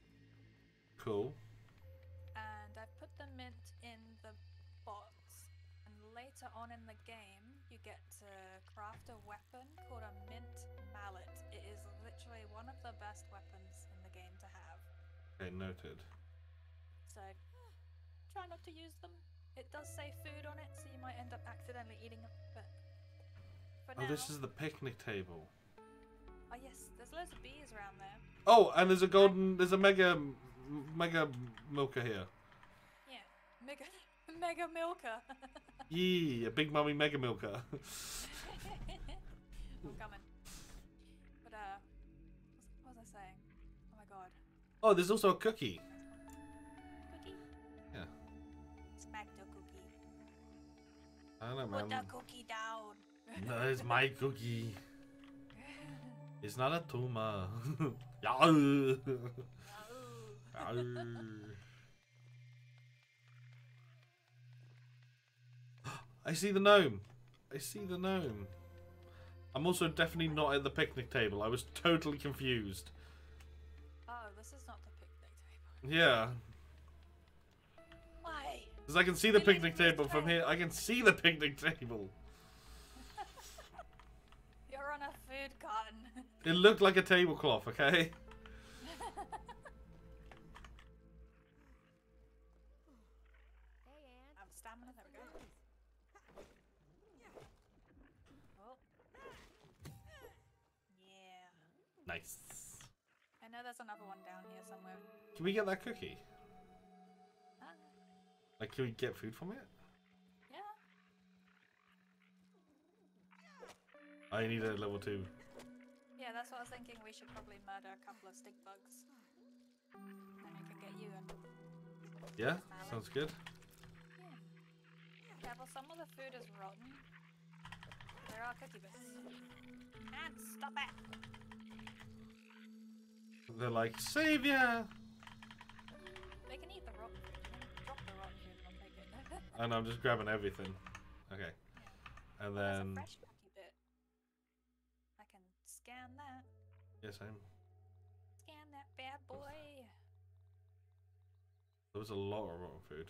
Cool. And I've put the mint in the box. And later on in the game, you get to craft a weapon called a mint mallet. It is literally one of the best weapons in the game to have. Okay, noted. So, try not to use them. It does say food on it, so you might end up accidentally eating it. But for Oh, now, this is the picnic table. oh yes, there's loads of bees around there. Oh, and there's a mega milker here. Yeah, mega milker. Yee, a big mummy mega milker. I'm coming. But what was I saying? Oh my god. Oh, there's also a cookie. Cookie? Yeah. Smack the cookie. I don't know, Put man. the cookie down. No, it's my cookie. It's not a tumor. Yeah. I see the gnome. I see the gnome. I'm also definitely not at the picnic table. I was totally confused. Oh, this is not the picnic table. Yeah. Why? Because I can see the You need picnic to use table the from tray. here. I can see the picnic table. You're on a food carton. It looked like a tablecloth, okay? Hey, Anne. I have stamina. There we go. Oh. Yeah. Nice. I know there's another one down here somewhere. Can we get that cookie? Ah, Like, can we get food from it? yeah. I need a level 2. Yeah, that's what I was thinking. We should probably murder a couple of stick bugs. Then we can get you and... Yeah? Sounds good. Yeah, well, some of the food is rotten. There are cookie bits. And stop it! They're like, Savior! They can eat the rotten food. They can drop the rotten food and I'll take it. And I'm just grabbing everything. Okay. And There's a then... fresh cookie bit. I can scan that. Yes, Scan that bad boy. there was a lot of rotten food.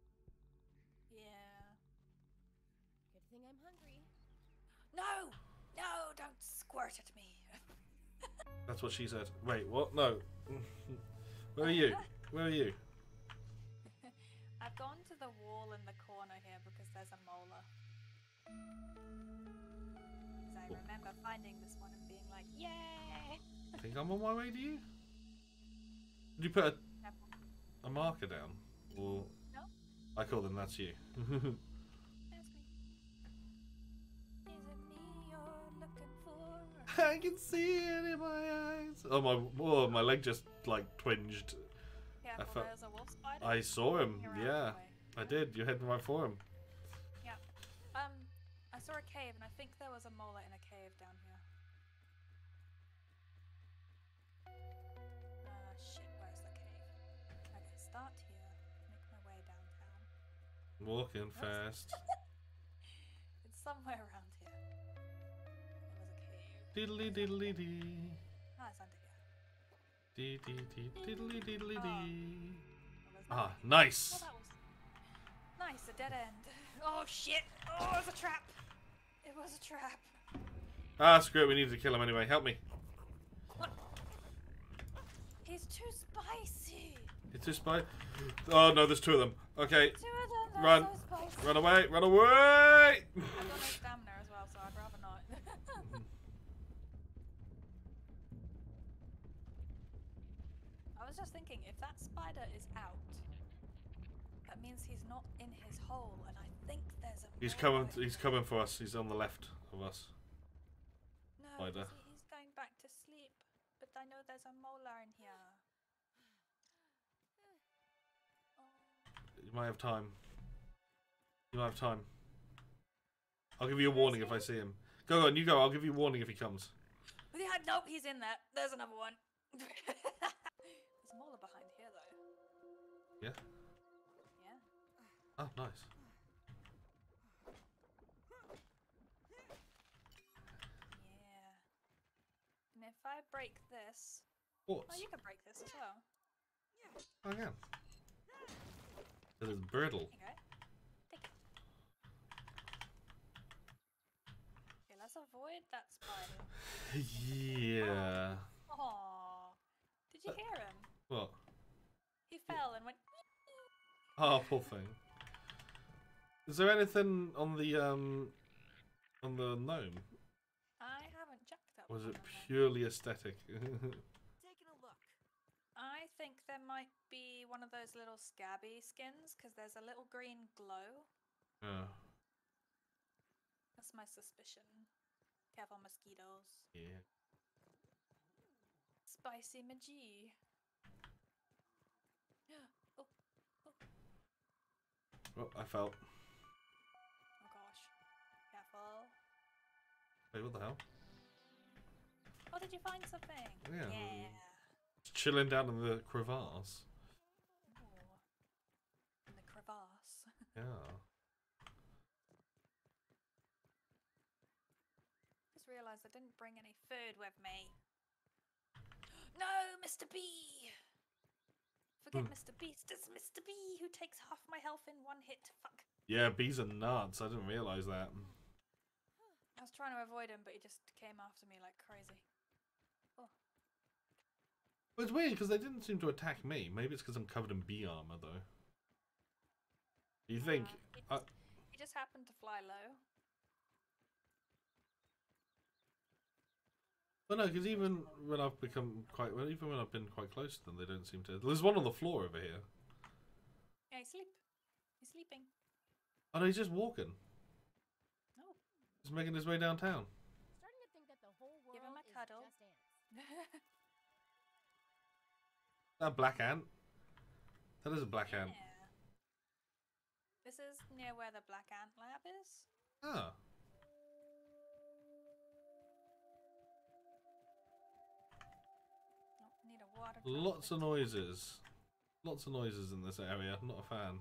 Yeah. Good thing I'm hungry. No! No! Don't squirt at me. That's what she said. Wait, what? No. Where are you? Where are you? I've gone to the wall in the corner here because there's a molar. Because I remember finding this one and being like, yay! I think I'm on my way to you. Did you put Yep. a marker down? Or... No. I call them that's you. That's me. Is it me you're looking for? I can see it in my eyes. Oh, my leg just, like, twinged. Careful, felt- there's a wolf spider. I saw him, Walking around yeah. that way. I did. You're heading right for him. Yeah. I saw a cave and I think there was a molar in a cave down here. Shit, where's the cave? Okay, start here. Make my way downtown. Walking fast. It's somewhere around here. There was a cave. Diddly diddly dee. Ah, it's under here. Dee dee dee diddly diddly Oh. dee. What was Ah, that? nice. Oh, that was nice. A dead end. Oh shit! Oh, it was a trap. It was a trap. Ah, screw it. We needed to kill him anyway. Help me. He's too spicy. It's too spicy. Oh no, there's 2 of them. Okay, 2 of them. They're Run. so spicy. run away, run away. I've got no stamina as well, so I'd rather not. I was just thinking, if that spider is out, that means he's not in his hole, and I think there's a. He's molar coming. in He's here. coming for us. He's on the left of us. No, spider. he's going back to sleep, but I know there's a molar in here. You might have time. You might have time. I'll give you a warning if I see him. Go on, you go. I'll give you a warning if he comes. Yeah, nope, he's in there. There's another one. There's a molar behind here, though. Yeah. Yeah. Oh, nice. Yeah. And if I break this, What? oh, you can break this as well. I can. It is brittle. There you go. Take it. Okay, let's avoid that spider. Yeah. Aww. Did you hear him? What? He fell and went. Oh, poor thing. Is there anything on the gnome? I haven't checked that. Or was one it on there. purely aesthetic? Taking a look. I think there might be one of those little scabby skins because there's a little green glow. Yeah. That's my suspicion. Careful, mosquitoes. Yeah. Spicy Magi. Oh, Oh, I fell. oh gosh. Careful. Wait, what the hell? Oh, did you find something? Yeah. Yeah. It's chilling down in the crevasse. Ooh. In the crevasse. Yeah. Just realised I didn't bring any food with me. No, Mr. B! Forget Mr. Beast. It's Mr. B who takes half my health in one hit. Fuck. Yeah, bees are nuts. I didn't realise that. I was trying to avoid him, but he just came after me like crazy. Oh. Well, it's weird because they didn't seem to attack me. Maybe it's because I'm covered in bee armor, though. You think? He just happened to fly low. Well, no, because even when I've become quite, well, even when I've been quite close to them, they don't seem to. There's one on the floor over here. Yeah, he's sleeping. Oh no, he's just walking. No. He's making his way downtown. Starting to think that the whole world Give him a is cuddle. just ants. That black ant. That is a black ant. Yeah. This is near where the black ant lab is. Ah. Oh, need a water. Lots of droplet. noises. Lots of noises in this area. I'm not a fan.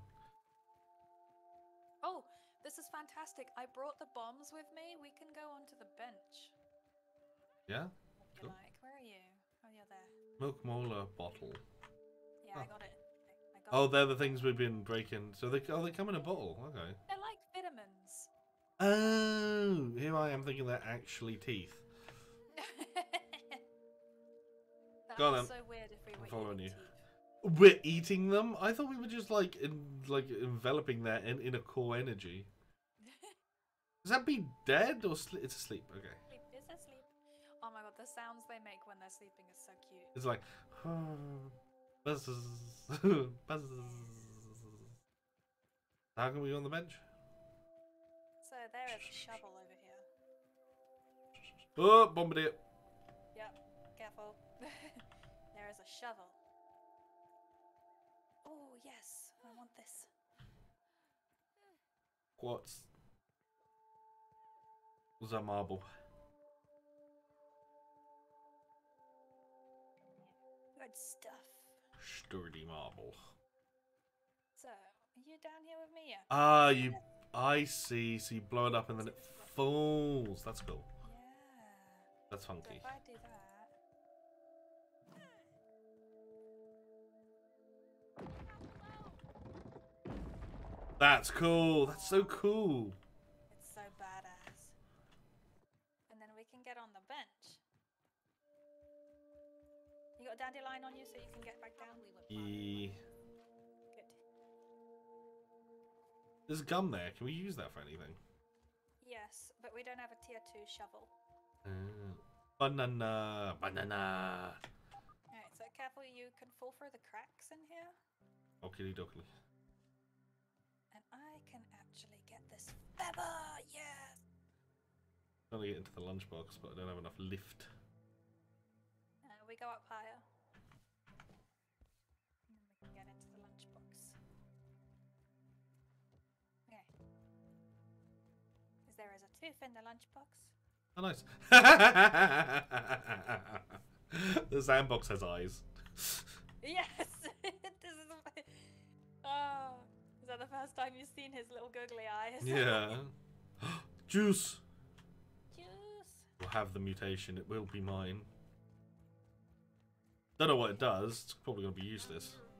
Oh, this is fantastic. I brought the bombs with me. We can go onto the bench. Yeah? If you Cool. like. Where are you? Oh, you're there. Milk molar bottle. Yeah, Oh. I got it. I got Oh, it. they're the things we've been breaking. So they come in a bottle. Okay. They're like vitamins. Oh, here I am thinking they're actually teeth. That Go on was then. so weird if we were following eating you. teeth. We're eating them? I thought we were just like enveloping their inner core energy. Does that be dead or it's asleep? Okay. Sleep is asleep. Oh my god, the sounds they make when they're sleeping is so cute. It's like buzz, buzz. How can we go on the bench? So there is a shovel over here. Oh, bombardier. Yep, careful. There is a shovel. Oh yes, I want this. What's the marble? Good stuff. Sturdy marble. So, are you down here with me? Yeah. Ah, I see. So you blow it up and then it falls. That's cool. Yeah. That's So funky. if I do that. That's cool. That's so cool. It's so badass. And then we can get on the bench. You got a dandelion on you so you can get back down? Yeah. Good. There's gum there. Can we use that for anything? Yes, but we don't have a tier 2 shovel. Banana. Banana. Alright, so careful, you can fall through the cracks in here. Okie dokie. And I can actually get this feather! Yes! Trying to get into the lunchbox, but I don't have enough lift. We go up higher. And then we can get into the lunchbox. Okay. Because there is a tooth in the lunchbox. Oh, nice. The sandbox has eyes. Yes! This is... Oh, is that the first time you've seen his little googly eyes? Yeah. Juice. Juice! We'll have the mutation. It will be mine. Don't know what it does. It's probably going to be useless.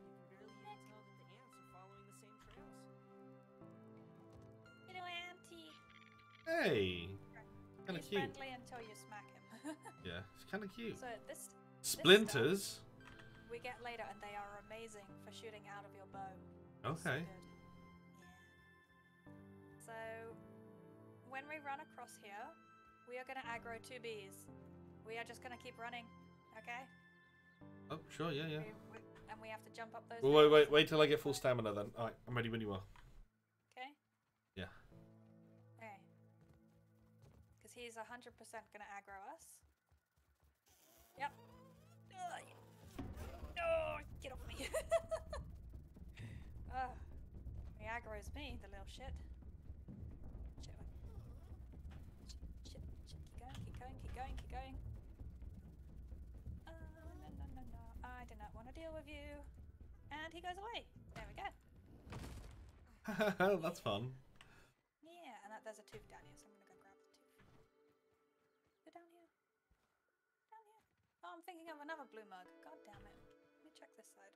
Hey, kind of He's cute. friendly until you smack him. Yeah, it's kind of cute. So this Splinters. we get later, and they are amazing for shooting out of your bow. Okay. So good. Yeah. So when we run across here, we are gonna aggro 2 bees. We are just gonna keep running, okay? Oh, sure, yeah, yeah. And we have to jump up those. Well, hills. wait till I get full stamina then. Alright, I'm ready when you are. Okay. Yeah. Okay. Because he's 100% gonna aggro us. Yep. Oh, get off me. Oh, he aggroes me, the little shit. Shit. Shit. Keep going. No. I do not want to deal with you. And he goes away. There we go. That's fun. Yeah, and there's a tooth down here, so I'm gonna go grab the tooth. Go down here. Down here. Oh, I'm thinking of another blue mug. God damn it. Let me check this side.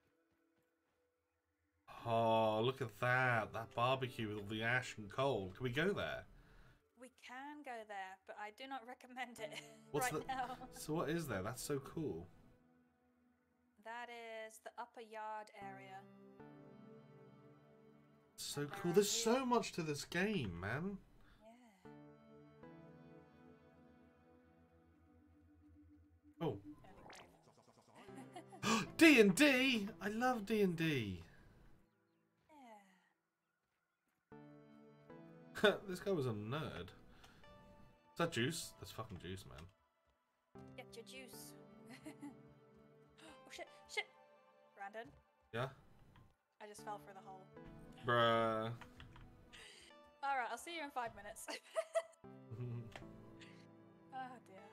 Oh, look at that. That barbecue with all the ash and coal. Can we go there? We can go there, but I do not recommend it What's right now. So what is there? That's so cool. That is the upper yard area. So cool. There's so much to this game, man. Yeah. Oh. D&D! I love D&D. Yeah. This guy was a nerd. Is that juice? That's fucking juice, man. Get your juice. Oh shit! Brandon, Yeah? I just fell through the hole. Bruh. Alright, I'll see you in 5 minutes. Oh dear.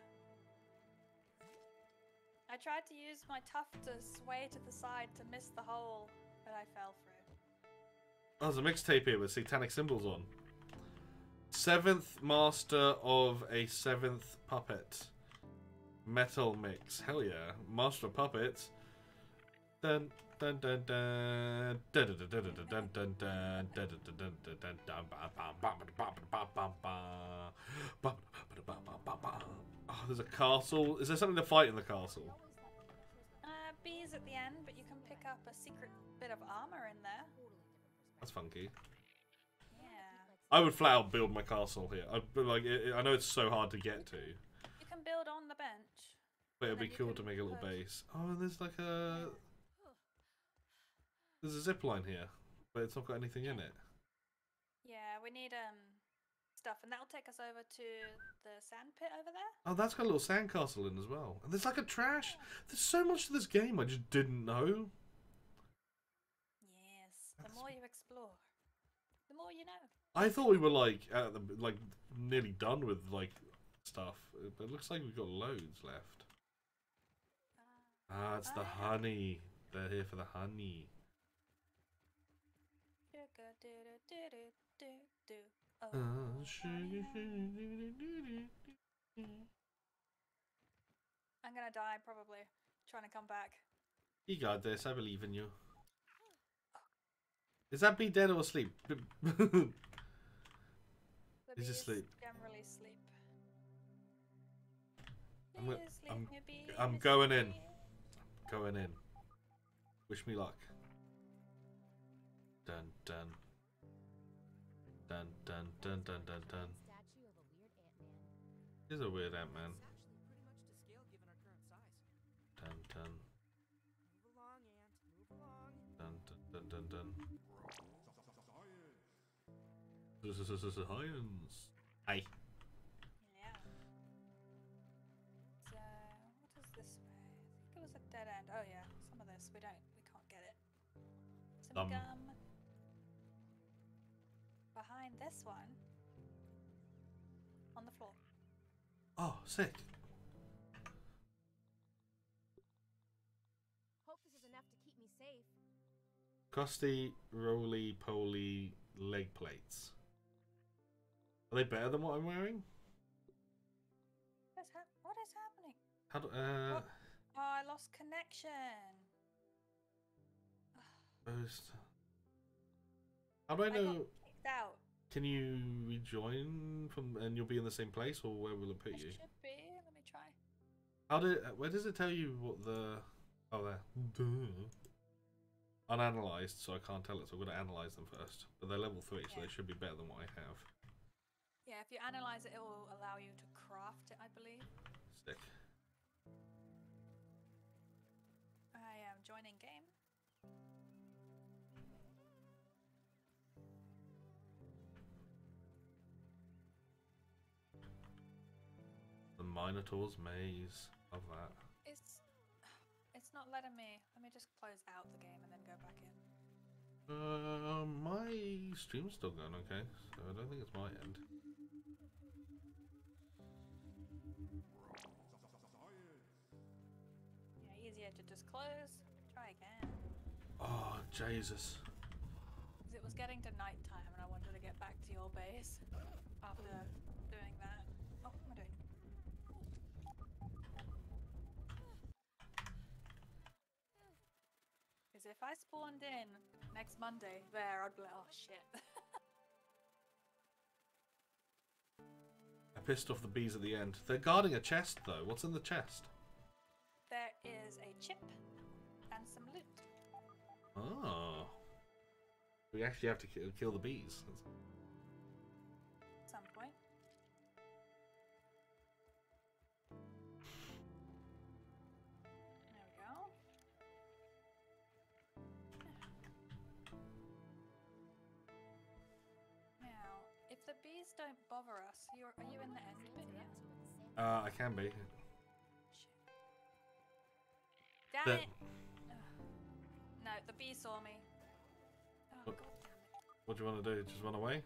I tried to use my tuft to sway to the side to miss the hole, but I fell through. Oh, there's a mixtape here with satanic symbols on. 7th master of a 7th puppet. Metal mix. Hell yeah. Master of puppets. Dun dun dun dun dun dun dun dun dun dun dun dun dun dun dun. Oh, there's a castle. Is there something to fight in the castle? Bees at the end, but you can pick up a secret bit of armor in there. That's funky. Yeah. I would flat out build my castle here. I know it's so hard to get to, You can build on the bench. but it'd be And then you cool to can make a little put- base. Oh, and there's like a zip line here, but it's not got anything in it. Yeah, we need stuff, and that'll take us over to the sand pit over there. Oh, that's got a little sandcastle in as well. And there's like a trash. There's so much to this game I just didn't know. Yes. The more you explore, the more you know. I thought we were like at the nearly done with like stuff, but it looks like we've got loads left. Ah, it's the honey. They're here for the honey. Oh, I'm gonna die probably trying to come back. You got this. I believe in you. Is that bee dead or asleep? The He's bees asleep. generally sleep. I'm Please go- leave me be, I'm Miss going in. Bee. Going in. Wish me luck. Dun dun. Dun dun dun dun dun dun. Statue of a weird Ant-Man. He's a weird Ant-Man. It's actually pretty much to scale given our current size. Dun dun. Move along, Ant. Move along. Dun dun dun dun dun. Science. Hi. Yeah. So, what is this way? I think it was a dead end. Oh yeah, some of this we can't get it. Some gum. Behind this one, on the floor. Oh, sick. Hope this is enough to keep me safe. Crusty, roly-poly leg plates. Are they better than what I'm wearing? What is happening? How do, What? Oh, I lost connection. Boost. How do I I got know? kicked out. Can you rejoin from, and you'll be in the same place, or where will it put It you? should be. Let me try. Where does it tell you what the? Oh, there. Duh. Unanalyzed, so I can't tell it. So I'm gonna analyze them first. But they're level 3, so Yeah. they should be better than what I have. Yeah, if you analyze it, it will allow you to craft it, I believe. Sick. I am joining game. The Minotaur's Maze. Love that. It's not letting me. Let me just close out the game and then go back in. My stream's still going okay, so I don't think it's my end. Yeah, easier to just close. Try again. Oh, Jesus. Because it was getting to night time and I wanted to get back to your base after doing that. Oh, what am I doing? Because if I spawned in next Monday there, I'd be like, oh shit. I pissed off the bees at the end. They're guarding a chest, though. What's in the chest? There is a chip and some loot. Oh. We actually have to kill the bees. At some point. There we go. Now, if the bees don't bother us, are you in the end bit yet? I can be. Shit. Damn The- it! Ugh. No, the bee saw me. Oh, What? god damn it. What do you want to do? Just run away?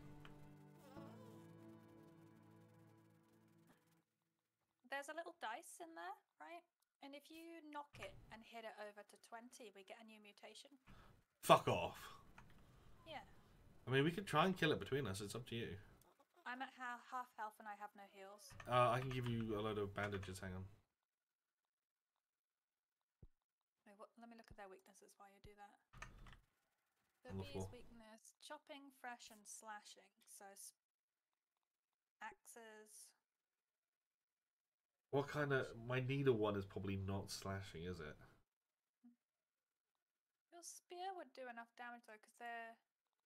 There's a little dice in there, right? And if you knock it and hit it over to 20, we get a new mutation. Fuck off. Yeah. I mean, we could try and kill it between us. It's up to you. I'm at half health and I have no heals. I can give you a load of bandages. Hang on. Wait, let me look at their weaknesses while you do that. The On the bee's floor. weakness: chopping, fresh, and slashing. So axes. What kind of... My needle one is probably not slashing, is it? Your spear would do enough damage though, because they're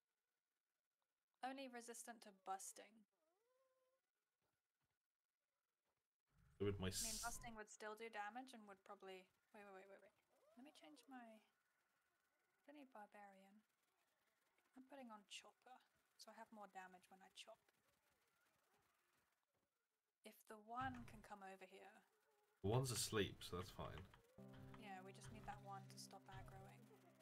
only resistant to busting. With my... I mean, busting would still do damage and would probably... Wait. Let me change my... I don't need barbarian. I'm putting on chopper, so I have more damage when I chop. If the one can come over here... One's asleep, so that's fine. Yeah, we just need that one to stop aggroing.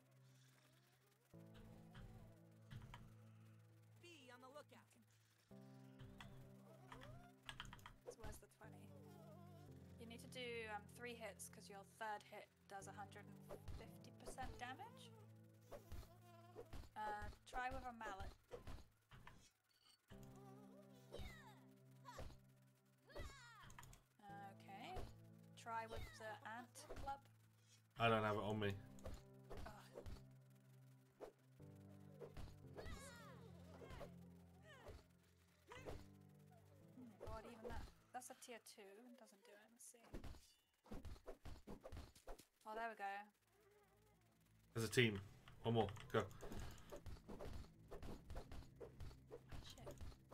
Be on the lookout. So where's the 20? You need to do 3 hits because your third hit does 150% damage. Try with a mallet. Okay. Try with the ant club. I don't have it on me. Ugh. Oh my god, even that's a tier 2. It doesn't do it. Let's see. Oh, there we go. As a team. One more. Go. Shit.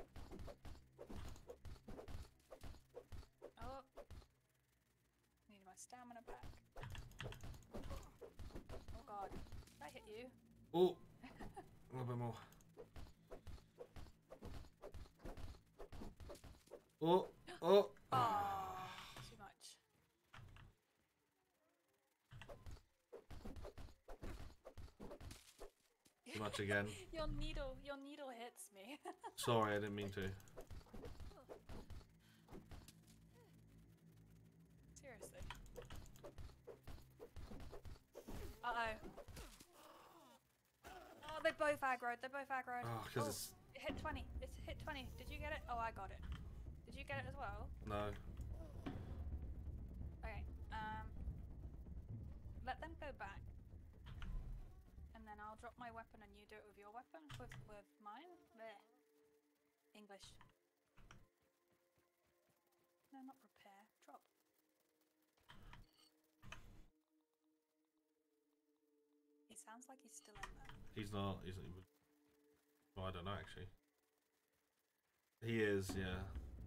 Oh. Need my stamina back. Oh god. Did I hit you? Oh! A little bit more. Oh! Oh! Oh, too much. Too much again. Your needle hits me. Sorry, I didn't mean to. Seriously. Uh-oh. Oh, they both aggroed. They're both aggroed. Oh, because it's... It hit 20. It's hit 20. Did you get it? Oh, I got it. Did you get it as well? No. Okay. Let them go back. And then I'll drop my weapon and you do it with your weapon. With mine. There. English. No, not repair. Drop. He sounds like he's still in there. He's not. Well, I don't know actually. He is, yeah.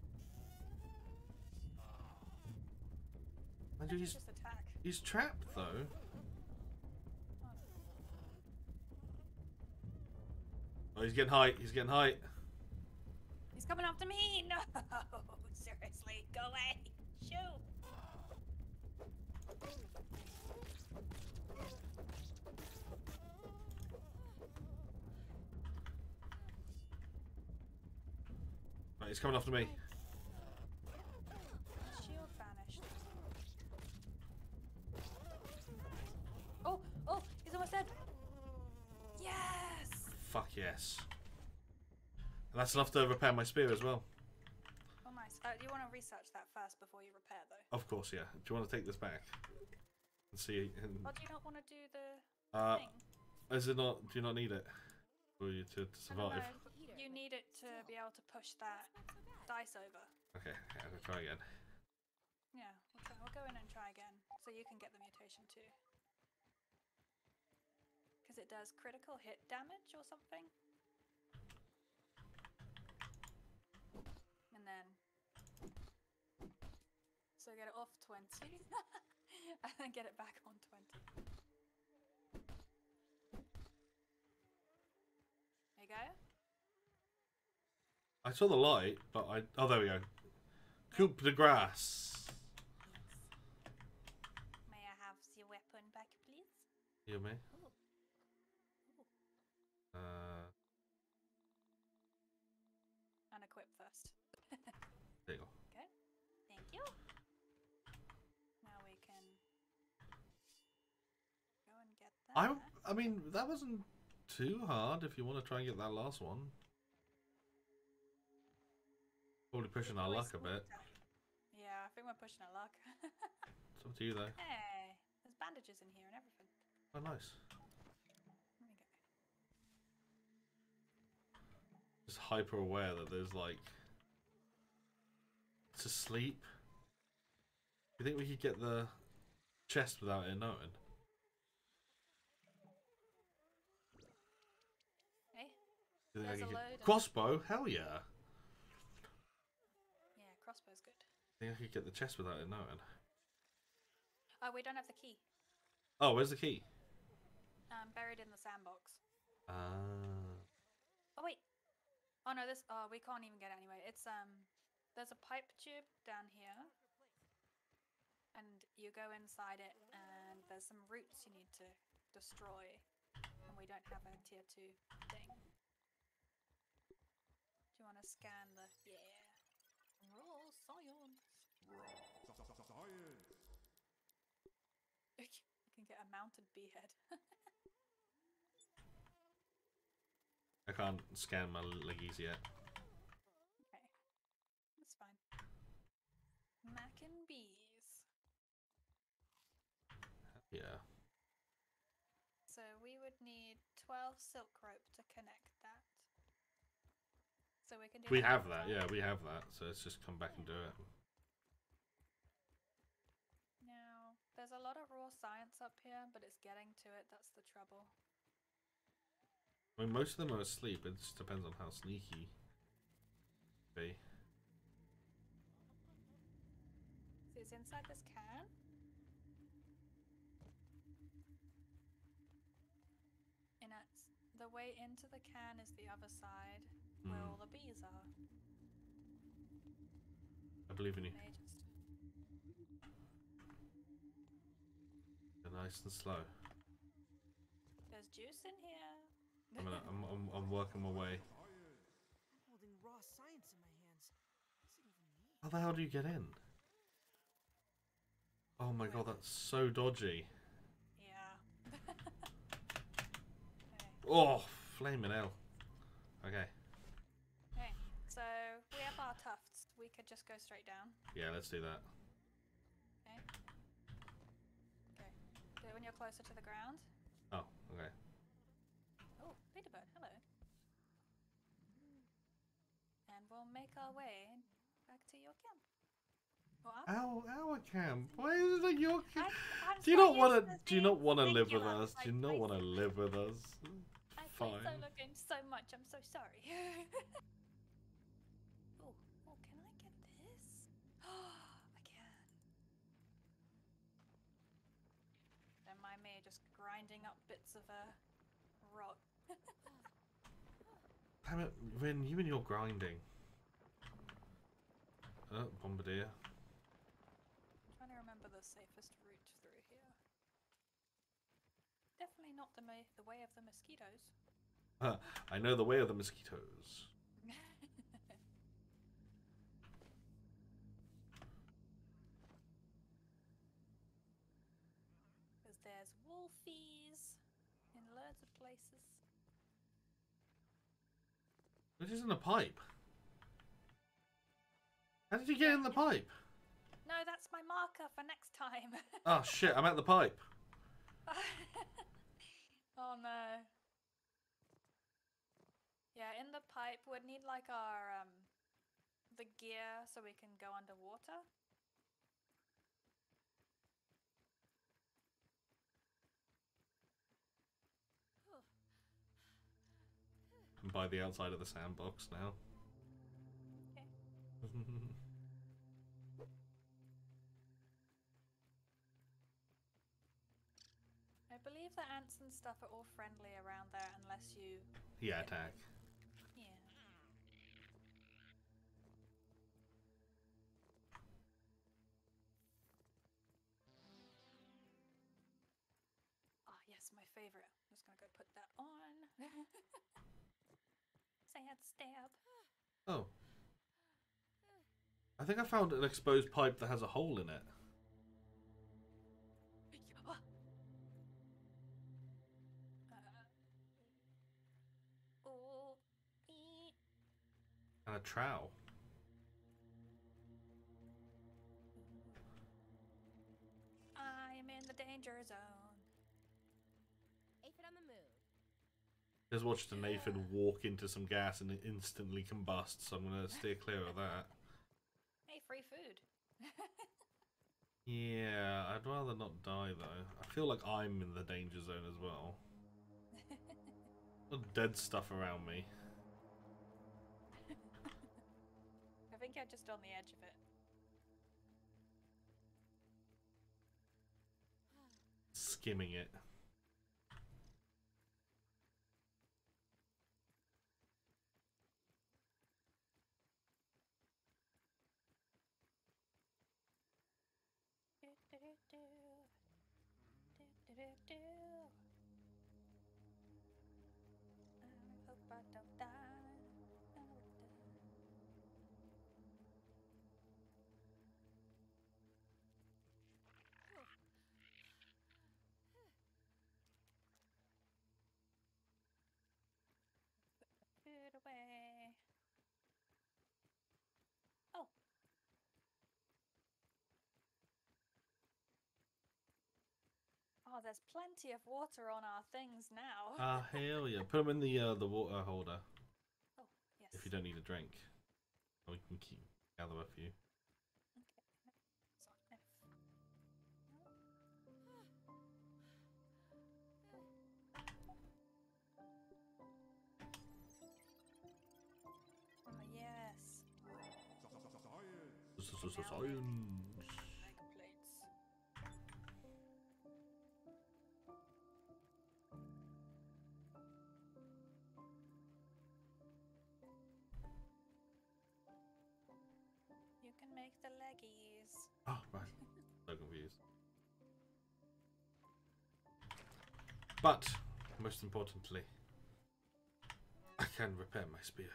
Mind you, Just attack. he's trapped though. Oh, he's getting height. He's getting height. He's coming after me! No! Seriously, go away! Shoot! Right, he's coming after me. Shield vanished. Oh! Oh! He's almost dead! Yes! Fuck yes. And that's enough to repair my spear as well. Oh, nice. Do you want to research that first before you repair, though? Of course, yeah. Do you want to take this back and see? Or do you not want to do the thing? Is it not? Do you not need it for you to I don't survive? know. You need it to be able to push that dice over. Okay, I'm gonna try again. Yeah, we'll go in and try again, so you can get the mutation too. Because it does critical hit damage or something. And then... So get it off 20, and then get it back on 20. There you go. I saw the light, but I... Oh, there we go. Coupe de grace. May I have the weapon back, please? You may. Ooh. Unequip first. There you go. Okay. Thank you. Now we can go and get that. I mean, that wasn't too hard if you want to try and get that last one. Probably pushing our luck a bit. Yeah, I think we're pushing our luck. It's up to you though. Hey, there's bandages in here and everything. Oh, nice. There we go. Just hyper aware that there's like... To sleep. You think we could get the chest without it knowing? Hey, You think I There's a could load of- Crossbow? Hell yeah. yeah, crossbow's good. I think I could get the chest without it knowing. Oh, we don't have the key. Oh, where's the key? Buried in the sandbox. Ah. Oh wait. Oh no, this. Oh, we can't even get it anyway. It's there's a pipe tube down here, and you go inside it, and there's some roots you need to destroy, and we don't have a tier 2 thing. Do you want to scan the? Yeah. Raw science. You can get a mounted bee head. I can't scan my leggies yet. Okay, that's fine. Mac and bees. Yeah. So we would need 12 silk rope to connect that. So we can do. We that have that, outside. yeah, we have that. So let's just come back and do it. Now, there's a lot of raw science up here, but it's getting to it. That's the trouble. I mean, most of them are asleep. It just depends on how sneaky they be. See, it's inside this can. And the way into the can is the other side, where all the bees are. I believe in you. They just... They're nice and slow. There's juice in here. I'm working my way. I'm holding raw science in my hands. What's it even mean? How the hell do you get in? Oh my god, that's so dodgy. Yeah. Okay. Oh, flaming hell. Okay. Okay, so we have our tufts. We could just go straight down. Yeah, let's do that. Okay. Okay. Do it when you're closer to the ground. Oh, okay. Oh, ladybird, hello. And we'll make our way back to your camp. Our camp. Why is it your camp? I'm Do you so not want used to? to Do you being not want to live with singular. us? Do you not want to live with us? I play Fine. solo games so much. I'm so sorry. Oh, can I get this? I can. Don't mind me just grinding up bits of rock. Damn it, Rin, you and your grinding. Oh, Bombardier. Trying to remember the safest route through here. Definitely not the way of the mosquitoes. I know the way of the mosquitoes. Because there's wolfies in loads of places. It isn't a pipe. How did you get in the pipe? No, that's my marker for next time. Oh shit, I'm at the pipe. Oh no. Yeah, in the pipe we'd need like our the gear so we can go underwater. I'm by the outside of the sandbox now. Okay. I believe the ants and stuff are all friendly around there unless you Yeah, attack. Yeah. Ah, yes, my favorite. I'm just gonna go put that on. Sad stab. Oh. I think I found an exposed pipe that has a hole in it. Oh, ee. And a trowel. I'm in the danger zone. Aphid on the move. Just watched a Nathan walk into some gas and it instantly combusts, so I'm gonna steer clear of that. Hey, free food. Yeah, I'd rather not die though. I feel like I'm in the danger zone as well. Got dead stuff around me. I think you're just on the edge of it. Skimming it. I hope I don't die. Put it away. Oh. Oh, there's plenty of water on our things now. Ah, hell yeah. Put them in the water holder. Oh, yes. If you don't need a drink. Or we can gather a few. Okay. So, yes. Science. Leg plates. You can make the leggies. Oh, right. So confused. But, most importantly, I can repair my spear.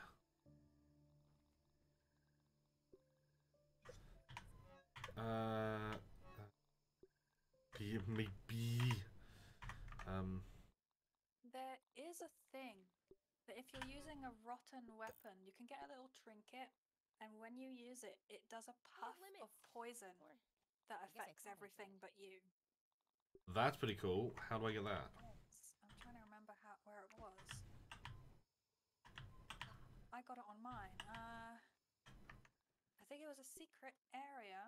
Maybe. There is a thing that if you're using a rotten weapon, you can get a little trinket, and when you use it, it does a puff of poison Or that I guess I affects could everything but you. That's pretty cool. How do I get that? I'm trying to remember where it was. I got it on mine. think it was a secret area.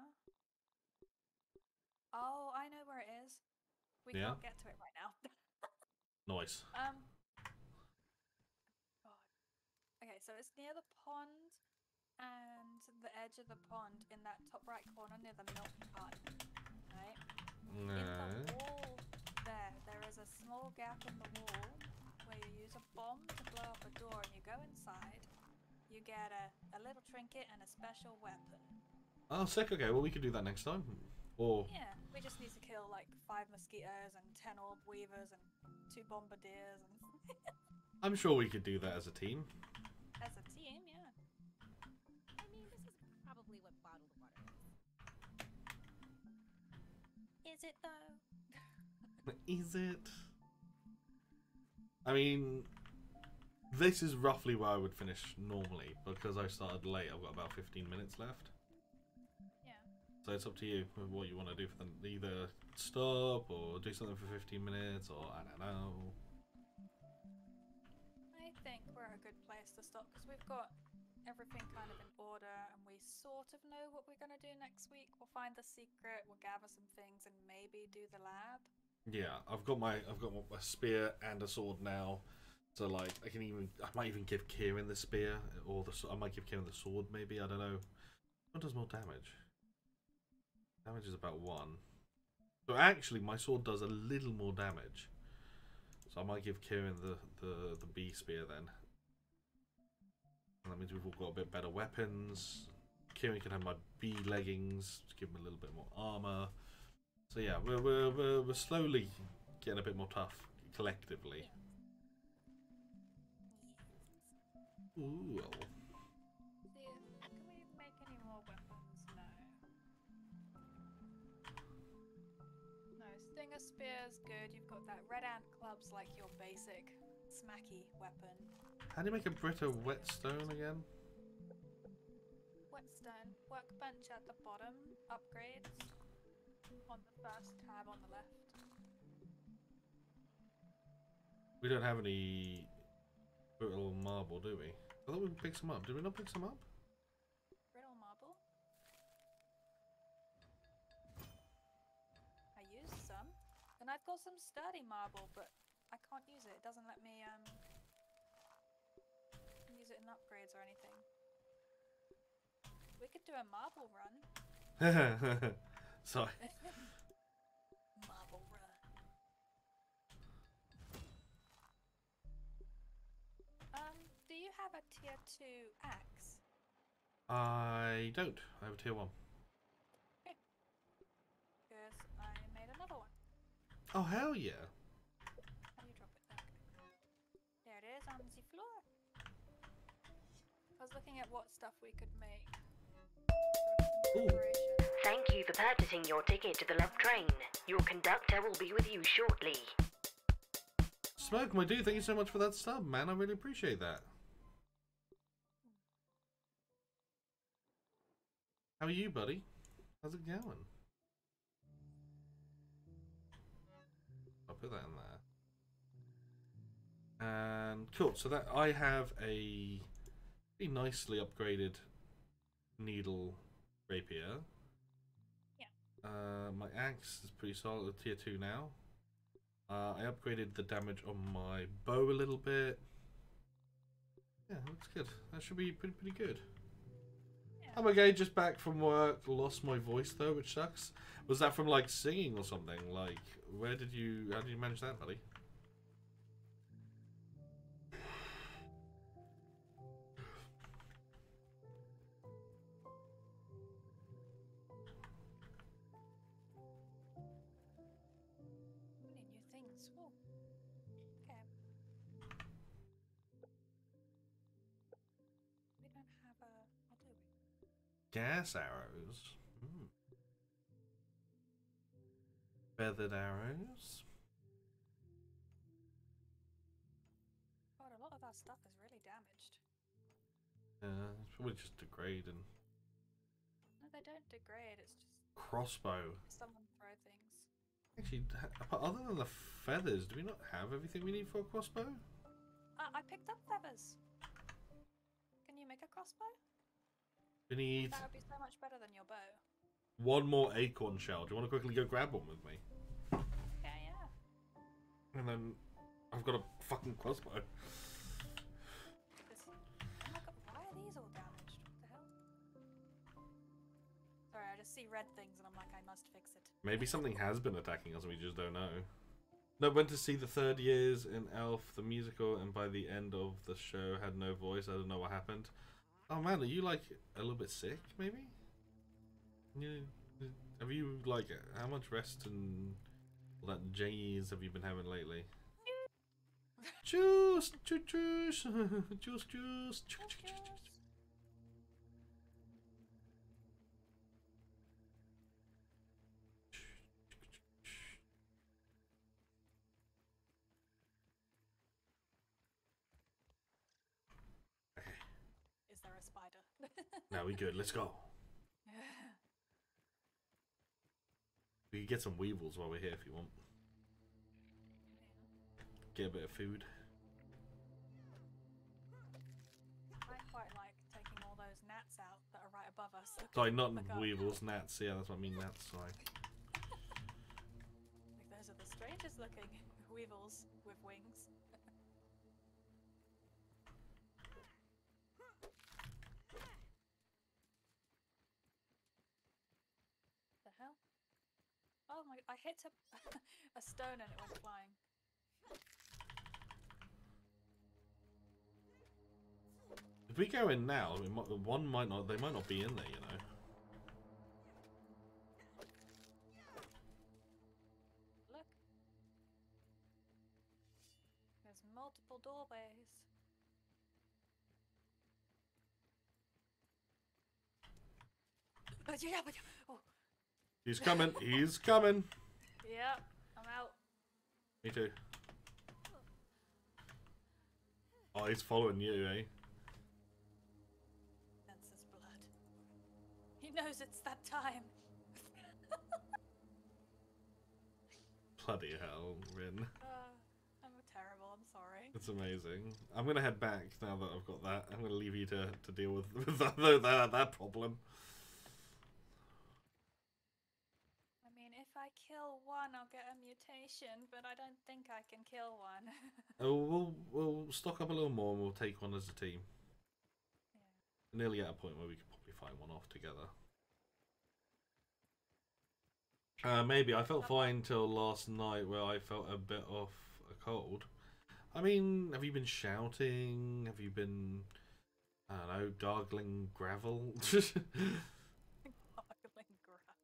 Oh, I know where it is. We Yeah? can't get to it right now. Nice. God. Okay, so it's near the pond and the edge of the pond in that top right corner near the milk carton. Right? In the wall there is a small gap in the wall where you use a bomb to blow up a door and you go inside. You get a little trinket and a special weapon. Oh, sick. Okay, well, we could do that next time. Or... Yeah, we just need to kill like 5 mosquitoes and 10 orb weavers and 2 bombardiers and I'm sure we could do that as a team. as a team, yeah. I mean, this is probably what bottled water is. Is it though? Is it? I mean, this is roughly where I would finish normally, because I started late. I've got about 15 minutes left. Yeah. So it's up to you what you want to do for them. Either stop or do something for 15 minutes, or I don't know. I think we're at a good place to stop because we've got everything kind of in order and we sort of know what we're going to do next week. We'll find the secret, we'll gather some things and maybe do the lab. Yeah, I've got my spear and a sword now, so like I might even give Kieran the spear, or I might give Kieran the sword maybe. I don't know. What does more damage? Damage is about 1. So actually, my sword does a little more damage. So I might give Kieran the B spear then. And that means we've all got a bit better weapons. Kieran can have my B leggings to give him a little bit more armor. So yeah, we're slowly getting a bit more tough collectively. Ooh. See, can we make any more weapons? No. No, Stinger Spear's good. You've got that Red Ant Club's like your basic smacky weapon. How do you make a Brita whetstone again? Whetstone, workbench at the bottom, upgrades on the first tab on the left. We don't have any brittle marble, do we? I thought we picked some up. Did we not pick some up? Brittle marble. I used some, and I've got some sturdy marble, but I can't use it. It doesn't let me use it in upgrades or anything. We could do a marble run. Sorry. Marble run. Do you have a tier 2 axe? I don't. I have a tier 1. Okay. Because I made another one. Oh, hell yeah. How do you drop it there? There it is on the floor. I was looking at what stuff we could make. Ooh. Thank you for purchasing your ticket to the Love Train. Your conductor will be with you shortly. Smoke, my dude, thank you so much for that sub, man. I really appreciate that. How are you, buddy? How's it going? I'll put that in there. And cool, so that I have a pretty nicely upgraded needle rapier. Yeah. My axe is pretty solid with tier 2 now. I upgraded the damage on my bow a little bit. Yeah, looks good. That should be pretty good. Yeah. I'm okay, just back from work. Lost my voice though, which sucks. Was that from like singing or something? Like, how did you manage that, buddy? We need new things. Oh. Okay. We don't have a... Or do we? Gas arrows. Hmm. Feathered arrows. God, a lot of our stuff is really damaged. It's probably just degrade and No, they don't degrade. It's just crossbow. someone throw things. Actually, other than the feathers, do we not have everything we need for a crossbow? I picked up feathers. Can you make a crossbow? We need That would be so much better than your bow. one more acorn shell. Do you want to quickly go grab one with me? Yeah. And then I've got a fucking crossbow. Oh my god, why are these all damaged? What the hell? Sorry, I just see red things and I'm like, I must fix it. Maybe something has been attacking us and we just don't know. No, went to see the third years in Elf, the musical, and by the end of the show had no voice. I don't know what happened. Oh man, are you like a little bit sick, maybe? Have you like, how much rest and all that J's have you been having lately? Juice, juice, juice, juice, juice. Is there a spider? Now we good. Let's go. We can get some weevils while we're here if you want. Get a bit of food. I quite like taking all those gnats out that are right above us. Sorry, not Look up. weevils, gnats. Yeah, that's what I mean, gnats. Sorry. Like those are the strangest looking weevils with wings. The hell? Oh my! I hit a stone and it went flying. If we go in now, one might not. They might not be in there, you know. Look. There's multiple doorways. Oh, He's coming. He's coming. yeah, I'm out. Me too. Oh, he's following you, eh? Senses blood. He knows it's that time. Bloody hell, Rin. I'm terrible. I'm sorry. It's amazing. I'm gonna head back now that I've got that. I'm gonna leave you to deal with that problem. I mean, if I kill one, I'll get a mutation, but I don't think I can kill one. Oh, we'll stock up a little more and we'll take one as a team. Yeah. Nearly at a point where we could probably fight one off together. Maybe. I felt fine till last night where I felt a bit off a cold. I mean, have you been shouting? Have you been, I don't know, gargling gravel? Gargling gravel.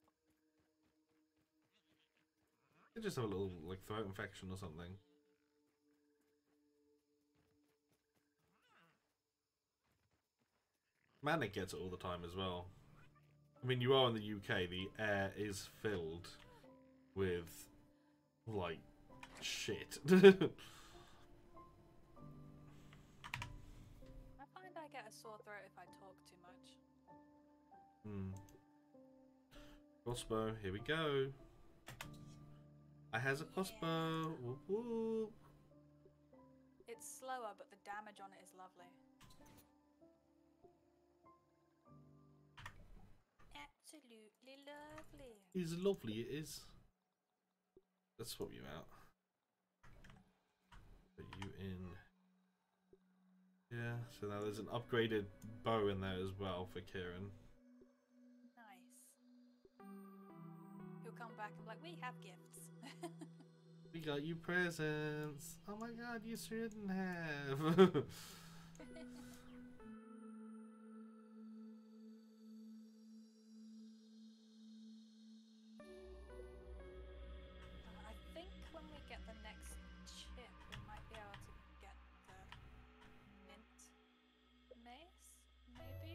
You just have a little like throat infection or something. Manic gets it all the time as well. I mean, you are in the UK. The air is filled with like shit. I find I get a sore throat if I talk too much. Crossbow, here we go. I has a crossbow. Whoop, whoop. It's slower, but the damage on it is lovely. Absolutely lovely. It's lovely, it is. Let's swap you out. Put you in. Yeah, so now there's an upgraded bow in there as well for Kieran. Nice. He'll come back and be like, we have gifts. We got you presents. Oh my god, you shouldn't have. I think when we get the next chip, we might be able to get the mint mace, maybe?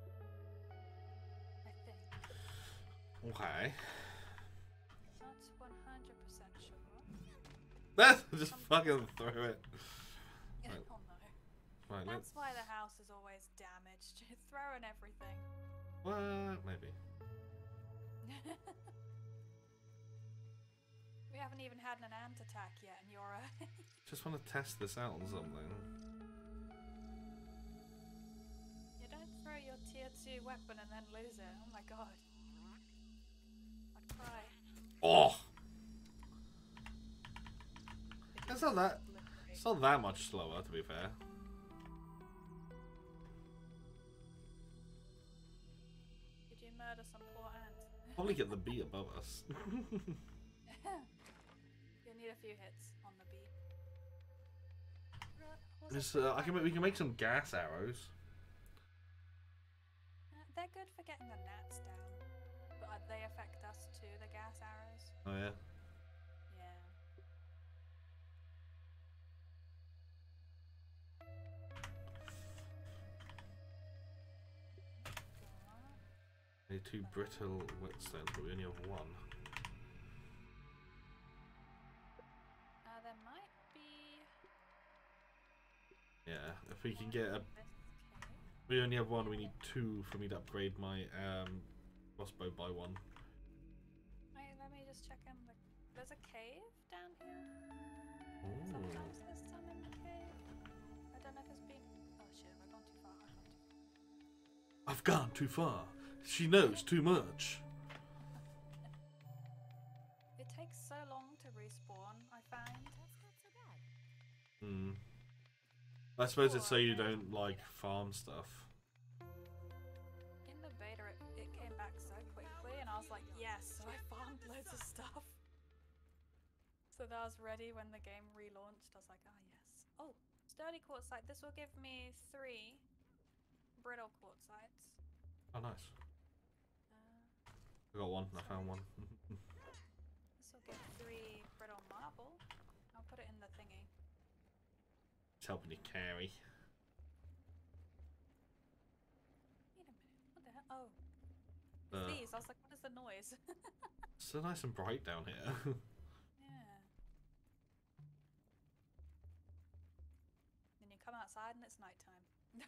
I think. Okay. Not 100% sure. Just fucking throw it. Oh Right. no. Right, That's why the house is always damaged. Throwing everything. what? Maybe. We haven't even had an ant attack yet, and you're Just want to test this out on something. you don't throw your tier 2 pt2 weapon and then lose it. Oh my god. I'd cry. Oh! It's not that much slower, to be fair. Did you murder some poor ants? Probably get the bee above us. You'll need a few hits on the bee. We can make some gas arrows. They're good for getting the gnats down, but they affect us too, the gas arrows. Oh yeah. Yeah. Need 2 brittle whetstones, but we only have 1. There might be. Yeah, if we can get a. This cave. We only have 1. We need 2 for me to upgrade my crossbow by 1. Wait, let me just check in. There's a cave down here. Ooh. Sometimes there's some in the cave. I don't know if it's been. Oh shit! Have I gone too far? I've gone too far. She knows too much. It takes so long to respawn. I find. That's not so bad. Hmm. I suppose it's so you don't like farm stuff. In the beta, it came back so quickly, and I was like, yes, so I farmed loads of stuff. So that I was ready when the game relaunched. I was like, ah, yes. Oh, sturdy quartzite. This will give me 3 brittle quartzites. Oh, nice. I got 1. I found 1. This will give 3 brittle marble. I'll put it in the thingy. It's helping you carry. Wait a minute. What the hell? Oh. It's these. I was like, what is the noise? It's so nice and bright down here. Yeah. Then you come outside and it's nighttime.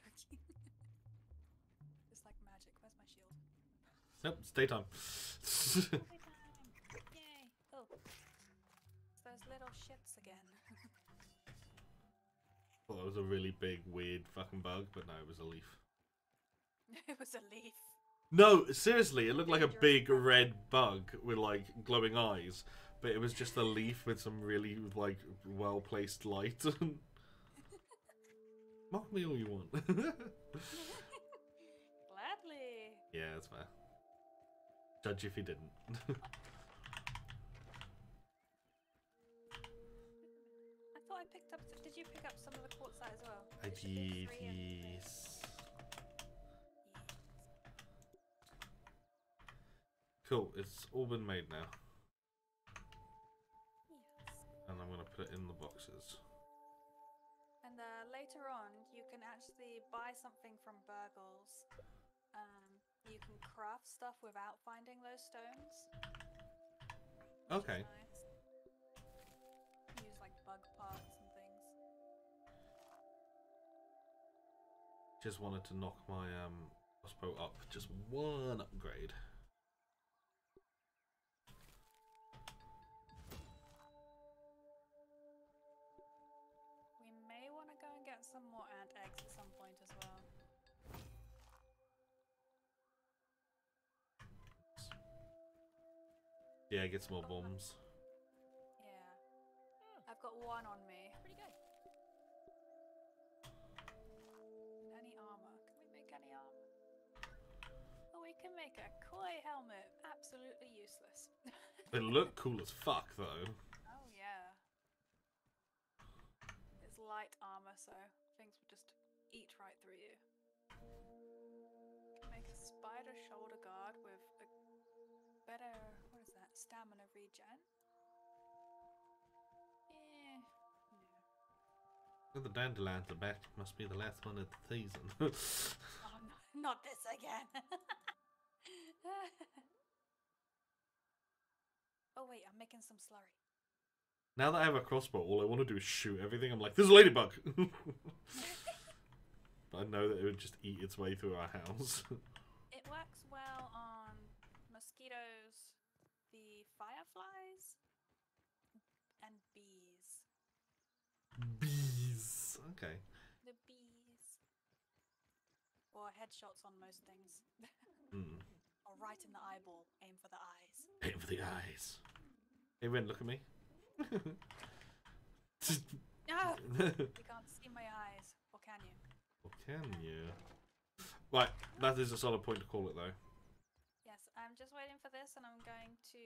It's like magic. Where's my shield? Nope, it's daytime. Nighttime! Yay! Oh. It's those little shits again. Thought that was a really big, weird fucking bug, but no, it was a leaf. It was a leaf. No, seriously, it looked like a big red bug with like glowing eyes, but it was just a leaf with some really like well placed light. Mock me all you want. Gladly. Yeah, that's fair. Judge if you didn't. I thought I picked up. Did you pick up some of the quartzite as well? I It should be did, 3 and- yes. Cool, it's all been made now. Yes. And I'm going to put it in the boxes. And later on, you can actually buy something from Burgles. You can craft stuff without finding those stones. Which Okay. is nice. Use like bug parts and things. Just wanted to knock my crossbow up just 1 upgrade. We may want to go and get some more ant eggs at some point as well. Yeah, get some more bombs. Yeah. I've got 1 on me. Pretty good. Any armor? Can we make any armor? Oh, we can make a koi helmet. Absolutely useless. They look cool as fuck, though. Oh yeah. It's light armor, so things will just eat right through you. Make a spider shoulder guard with a better, what is that, stamina regen? Yeah. No. Look at the dandelions, the back must be the last one of the season. Oh, no, not this again. Oh wait, I'm making some slurry. Now that I have a crossbow, all I want to do is shoot everything. I'm like, there's a ladybug! But I know that it would just eat its way through our house. It works well on mosquitoes, the fireflies, and bees. Bees! Okay. The bees. Or for headshots on most things. Hmm. Or right in the eyeball. Aim for the eyes. Aim for the eyes. Hey, Ren, look at me. No! You can't see my eyes. Or can you? Or can you? Right, that is a solid point to call it, though. Yes, I'm just waiting for this and I'm going to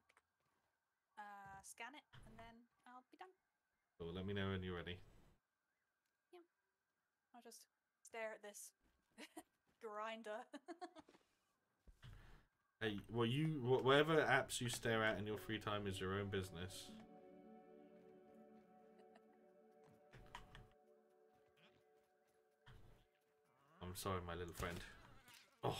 scan it and then I'll be done. So let me know when you're ready. I'll just stare at this grinder. Hey, well, whatever apps you stare at in your free time is your own business. I'm sorry, my little friend. Oh.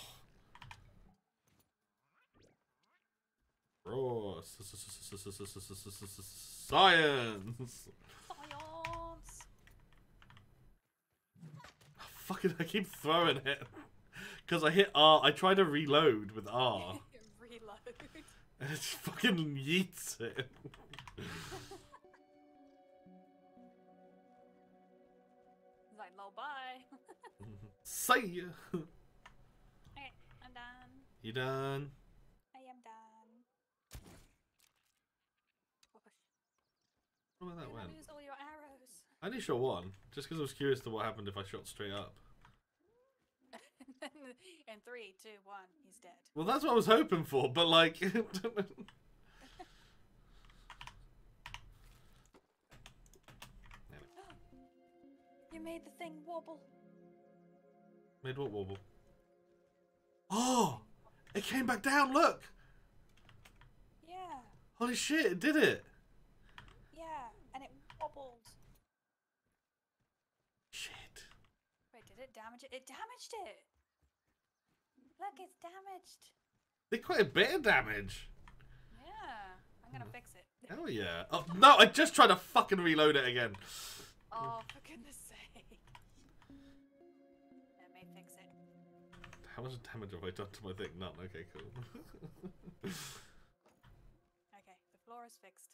Raw. Science. Science! Fucking, I keep throwing it. Because I hit R. I try to reload with R. Reload. And it just fucking yeets it. It's like, lol, bye. See ya. Okay, I'm done. You done? I am done. What about that You're one? gonna lose all your arrows. I only shot one, just because I was curious to what happened if I shot straight up. In 3, 2, 1, he's dead. Well, that's what I was hoping for, but like... You made the thing wobble. Made what wobble? Oh! It came back down, look! Yeah, Holy shit, it did it! yeah, and it wobbled. Shit. Wait, did it damage it? It damaged it! Look, it's damaged. Did quite a bit of damage. Yeah, I'm gonna fix it. Hell yeah. Oh, no, I just tried to fucking reload it again. Oh, for goodness sake. Let me fix it. How much damage have I done to my thing? None. Okay, cool. Okay, the floor is fixed.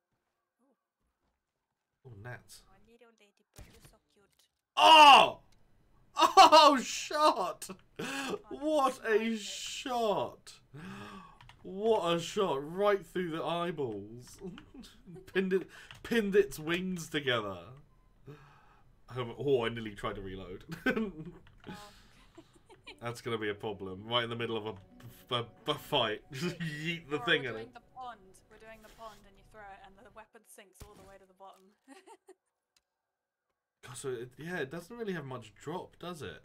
Oh, gnats. Oh, little ladybird, you're so cute. Oh! Oh, shot! What a shot! What a shot! Right through the eyeballs. Pinned its wings together. Oh, I nearly tried to reload. That's gonna be a problem. Right in the middle of a fight. Just yeet the thing at it. We're doing the pond and you throw it and the weapon sinks all the way to the bottom. God, so yeah, it doesn't really have much drop, does it?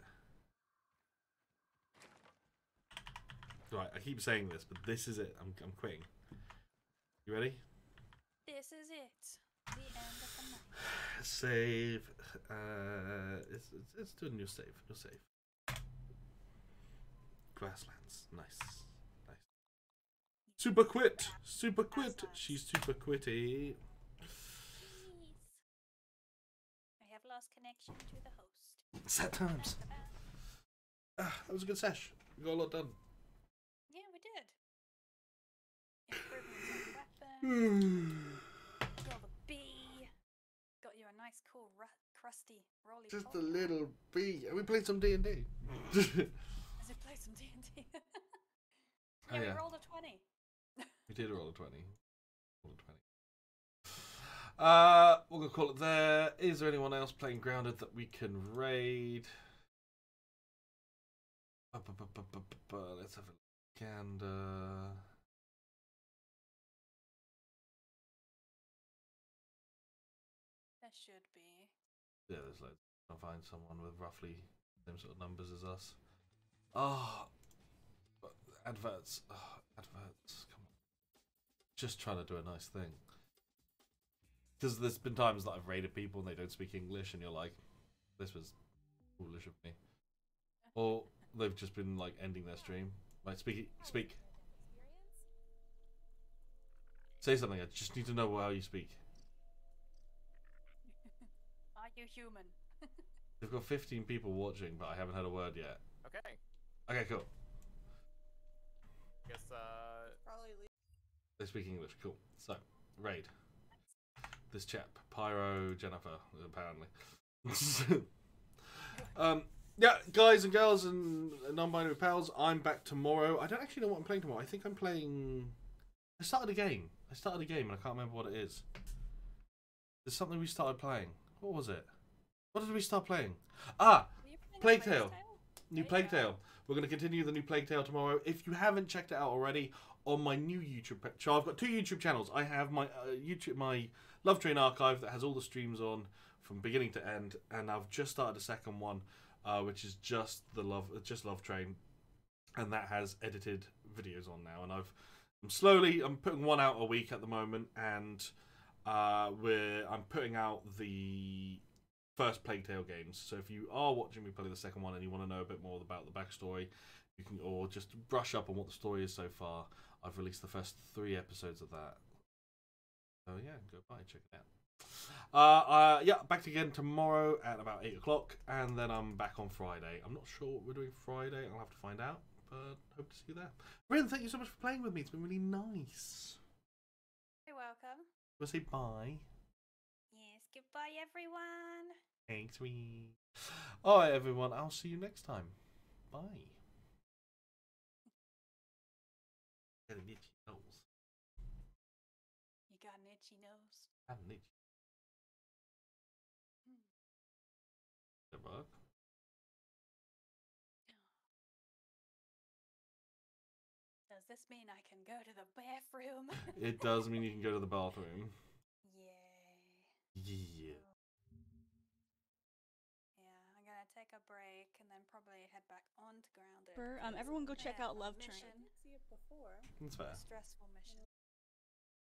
Right, I keep saying this, but this is it. I'm quitting. You ready? This is it. The end of the night. Save. It's doing your save. Your save. Grasslands. Nice. Nice. Super quit. Super quit. She's super quitty. Please. I have lost connection to the host. Set times. That was a good sesh. We got a lot done. Yeah, we did. Improvements on weapon. Got the bee. Got you a nice, cool, crusty, rolly. Just a little bee. We played some D&D. As we play some D&D. Yeah, we rolled a 20. We did roll a 20. Roll a 20. We're gonna call it there. Is there anyone else playing Grounded that we can raid? Let's have a look. And There should be. yeah, there's like I'll find someone with roughly the same sort of numbers as us. Oh, adverts. Oh, adverts. Come on. Just trying to do a nice thing. Because there's been times that I've raided people and they don't speak English, and you're like, this was foolish of me. Or they've just been like ending their stream. Like, speak. Say something. I just need to know how you speak. Are you human? They've got 15 people watching, but I haven't had a word yet. Okay. Okay, cool. Guess Probably leave. They speak English. Cool. So, raid. This chap, Pyro Jennifer, apparently. Yeah, guys and girls and non-binary pals, I'm back tomorrow. I don't actually know what I'm playing tomorrow. I think I'm playing... I started a game and I can't remember what it is. There's something we started playing. What was it? What did we start playing? Ah! Were you playing Plague a Tale. New There you Plague go. Tale. We're going to continue the new Plague Tale tomorrow. If you haven't checked it out already, on my new YouTube channel, I've got 2 YouTube channels. I have my my Love Train archive that has all the streams on from beginning to end, and I've just started a second one, which is just Love Train, and that has edited videos on now. And I'm putting one out a week at the moment, and I'm putting out the first Plague Tale games. So if you are watching me play the second one and you want to know a bit more about the backstory, you can, or just brush up on what the story is so far, I've released the first 3 episodes of that. So yeah, go by, check it out. Yeah, back again tomorrow at about 8 o'clock, and then I'm back on Friday. I'm not sure what we're doing Friday. I'll have to find out, but hope to see you there. Rin, thank you so much for playing with me. It's been really nice. You're welcome. We'll say bye. Yes, goodbye everyone. Thanks, Rin. Alright, everyone. I'll see you next time. Bye. Got an itchy nose. You got an itchy nose. I have an itchy. The bug. Does this mean I can go to the bathroom? It does mean you can go to the bathroom. Yay. Yeah. Yeah, I'm gonna take a break and then probably head back onto Grounded. Everyone go check Yeah, out my Love Train. mission. That's fair. Stressful